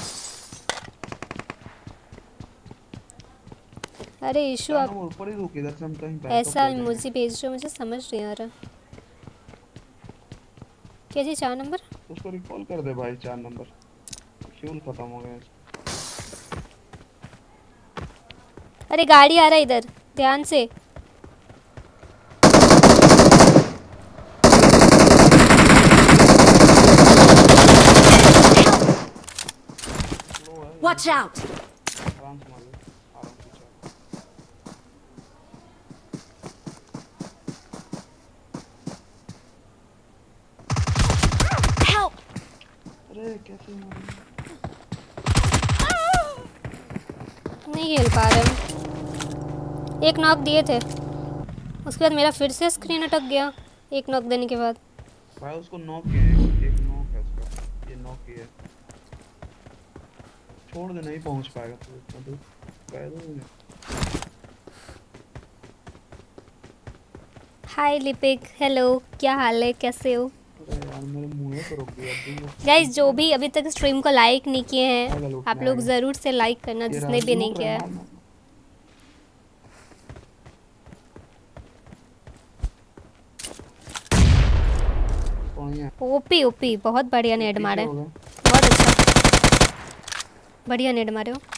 अरे इशू आप ऊपर ही रुक, इधर से हम कहीं बैकअप ऐसा ले लेंगे। इमोजी भेज रहे हो, मुझे समझ नहीं आ रहा। क्या जी 4 नंबर? उसको रिकॉल कर दे भाई 4 नंबर। फ्यूल खत्म हो गया। अरे गाड़ी आ रहा है इधर, ध्यान से। Watch out! आराम से मारो, आराम से चलो। Help! अरे कैसे मारे? नहीं खेल पा रहे हम। एक नॉक दिए थे, उसके बाद मेरा फिर से स्क्रीन अटक गया एक नॉक देने के बाद। भाई उसको नॉक किया है, एक नॉक है उसका, ये नॉक किया है। छोड़ दे, नहीं पहुंच पाएगा तो इतना दूर पैदल। हाय लिपिक, हेलो, क्या हाल है, कैसे हो? अरे यार मेरे मुंह पे रोक दिया। गाइस जो भी अभी तक स्ट्रीम को लाइक नहीं किए हैं आप लोग ज़रूर से लाइक करना, जिसने भी नहीं किया है। ओपी ओपी बहुत बढ़िया नेड मारे, बहुत अच्छा, बढ़िया नेड मारे हो।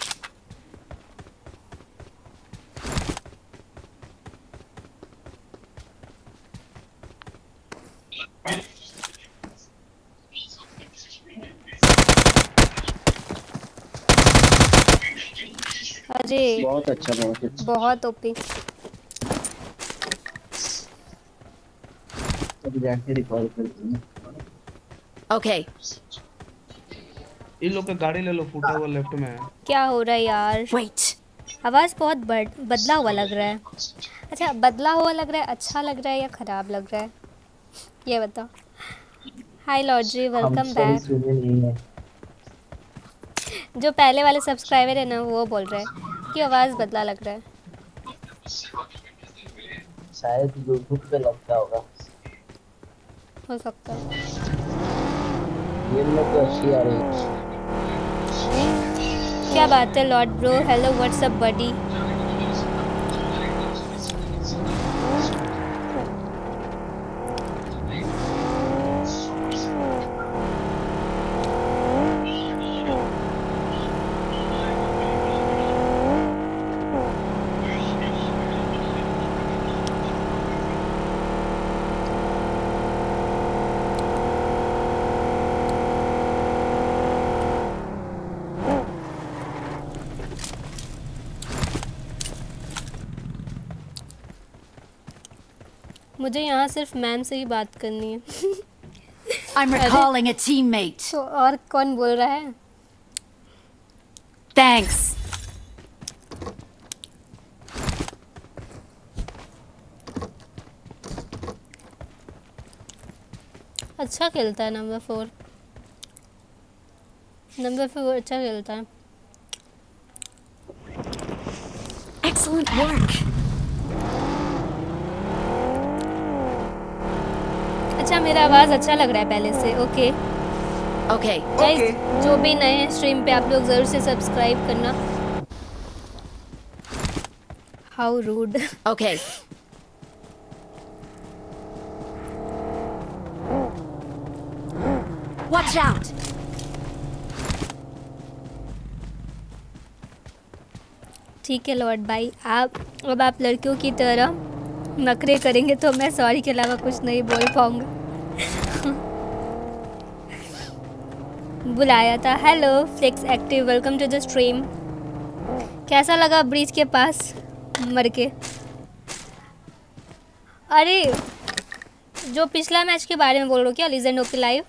अरे बहुत अच्छा, बहुत अच्छा। बहुत ओपी। अभी जाके रिकॉल करते हैं। Okay. इन लोग का गाड़ी ले लो, फूटा हुआ लेफ्ट में है। क्या हो रहा है यार? Wait. आवाज़ बहुत बदला हुआ लग रहा है। अच्छा बदला हुआ लग रहा है, अच्छा लग रहा है या ख़राब लग रहा है ये बताओ। हाय लॉर्ड्री, वेलकम बैक। जो पहले वाले सब्सक्राइबर है ना वो बोल रहे हैं कि आवाज़ बदला लग रहा है। शायद यूट्यूब पे लगता होगा, हो सकता है। ये लोग तो अच्छी आ रही है। क्या बात है lord bro, hello what's up buddy. मुझे यहाँ सिर्फ मैम से ही बात करनी है। I'm recalling a teammate. तो और कौन बोल रहा है? Thanks. अच्छा खेलता है नंबर 4 अच्छा खेलता है। Excellent work. अच्छा मेरा आवाज़ अच्छा लग रहा है पहले से। Okay Okay. गाइस, जो भी नए हैं स्ट्रीम पे आप लोग ज़रूर से सब्सक्राइब करना। How rude. Okay. Watch out. ठीक है लॉर्ड भाई, अब आप लड़कियों की तरह नखरे करेंगे तो मैं सॉरी के अलावा कुछ नहीं बोल पाऊँगा। बुलाया था। Hello flex active, welcome to the stream. कैसा लगा ब्रिज के पास मर के? अरे जो पिछला मैच के बारे में बोल रहे हो क्या, लीजेंड ओपी लाइव?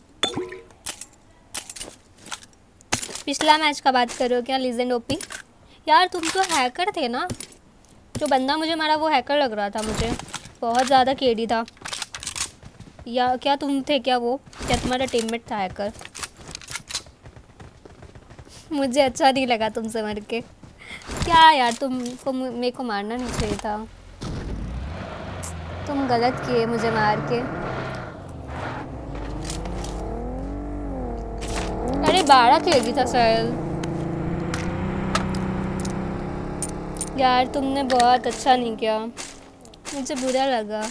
पिछला मैच का बात कर रहे हो क्या, लीजेंड ओपी? यार तुम तो हैकर थे ना, जो बंदा मुझे मारा वो हैकर लग रहा था मुझे, बहुत ज़्यादा केडी था। या क्या तुम थे क्या वो, क्या तुम्हारा टीममेट था हैकर? मुझे अच्छा नहीं लगा तुमसे मर के। क्या यार तुमको मेरे को मारना नहीं चाहिए था, तुम गलत किए मुझे मार के। अरे 12 केडी था शायद। यार तुमने बहुत अच्छा नहीं किया, मुझे बुरा लगा।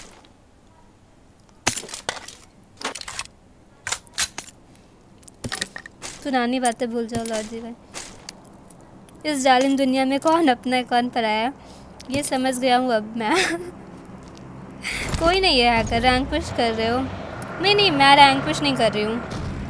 पुरानी बातें भूल जाओ लॉजी भाई। इस जालिम दुनिया में कौन अपना है कौन पराया है, ये समझ गया हूँ अब मैं। कोई नहीं है हैकर, रैंक पुश कर रहे हो? नहीं मैं रैंक पुश नहीं कर रही हूँ।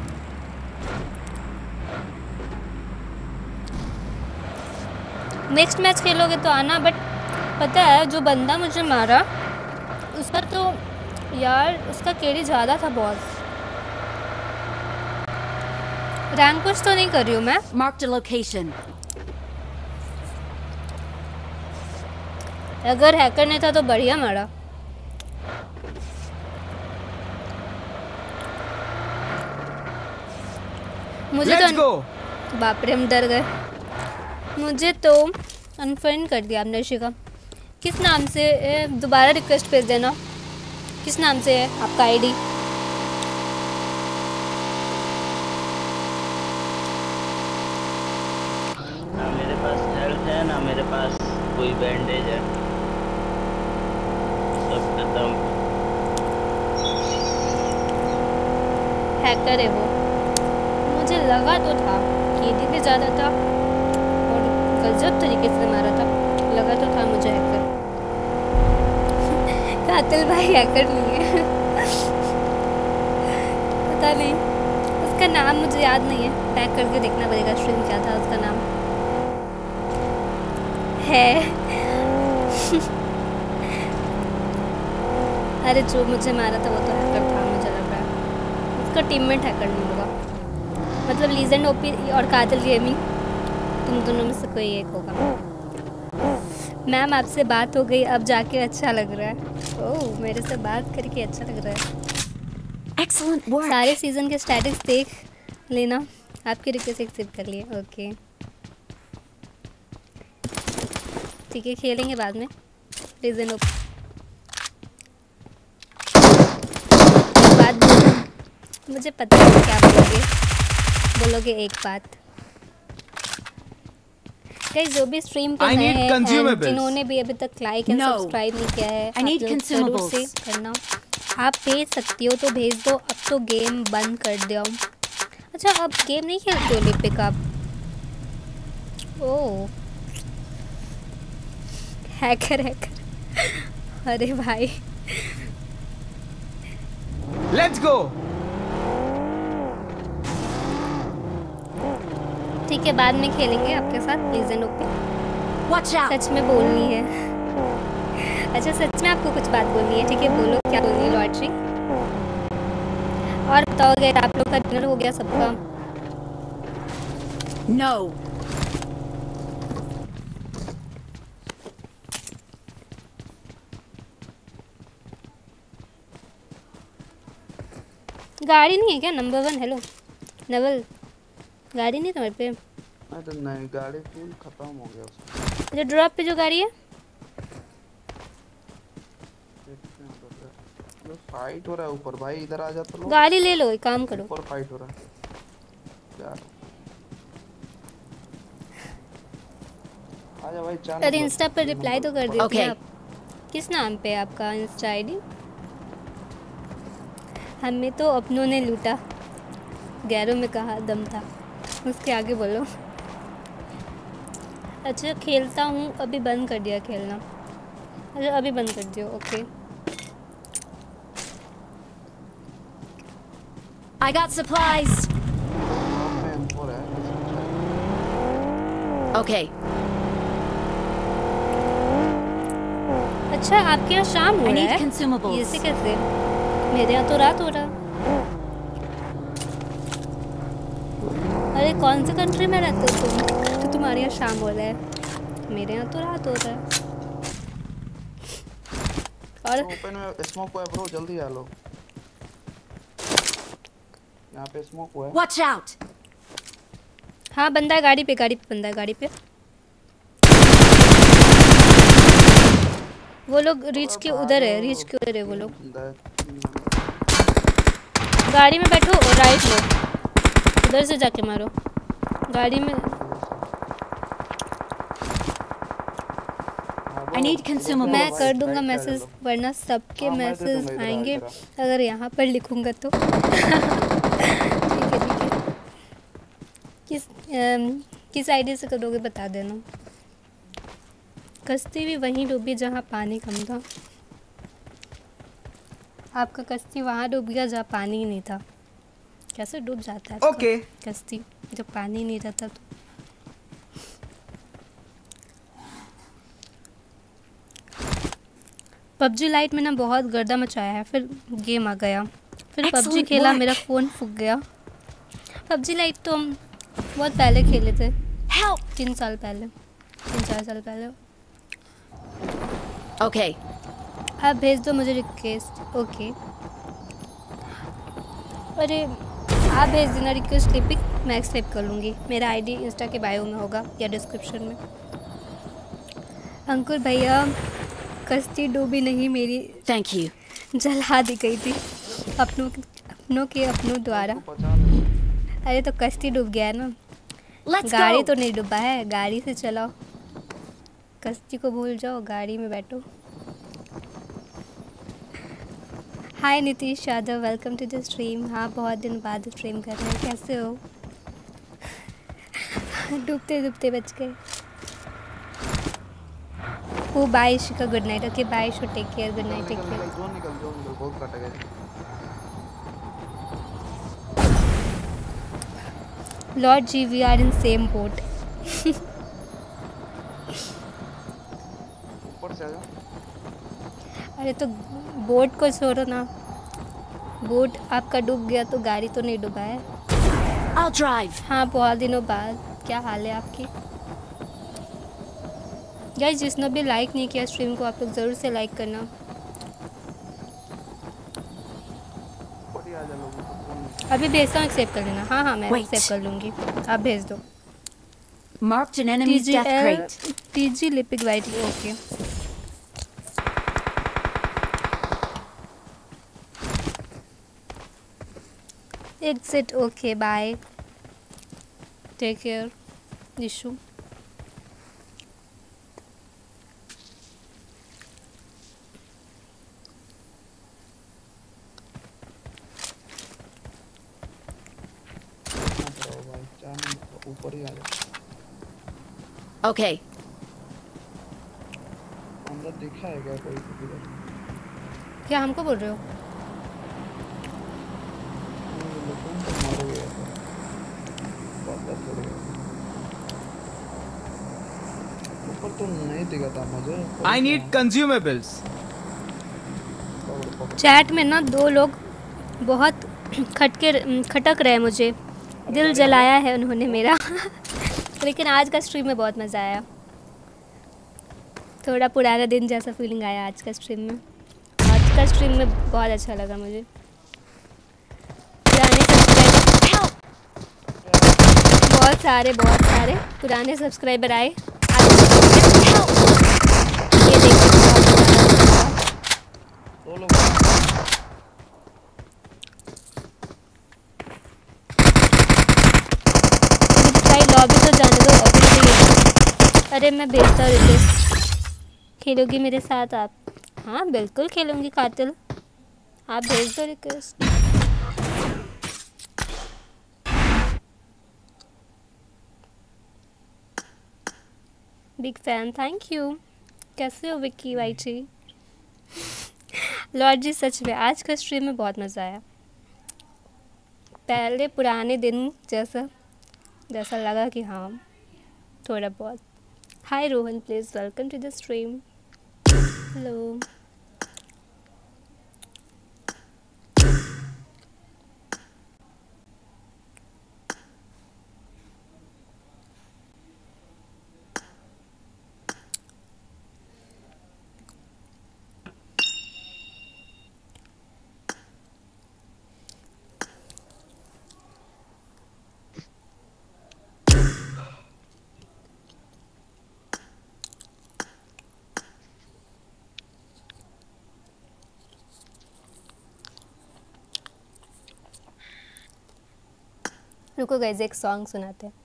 नेक्स्ट मैच खेलोगे तो आना, बट पता है जो बंदा मुझे मारा उसका तो यार उसका केडी ज़्यादा था बहुत। रैंक पुश तो नहीं कर रही हूँ मैं। Marked a location. अगर हैकर नहीं था तो बढ़िया मारा। मुझे तो बाप रे हम डर गए। मुझे तो अनफ्रेंड कर दिया आपने शिका। किस नाम से? दोबारा रिक्वेस्ट भेज देना। किस नाम से है आपका आईडी? ना मेरे पास हेल्थ है ना मेरे पास कोई बैंडेज है, सब खत्म। हैकर है वो, मुझे लगा तो था केडी भी ज़्यादा था और गजब तरीके से मारा था, लगा तो था मुझे हैकर। कातिल भाई हैकर नहीं है। पता नहीं उसका नाम मुझे याद नहीं है, पैक करके देखना पड़ेगा स्ट्रीम क्या था उसका नाम है। अरे जो मुझे मारा था वो तो हैकर था, मुझे लग रहा है उसका टीममेट हैकर नहीं होगा। मतलब लीजेंड ओपी और कातिल गेमिंग तुम दोनों में से कोई एक होगा। मैम आपसे बात हो गई, अब जाके अच्छा लग रहा है। ओह मेरे से बात करके अच्छा लग रहा है। Excellent work. सारे सीज़न के स्टैटिक्स देख लेना, आपकी रिक्वेस्ट एक्सेप्ट कर लिए। ओके ठीक है, खेलेंगे बाद में लीजेंड ओपी। बात मुझे पता है क्या बोलोगे एक बात। गाइस जो भी स्ट्रीम पे नए हैं जिन्होंने भी अभी तक लाइक एंड सब्सक्राइब नहीं किया है, आप लोग जरूर से करना। आप भेज सकती हो तो भेज दो, अब तो गेम बंद कर दो। अच्छा अब गेम नहीं खेलते हो लिपिक आप? ओह हैकर अरे भाई लेट्स गो। ठीक है बाद में खेलेंगे आपके साथ लीजेंड ओपी। Watch out. सच में बोलनी है। अच्छा सच में मैंने आपको कुछ बात बोलनी है, ठीक है? बोलो क्या बोलनी है लॉर्ड जी। और बताओ अगर आप लोग का डिनर हो गया सबका? No. गाड़ी नहीं है क्या? नंबर 1 हेलो नवल, गाड़ी नहीं तुम्हारे पे? तो नहीं, गाड़ी फ्यूल खत्म हो गया उसका। अच्छा ड्रॉप पे जो गाड़ी है फाइट हो रहा है ऊपर भाई, इधर आ जा तो लोग। गाड़ी ले लो, एक काम करो। ऊपर फाइट हो रहा है यार, आजा भाई। चार अरे इंस्टा पर रिप्लाई तो कर देते Okay. आप। किस नाम पे है आपका इंस्टा आईडी? हमें तो अपनों ने लूटा, गैरों में कहा दम था, उसके आगे बोलो। अच्छा खेलता हूँ, अभी बंद कर दिया खेलना। अच्छा अभी बंद कर दियो, okay. I got supplies. Okay. अच्छा आपके यहाँ शाम हो I रहा need है? consumables. ये से कैसे? मेरे यहाँ तो रात हो रहा। अरे कौन से कंट्री में रहते हो तुम तो तुम्हारे यहाँ शाम हो रहा है? मेरे यहाँ तो रात हो रहा है। और ओपन में स्मोक हुआ है ब्रो, जल्दी आ लो। यहाँ पे स्मोक हुआ है। Watch out. हाँ बंदा है गाड़ी पे, गाड़ी पे बंदा है, गाड़ी पे। वो लोग रीच के उधर है, रीच के उधर है वो लोग। गाड़ी में बैठो और राइट लो, उधर से जाके मारो गाड़ी में। I need consumables. मैं कर दूंगा मैसेज, वरना सबके मैसेज आएंगे अगर यहाँ पर लिखूंगा तो। ठीक है। किस आईडी से करोगे बता देना। कश्ती भी वहीं डूबी जहाँ पानी कम था। आपका कश्ती वहाँ डूब गया जहाँ पानी ही नहीं था। कैसे डूब जाता है आपका कश्ती जब पानी नहीं रहता तो? पबजी लाइट में ना बहुत गर्दा मचाया है, फिर गेम आ गया, फिर पबजी खेला, मेरा फ़ोन फूक गया। पबजी लाइट तो हम बहुत पहले खेले थे, 3 साल पहले, 3-4 साल पहले। Okay. आप भेज दो मुझे रिक्वेस्ट, ओके। अरे आप भेज देना रिक्वेस्ट क्लिपिंग, मैं एक्सेप्ट कर लूँगी। मेरा आईडी इंस्टा के बायो में होगा या डिस्क्रिप्शन में। अंकुर भैया कश्ती डूबी नहीं मेरी, Thank you. जला दी गई थी अपनों द्वारा। अरे तो कश्ती डूब गया है ना, Let's गाड़ी go. तो नहीं डूबा है, गाड़ी से चलाओ, कश्ती को भूल जाओ, गाड़ी में बैठो। Hi Nitish Yadav, welcome to the stream. हाँ बहुत दिन बाद स्ट्रीम कर रहे हैं, कैसे हो? डूबते डूबते बच गए। ओ बाय शिका, गुड नाइट। ओके बाय शो, take care, good night, take care. जो निकल बहुत कट गए। Lord ji we are in same boat. ऊपर से आ जाओ। अरे तो बोट को छोड़ो ना, बोट आपका डूब गया तो गाड़ी तो नहीं डूबा है। I'll drive. हाँ बहुत दिनों बाद, क्या हाल है आपकी? गाइस जिसने भी लाइक नहीं किया स्ट्रीम को, आप लोग ज़रूर से लाइक करना। अभी भेजता हूँ, एक्सेप्ट कर लेना। हाँ मैं Wait. एक्सेप्ट कर लूँगी, आप भेज दो। Marked an enemy's death crate. TG लिपिक white, okay. Exit, okay, bye. Take care, Nishu. ऊपर ही आ जाओ। Okay. अंदर दिखा है क्या कोई? क्या हमको बोल रहे हो? ऊपर तो नहीं दिखा था मुझे। I need consumables. चैट में ना 2 लोग बहुत खटक रहे हैं मुझे, दिल जलाया है उन्होंने मेरा। लेकिन आज का स्ट्रीम में बहुत मज़ा आया, थोड़ा पुराना दिन जैसा फीलिंग आया आज का स्ट्रीम में। आज का स्ट्रीम में बहुत अच्छा लगा मुझे। पुराने सब्सक्राइबर बहुत सारे पुराने सब्सक्राइबर आए। ये देखिए लॉबी तो जाने दो अभी। अरे मैं भेजता हूँ रिक्वेस्ट, खेलोगी मेरे साथ आप? हाँ बिल्कुल खेलूँगी कातिल, आप भेज दो request. Big fan, thank you. कैसे हो Vicky Y G? Lord ji सच में आज का स्ट्रीम में बहुत मज़ा आया, पहले पुराने दिन जैसा लगा कि हाँ थोड़ा बहुत। Hi Rohan, please welcome to the stream. Hello. रुको गाइस, एक सॉन्ग सुनाते हैं।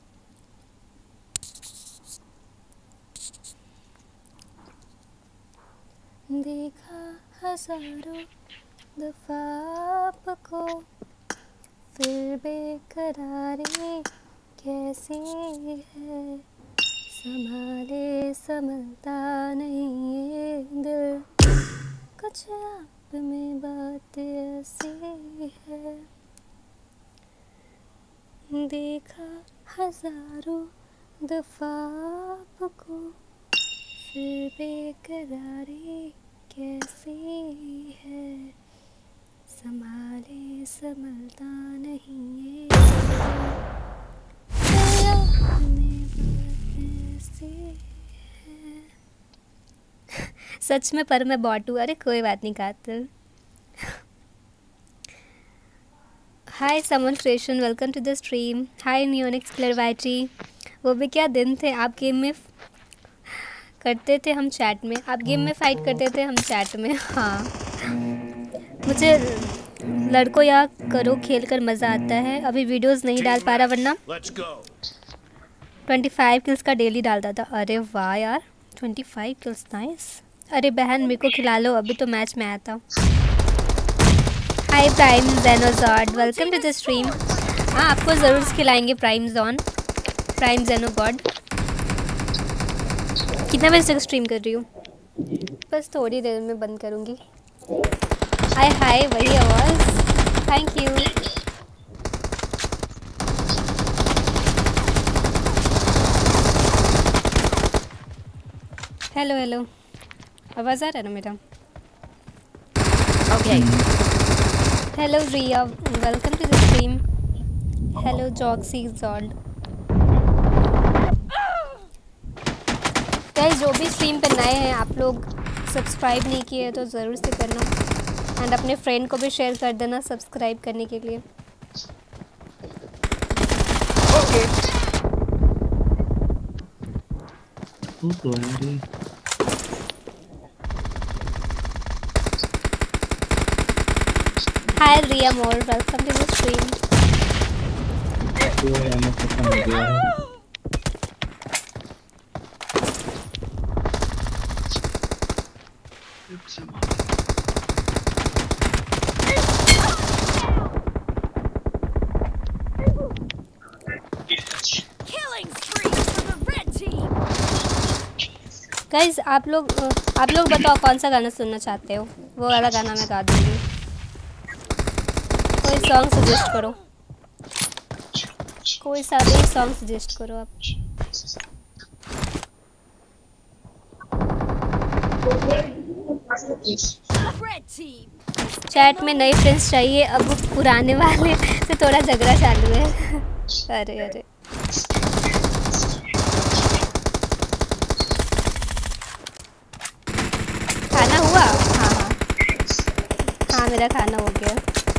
देखा हजारों दफा आपको, फिर बेकरारी कैसी है, संभाले संभलता नहीं ये दिल, कुछ आप में बात ऐसी है। देखा हजारों दफा आपको, फिर बेकरारी कैसी है, संभाले संभलता नहीं ये ऐसी है। सच में पर मैं बॉट हूँ। अरे कोई बात नहीं कातिल। हाय समन creation, welcome to the stream. Hi नियोनिक्स क्लरवाइटी। वो भी क्या दिन थे, आप गेम में करते थे हम चैट में, आप गेम में फाइट करते थे हम चैट में। हाँ मुझे लड़कों या करो खेल कर मज़ा आता है। अभी वीडियोस नहीं डाल पा रहा, वरना 25 किल्स का डेली डालता था। अरे वाह यार 25 किल्स, नाइस। अरे बहन मेरे को खिला लो, अभी तो मैच में आया था। हाय प्राइम जेनोजॉड, वेलकम टू द स्ट्रीम। हाँ आपको ज़रूर खिलाएंगे प्राइम जेनो गॉड। कितना बजे तक स्ट्रीम कर रही हूँ? बस थोड़ी देर में बंद करूँगी। हाय वही आवाज़, थैंक यू। हेलो आवाज़ आ रहा है ना मेरा? Okay. Hello Riya, welcome to the stream. Hello जॉक्सी जॉल्ड। गाइस जो भी स्ट्रीम पे नए हैं, आप लोग सब्सक्राइब नहीं किए तो ज़रूर से करना, एंड अपने फ्रेंड को भी शेयर कर देना सब्सक्राइब करने के लिए। Okay hi Riya More, welcome to the stream. Guys आप लोग बताओ कौन सा गाना सुनना चाहते हो, वो वाला गाना मैं गा दूँगी। कोई सॉन्ग सजेस्ट करो, कोई सा भी सॉन्ग सजेस्ट करो आप। चैट में नए फ्रेंड्स चाहिए, अब पुराने वाले से थोड़ा झगड़ा चालू है। अरे अरे खाना हुआ? हाँ हाँ हाँ, मेरा खाना हो गया।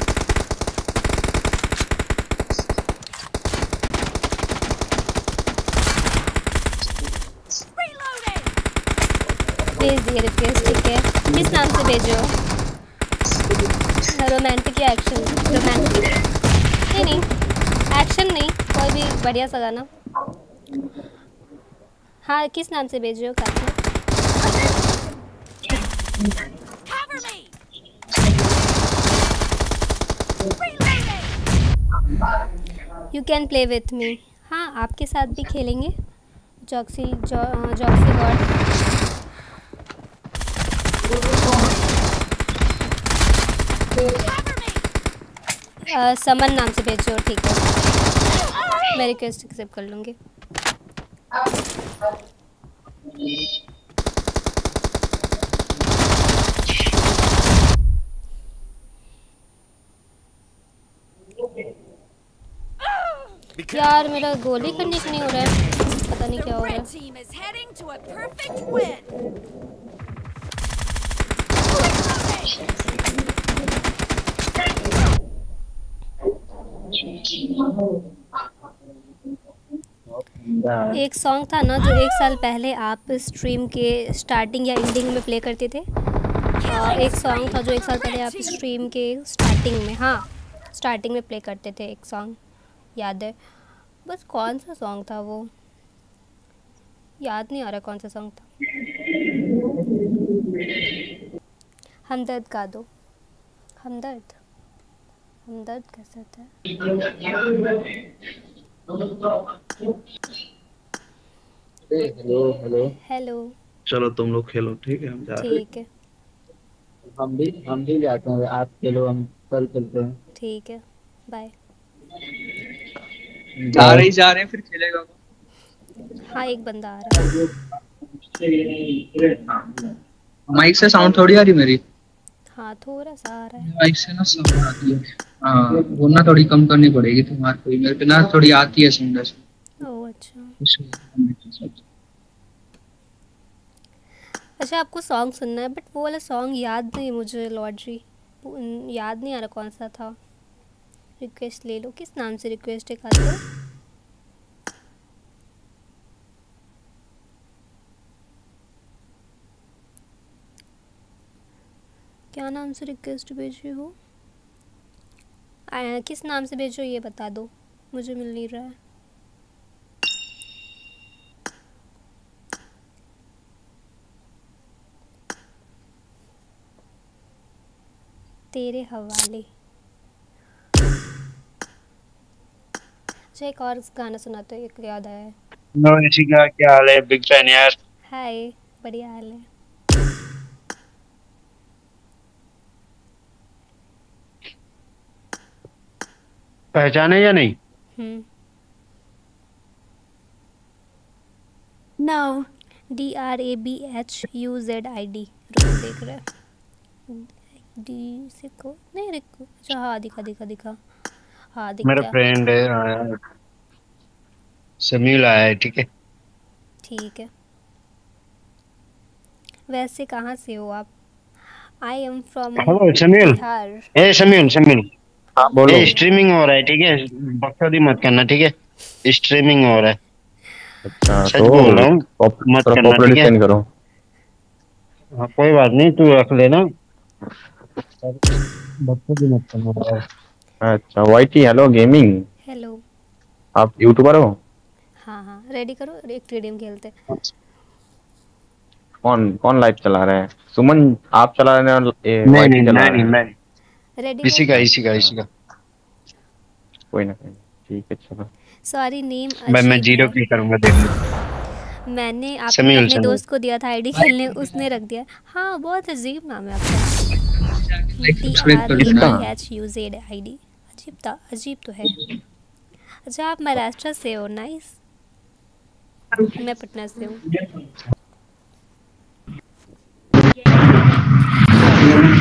भेज दिए रिक्वेस्ट, ठीक है। किस नाम से भेजो? रोमांटिक या एक्शन? रोमांटिक? नहीं नहीं, एक्शन नहीं, कोई भी बढ़िया सा गाना। हाँ, किस नाम से भेजो काफी? You can play with me. हाँ, आपके साथ भी खेलेंगे। जॉक्सी गॉड। समन नाम से भेजो, ठीक है। मैं रिक्वेस्ट एक्सेप्ट कर लूँगी। यार मेरा गोली करने का नहीं हो रहा है, पता नहीं क्या हो रहा है। एक सॉन्ग था ना जो 1 साल पहले आप स्ट्रीम के स्टार्टिंग या एंडिंग में प्ले करते थे। एक सॉन्ग था जो 1 साल पहले आप स्ट्रीम के स्टार्टिंग में, हाँ स्टार्टिंग में प्ले करते थे, एक सॉन्ग याद है। बस कौन सा सॉन्ग था वो, याद नहीं आ रहा कौन सा सॉन्ग था। हमदर्द गा दो। हमदर्द, हमदर्द कैसा था? Hello hello hello. चलो तुम लोग खेलो, ठीक है, हम जा रहे हैं। ठीक है हम भी जाते हैं, आप चलो हम कल चलते हैं। ठीक है, बाय। जा रहे हैं फिर खेलेगा वो। हाँ, एक बंदा आ रहा है। माइक से साउंड थोड़ी आ रही मेरी। हाँ, थोड़ा सा आ रहा है। माइक से ना साउंड आती है। हाँ, वो ना थोड़ी कम करनी पड़ेगी तुम्हारे को, मेरे पे ना थोड़ी आती है सुंदर से। ओह अच्छा। इसलिए अच्छा, आपको सॉन्ग सुनना है, बट वो वाला सॉन्ग याद नहीं मुझे लॉर्ड्री, याद नहीं आ रहा कौन सा था। रिक्वेस्ट ले लो, किस नाम से रिक्वेस्ट है खाते? क्या नाम से रिक्वेस्ट भेजी हो? किस नाम से भेजो ये बता दो, मुझे मिल नहीं रहा है। तेरे हवाले। अच्छा, एक और गाना सुनाते हो, एक याद आया है। नो ऋषिका, क्या हाल है? बिग फैन यार। हाय, बढ़िया हाल है। पहचाने या नहीं? No. DRABHUZID। रुको देख रहे हैं। डी से को नहीं रिको। अच्छा हाँ, दिखा। हाँ दिख मेरा गया। फ्रेंड है, समील आया है, ठीक है। ठीक है। वैसे कहाँ से हो आप? आई एम फ्रॉम हेलो समील। बिहार। ए समील। हाँ बोलो। ये स्ट्रीमिंग हो रहा है, ठीक है, बकचोदी मत करना, ठीक है। स्ट्रीमिंग हो रहा है। अच्छा सच तो बोल रहा हूँ, मत करना, ठीक पॉपुलरिटी है। सेंड करो। हाँ कोई बात नहीं, तू रख लेना, बकचोदी मत करना। अच्छा वाईटी, हेलो गेमिंग, हेलो। आप यूट्यूबर हो? हाँ, रेडी करो, एक टीडीएम खेलते। कौन लाइव चला रहा है? सुमन आप चला रहे हैं? वाईटी चला रहे नहीं, हैं? मैं रेडी इसी करो। का। कोई ना, ठीक है चलो। सॉरी, नेम मैं अजीब जीरो है। की करूंगा, देखना। मैंने समील, अपने समील। दोस्त को दिया था आईडी खेलने, उसने रख दिया। हाँ, बहुत अजीब नाम है आपका। DRABHUZID। अजीब तो है। अच्छा, आप महाराष्ट्र से हो? नाइस। मैं पटना से हूँ।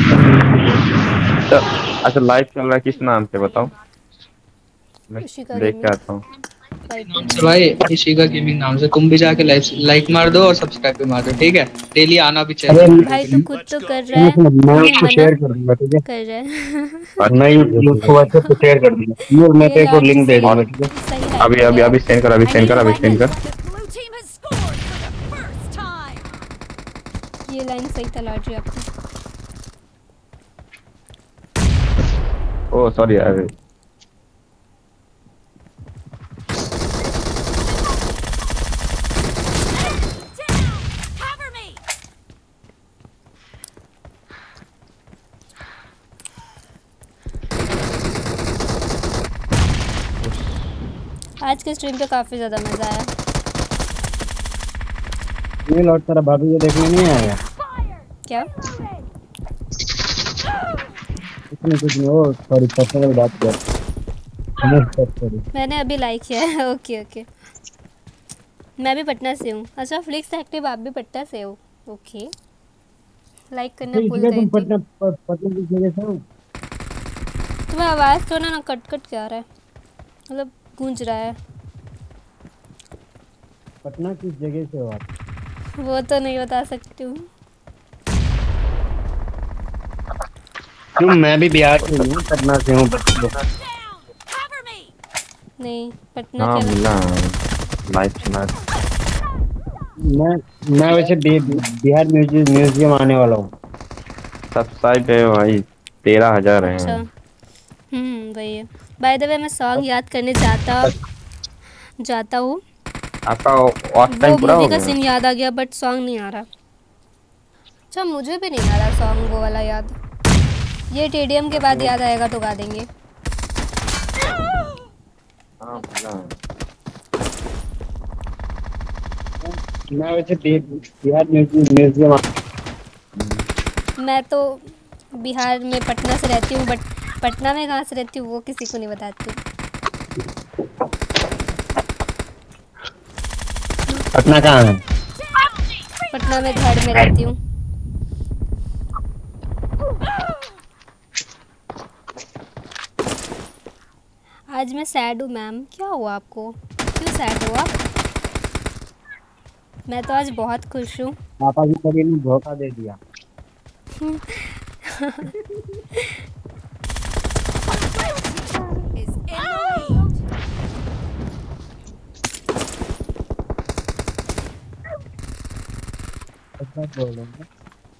अच्छा अच्छा, लाइव चल रहा है, किस नाम से बताओ, मैं इशिका देख के गेमिंग आता हूँ। नाम से भाई, इशिका गेमिंग नाम से तुम भी जाके लाइक मार दो और सब्सक्राइब भी मार दो, ठीक है? डेली आना भी अरे चाहिए। भाई तू खुद तो कर रहा है, मैं उन्हें उसको मना शेयर कर दूंगा, ठीक है? कर रहा है। मैं उसको व्हाट्सएप पे शेयर कर दूंगा, ये मैं ये तेरे को लॉजी लिंक दे सही दूंगा, ठीक है? सही अभी हाइपर अभी है। अभी सेंड कर, अभी सेंड कर, अभी सेंड कर। Blue team has scored for the first time. ये लाइन सही था लॉजी आपकी। ओ सॉरी यार, Down. Cover me. आज के स्ट्रीम पे काफ़ी ज़्यादा मज़ा आया। ये लौट तेरा भाभी को देखने नहीं आया? क्या? कुछ नहीं, ओ सॉरी, पर्सनल बात कर। सॉरी। मैंने अभी लाइक किया है। ओके ओके, मैं भी पटना से हूँ। अच्छा फ्लिक्स एक्टिव, आप भी पटना से हो? ओके, लाइक करना भूल गई तुम थी। पटना की जगह से हो? तुम्हें आवाज़ तो ना कट कट क्या आ रहा है, मतलब गूंज रहा है। पटना किस जगह से हो आप? वो तो नहीं बता सकती हूँ। क्यों, मैं भी बिहार से हूँ, पटना से हूँ। Down. Cover me. नहीं, पटना हाँ के मिला लाइव सुना। मैं वैसे बिहार म्यूजियम आने वाला हूँ। सब्सक्राइब है भाई 13,000 अच्छा, हैं। वही है। बाय द वे मैं सॉन्ग याद करने जाता हूँ। आपका वॉच वो टाइम पूरा मूवी हो का गया? सीन याद आ गया बट सॉन्ग नहीं आ रहा। अच्छा मुझे भी नहीं आ रहा सॉन्ग वो वाला याद। ये टेडियम के बाद याद आएगा तो गा देंगे। हाँ मिला। मैं वैसे बिहार म्यूजियम मैं तो बिहार में पटना से रहती हूँ, बट पटना में कहाँ से रहती हूँ वो किसी को नहीं बताती हूँ। पटना कहाँ है? पटना में घर में रहती हूँ। आज मैं सैड हूँ मैम। क्या हुआ आपको, क्यों सैड हो आप? मैं तो आज बहुत खुश हूँ। पापा की कभी ने धोखा दे दिया। Is in the lead. ऐसा बोल रहे हैं।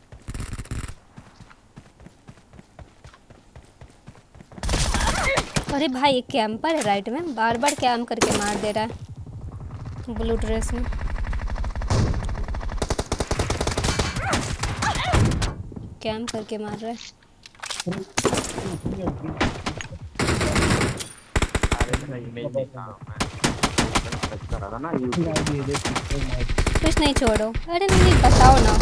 अरे भाई एक कैंपर है राइट में, बार बार कैम करके मार दे रहा है ब्लू ड्रेस में। कैम करके मार रहा है। कुछ नहीं छोड़ो। अरे नहीं बताओ ना,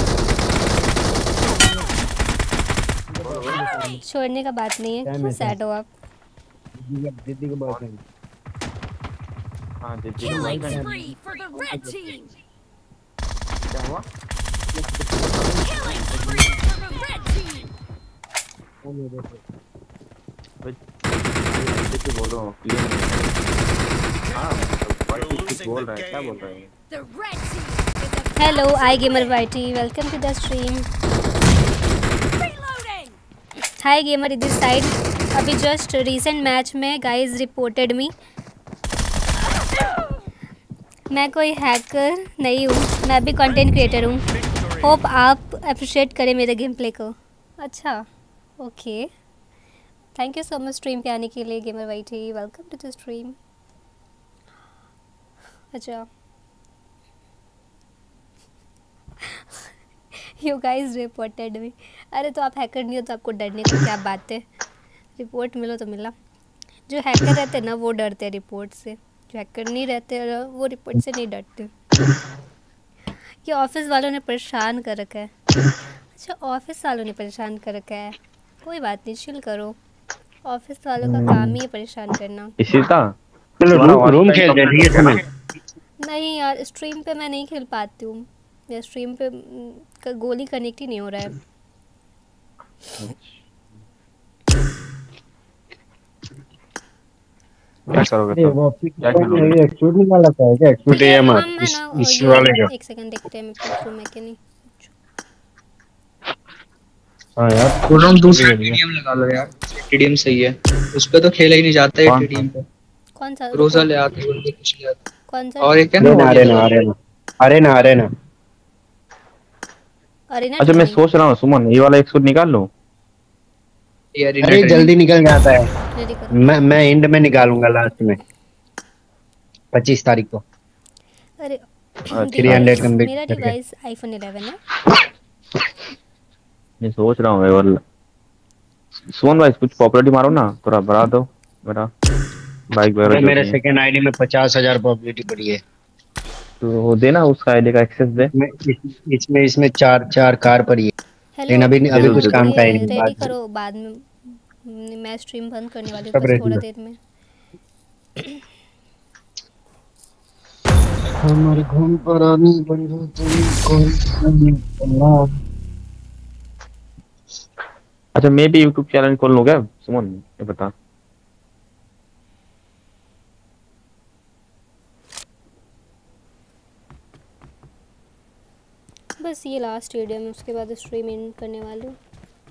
छोड़ने का बात नहीं है। क्यों सैड हो आप? दीदी के बॉयफ्रेंड। हाँ दीदी Killing spree for the red team. क्या हुआ? Killing spree for the red team. दीदी बोलो क्लियर नहीं। हाँ कुछ बोल रहा है, क्या बोल रहा है? The red team is a hello I gamer YT, welcome to the stream. reloading. Hi gamer इधर साइड। अभी जस्ट रीसेंट मैच में गाइस रिपोर्टेड मी। मैं कोई हैकर नहीं हूँ, मैं भी कंटेंट क्रिएटर हूँ। होप आप अप्रिशिएट करें मेरे गेम प्ले को। अच्छा okay, thank you so much stream पे आने के लिए gamer YT, welcome to the stream. अच्छा यू गाइज रिपोर्टेड मी। अरे तो आप हैकर नहीं हो तो आपको डरने की क्या बात है? रिपोर्ट मिलो तो मिला। जो हैकर रहते हैं ना वो डरते हैं रिपोर्ट से, जो हैकर नहीं रहते वो रिपोर्ट से नहीं डरते। ये ऑफिस वालों ने परेशान कर रखा है। अच्छा ऑफिस वालों ने परेशान कर रखा है, कोई बात नहीं, चिल करो। ऑफिस वालों का काम ही है परेशान करना। इसी का चलो रूम खेलते हैं, ठीक है समय। नहीं यार स्ट्रीम पे मैं नहीं खेल पाती हूँ, या स्ट्रीम पे गोली कनेक्ट ही नहीं हो रहा है। क्या करोगे अरे तो? वो क्या खेलोगे? ये एक्सक्लूड निकाला था क्या? एक्सक्लूड अरे एएमआर हम है ना इस ये वाले का। एक सेकंड देखते हैं मैं पूछ लूँ मैं कि नहीं। हाँ यार बोल रहा हूँ दूसरा बढ़िया। टीडीएम लगा लो यार, टीडीएम सही है। उस पे तो खेला ही नहीं जाता है कौन सा? टीडीएम पे। कौन सा रोजा रुको ले आते बंदे कुछ ले आते। कौन सा? और एक है ना अरेना वो ये अरेना लगा लो। Arena arena arena. अरीना अच्छा मैं ट्रेनिंग सोच रहा हूँ सुमन ये वाला एक्सक्लूड निकाल लूँ। ये अरीना अरे ट्रेनिंग। जल्दी निकल जाता है। रेडी करो। मैं एंड में निकालूंगा लास्ट में 25 तारीख को अरे अच्छा 300 डिवाइस कंप्लीट मेरा करके। डिवाइस आईफोन 11 है। मैं सोच रहा हूँ ये वाला। सुमन भाई कुछ पॉपुलरिटी मारो ना, थोड़ा बढ़ा दो मेरा बाइक अरे वगैरह जो मेरे भी है। सेकंड आईडी में 50,000 पॉपुलैरिटी पड़ी है। तो वो देना उसका आईडी का एक्सेस दे। इसमें चार चार कार पड़ी है। हेलो लेकिन अभी दे अभी दो कुछ दे दो। काम का ही ये नहीं रेडी बाद में करो बाद में। मैं स्ट्रीम बंद करने वाली हूँ सब बस रेडी थोड़ा है। देर में। हमारे घूम पर आनी बंधु तुम अच्छा मैं भी यूट्यूब चैनल खोल लूँ क्या सुमन, ये बता। बस ये लास्ट स्टेडियम है उसके बाद स्ट्रीम इन करने वाली हूँ।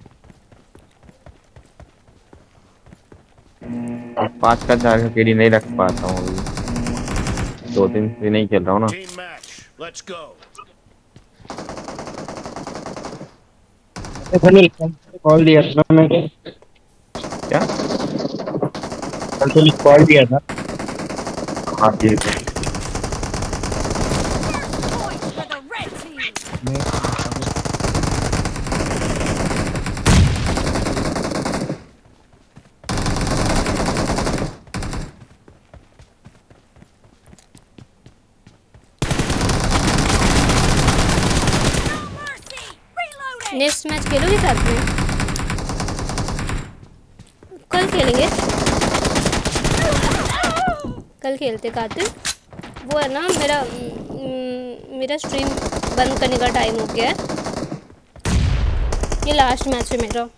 अब 5 का 4 का केडी नहीं रख पाता हूँ अभी, 2-3 दिन नहीं खेल रहा हूँ ना। Team match. Let's go. Call दिया था ना मैंने। क्या? कल तो कॉल दिया था। हाँ ठीक है। नेक्स्ट मैच खेलोगे साथ में? कल खेलेंगे। कल खेलते कातिल। वो है ना मेरा स्ट्रीम बंद करने का टाइम हो गया है। ये लास्ट मैच है मेरा।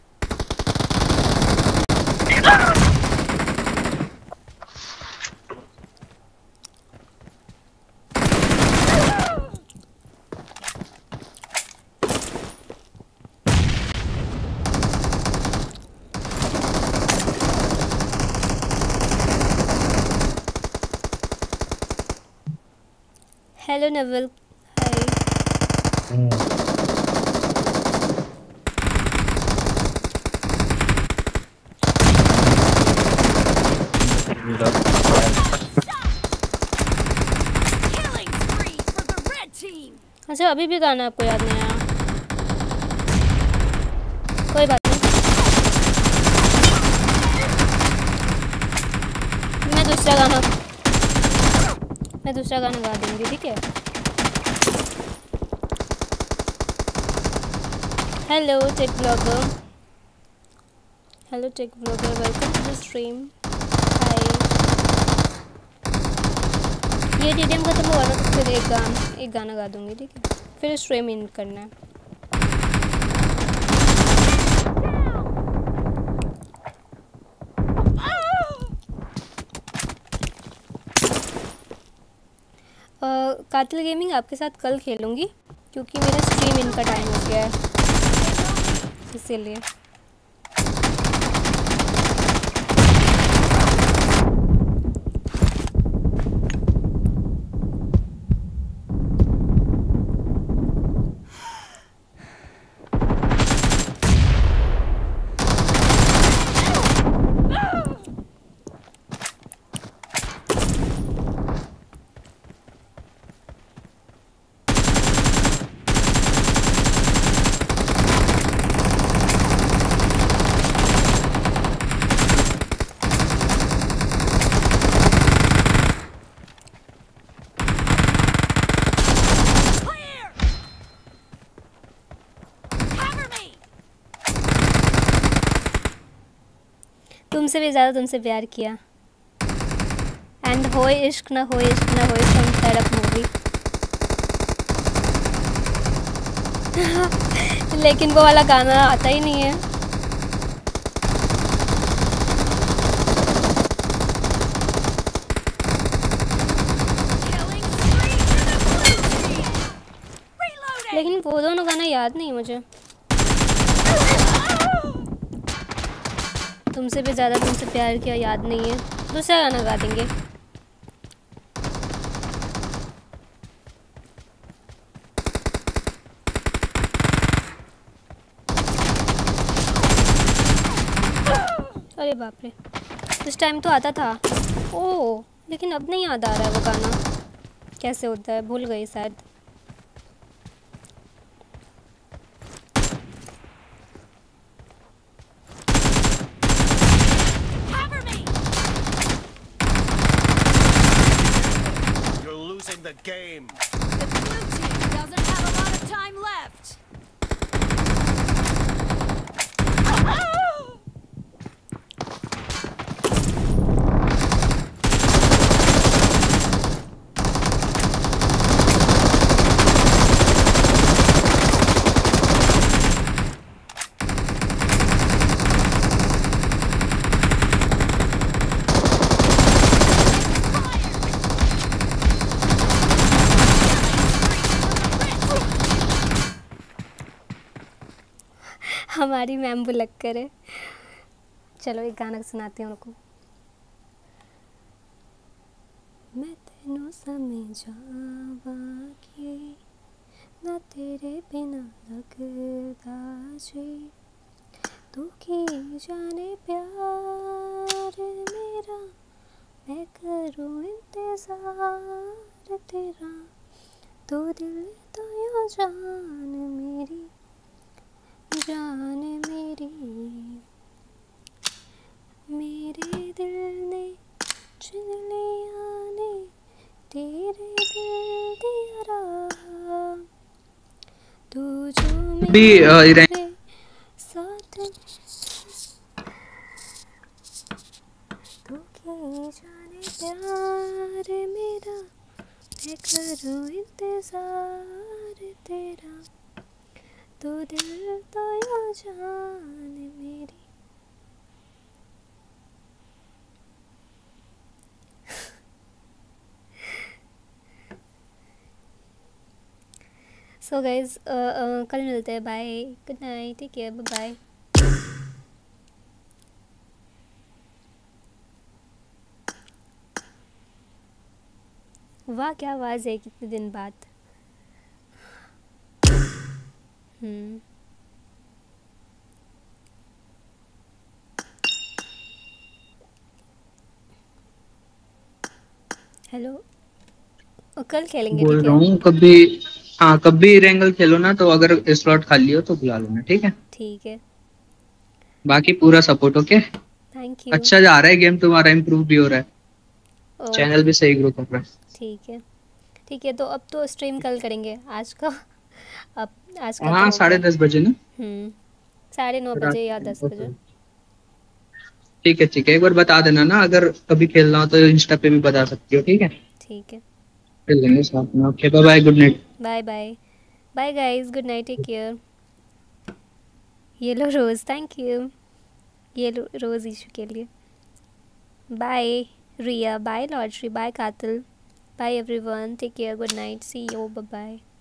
Hello Naval hi. अच्छा अभी भी गाना आपको याद नहीं आया? कोई बात नहीं, मैं दूसरा गाना गा दूंगी, ठीक है? Hello tech blogger, welcome to the stream. Hi. ये टीडीएम खत्म हुआ ना तो फिर एक गाना गा दूंगी, ठीक है? फिर स्ट्रीम इन करना है। कातिल गेमिंग आपके साथ कल खेलूँगी क्योंकि मेरा स्ट्रीम इन का टाइम हो गया है, इसीलिए। तुमसे भी ज़्यादा तुमसे प्यार किया। एंड होए इश्क ना होए फ्रॉम तड़प मूवी। लेकिन वो वाला गाना आता ही नहीं है। वो दोनों गाना याद नहीं मुझे। तुमसे भी ज़्यादा तुमसे प्यार किया याद नहीं है, दूसरा गाना गा देंगे। अरे बाप रे, उस टाइम तो आता था। ओह, लेकिन अब नहीं याद आ रहा है वो गाना, कैसे होता है भूल गई शायद। The game. The blue team doesn't have a lot of time left. हमारी मैम बुलक्कर है। चलो एक गाना सुनाती हूँ उनको। मैं तेनों समझावा के ना तेरे बिना लगदा जी, तू की जाने प्यार मेरा, मैं करूँ इंतज़ार तेरा, तू दिल तो यूँ जान मेरी, जान मेरी, मेरे दिल ने चुन लिया ने तेरे दिल दिया राह, तू जो भी मेरे साथ, तू की जाने प्यार मेरा, मैं करूँ इंतज़ार तेरा, तू दिल तो यूँ जान मेरी। सो गाइज कल मिलते हैं। Bye, good night, take care, bye. वाह क्या आवाज़ है कितने दिन बाद। हेलो, कल खेलेंगे बोल ठीक रहा है? हूँ कभी, हाँ कभी रेंगल खेलो ना, तो अगर स्लॉट खाली हो तो बुला लेना, ठीक है? ठीक है, बाकी पूरा सपोर्ट, ओके? Thank you. अच्छा जा रहा है गेम तुम्हारा, इम्प्रूव भी हो रहा है, चैनल भी सही ग्रो कर रहा है। ठीक है, ठीक है, तो अब तो स्ट्रीम कल करेंगे, आज का अब आज का हाँ तो 10:30 बजे ना? 9:30 बजे या 10 बजे। ठीक है ठीक है, एक बार बता देना ना, अगर कभी खेलना हो तो इंस्टा पे भी बता सकती हो, ठीक है? ठीक है, खेल लेंगे साथ में। Okay bye bye, good night. Bye bye, bye guys, good night, take care. Yellow rose, thank you yellow rose issue के लिए। बाय रिया, बाय लॉर्ड्री, बाय कातिल, bye everyone, take care, good night, see you, bye bye.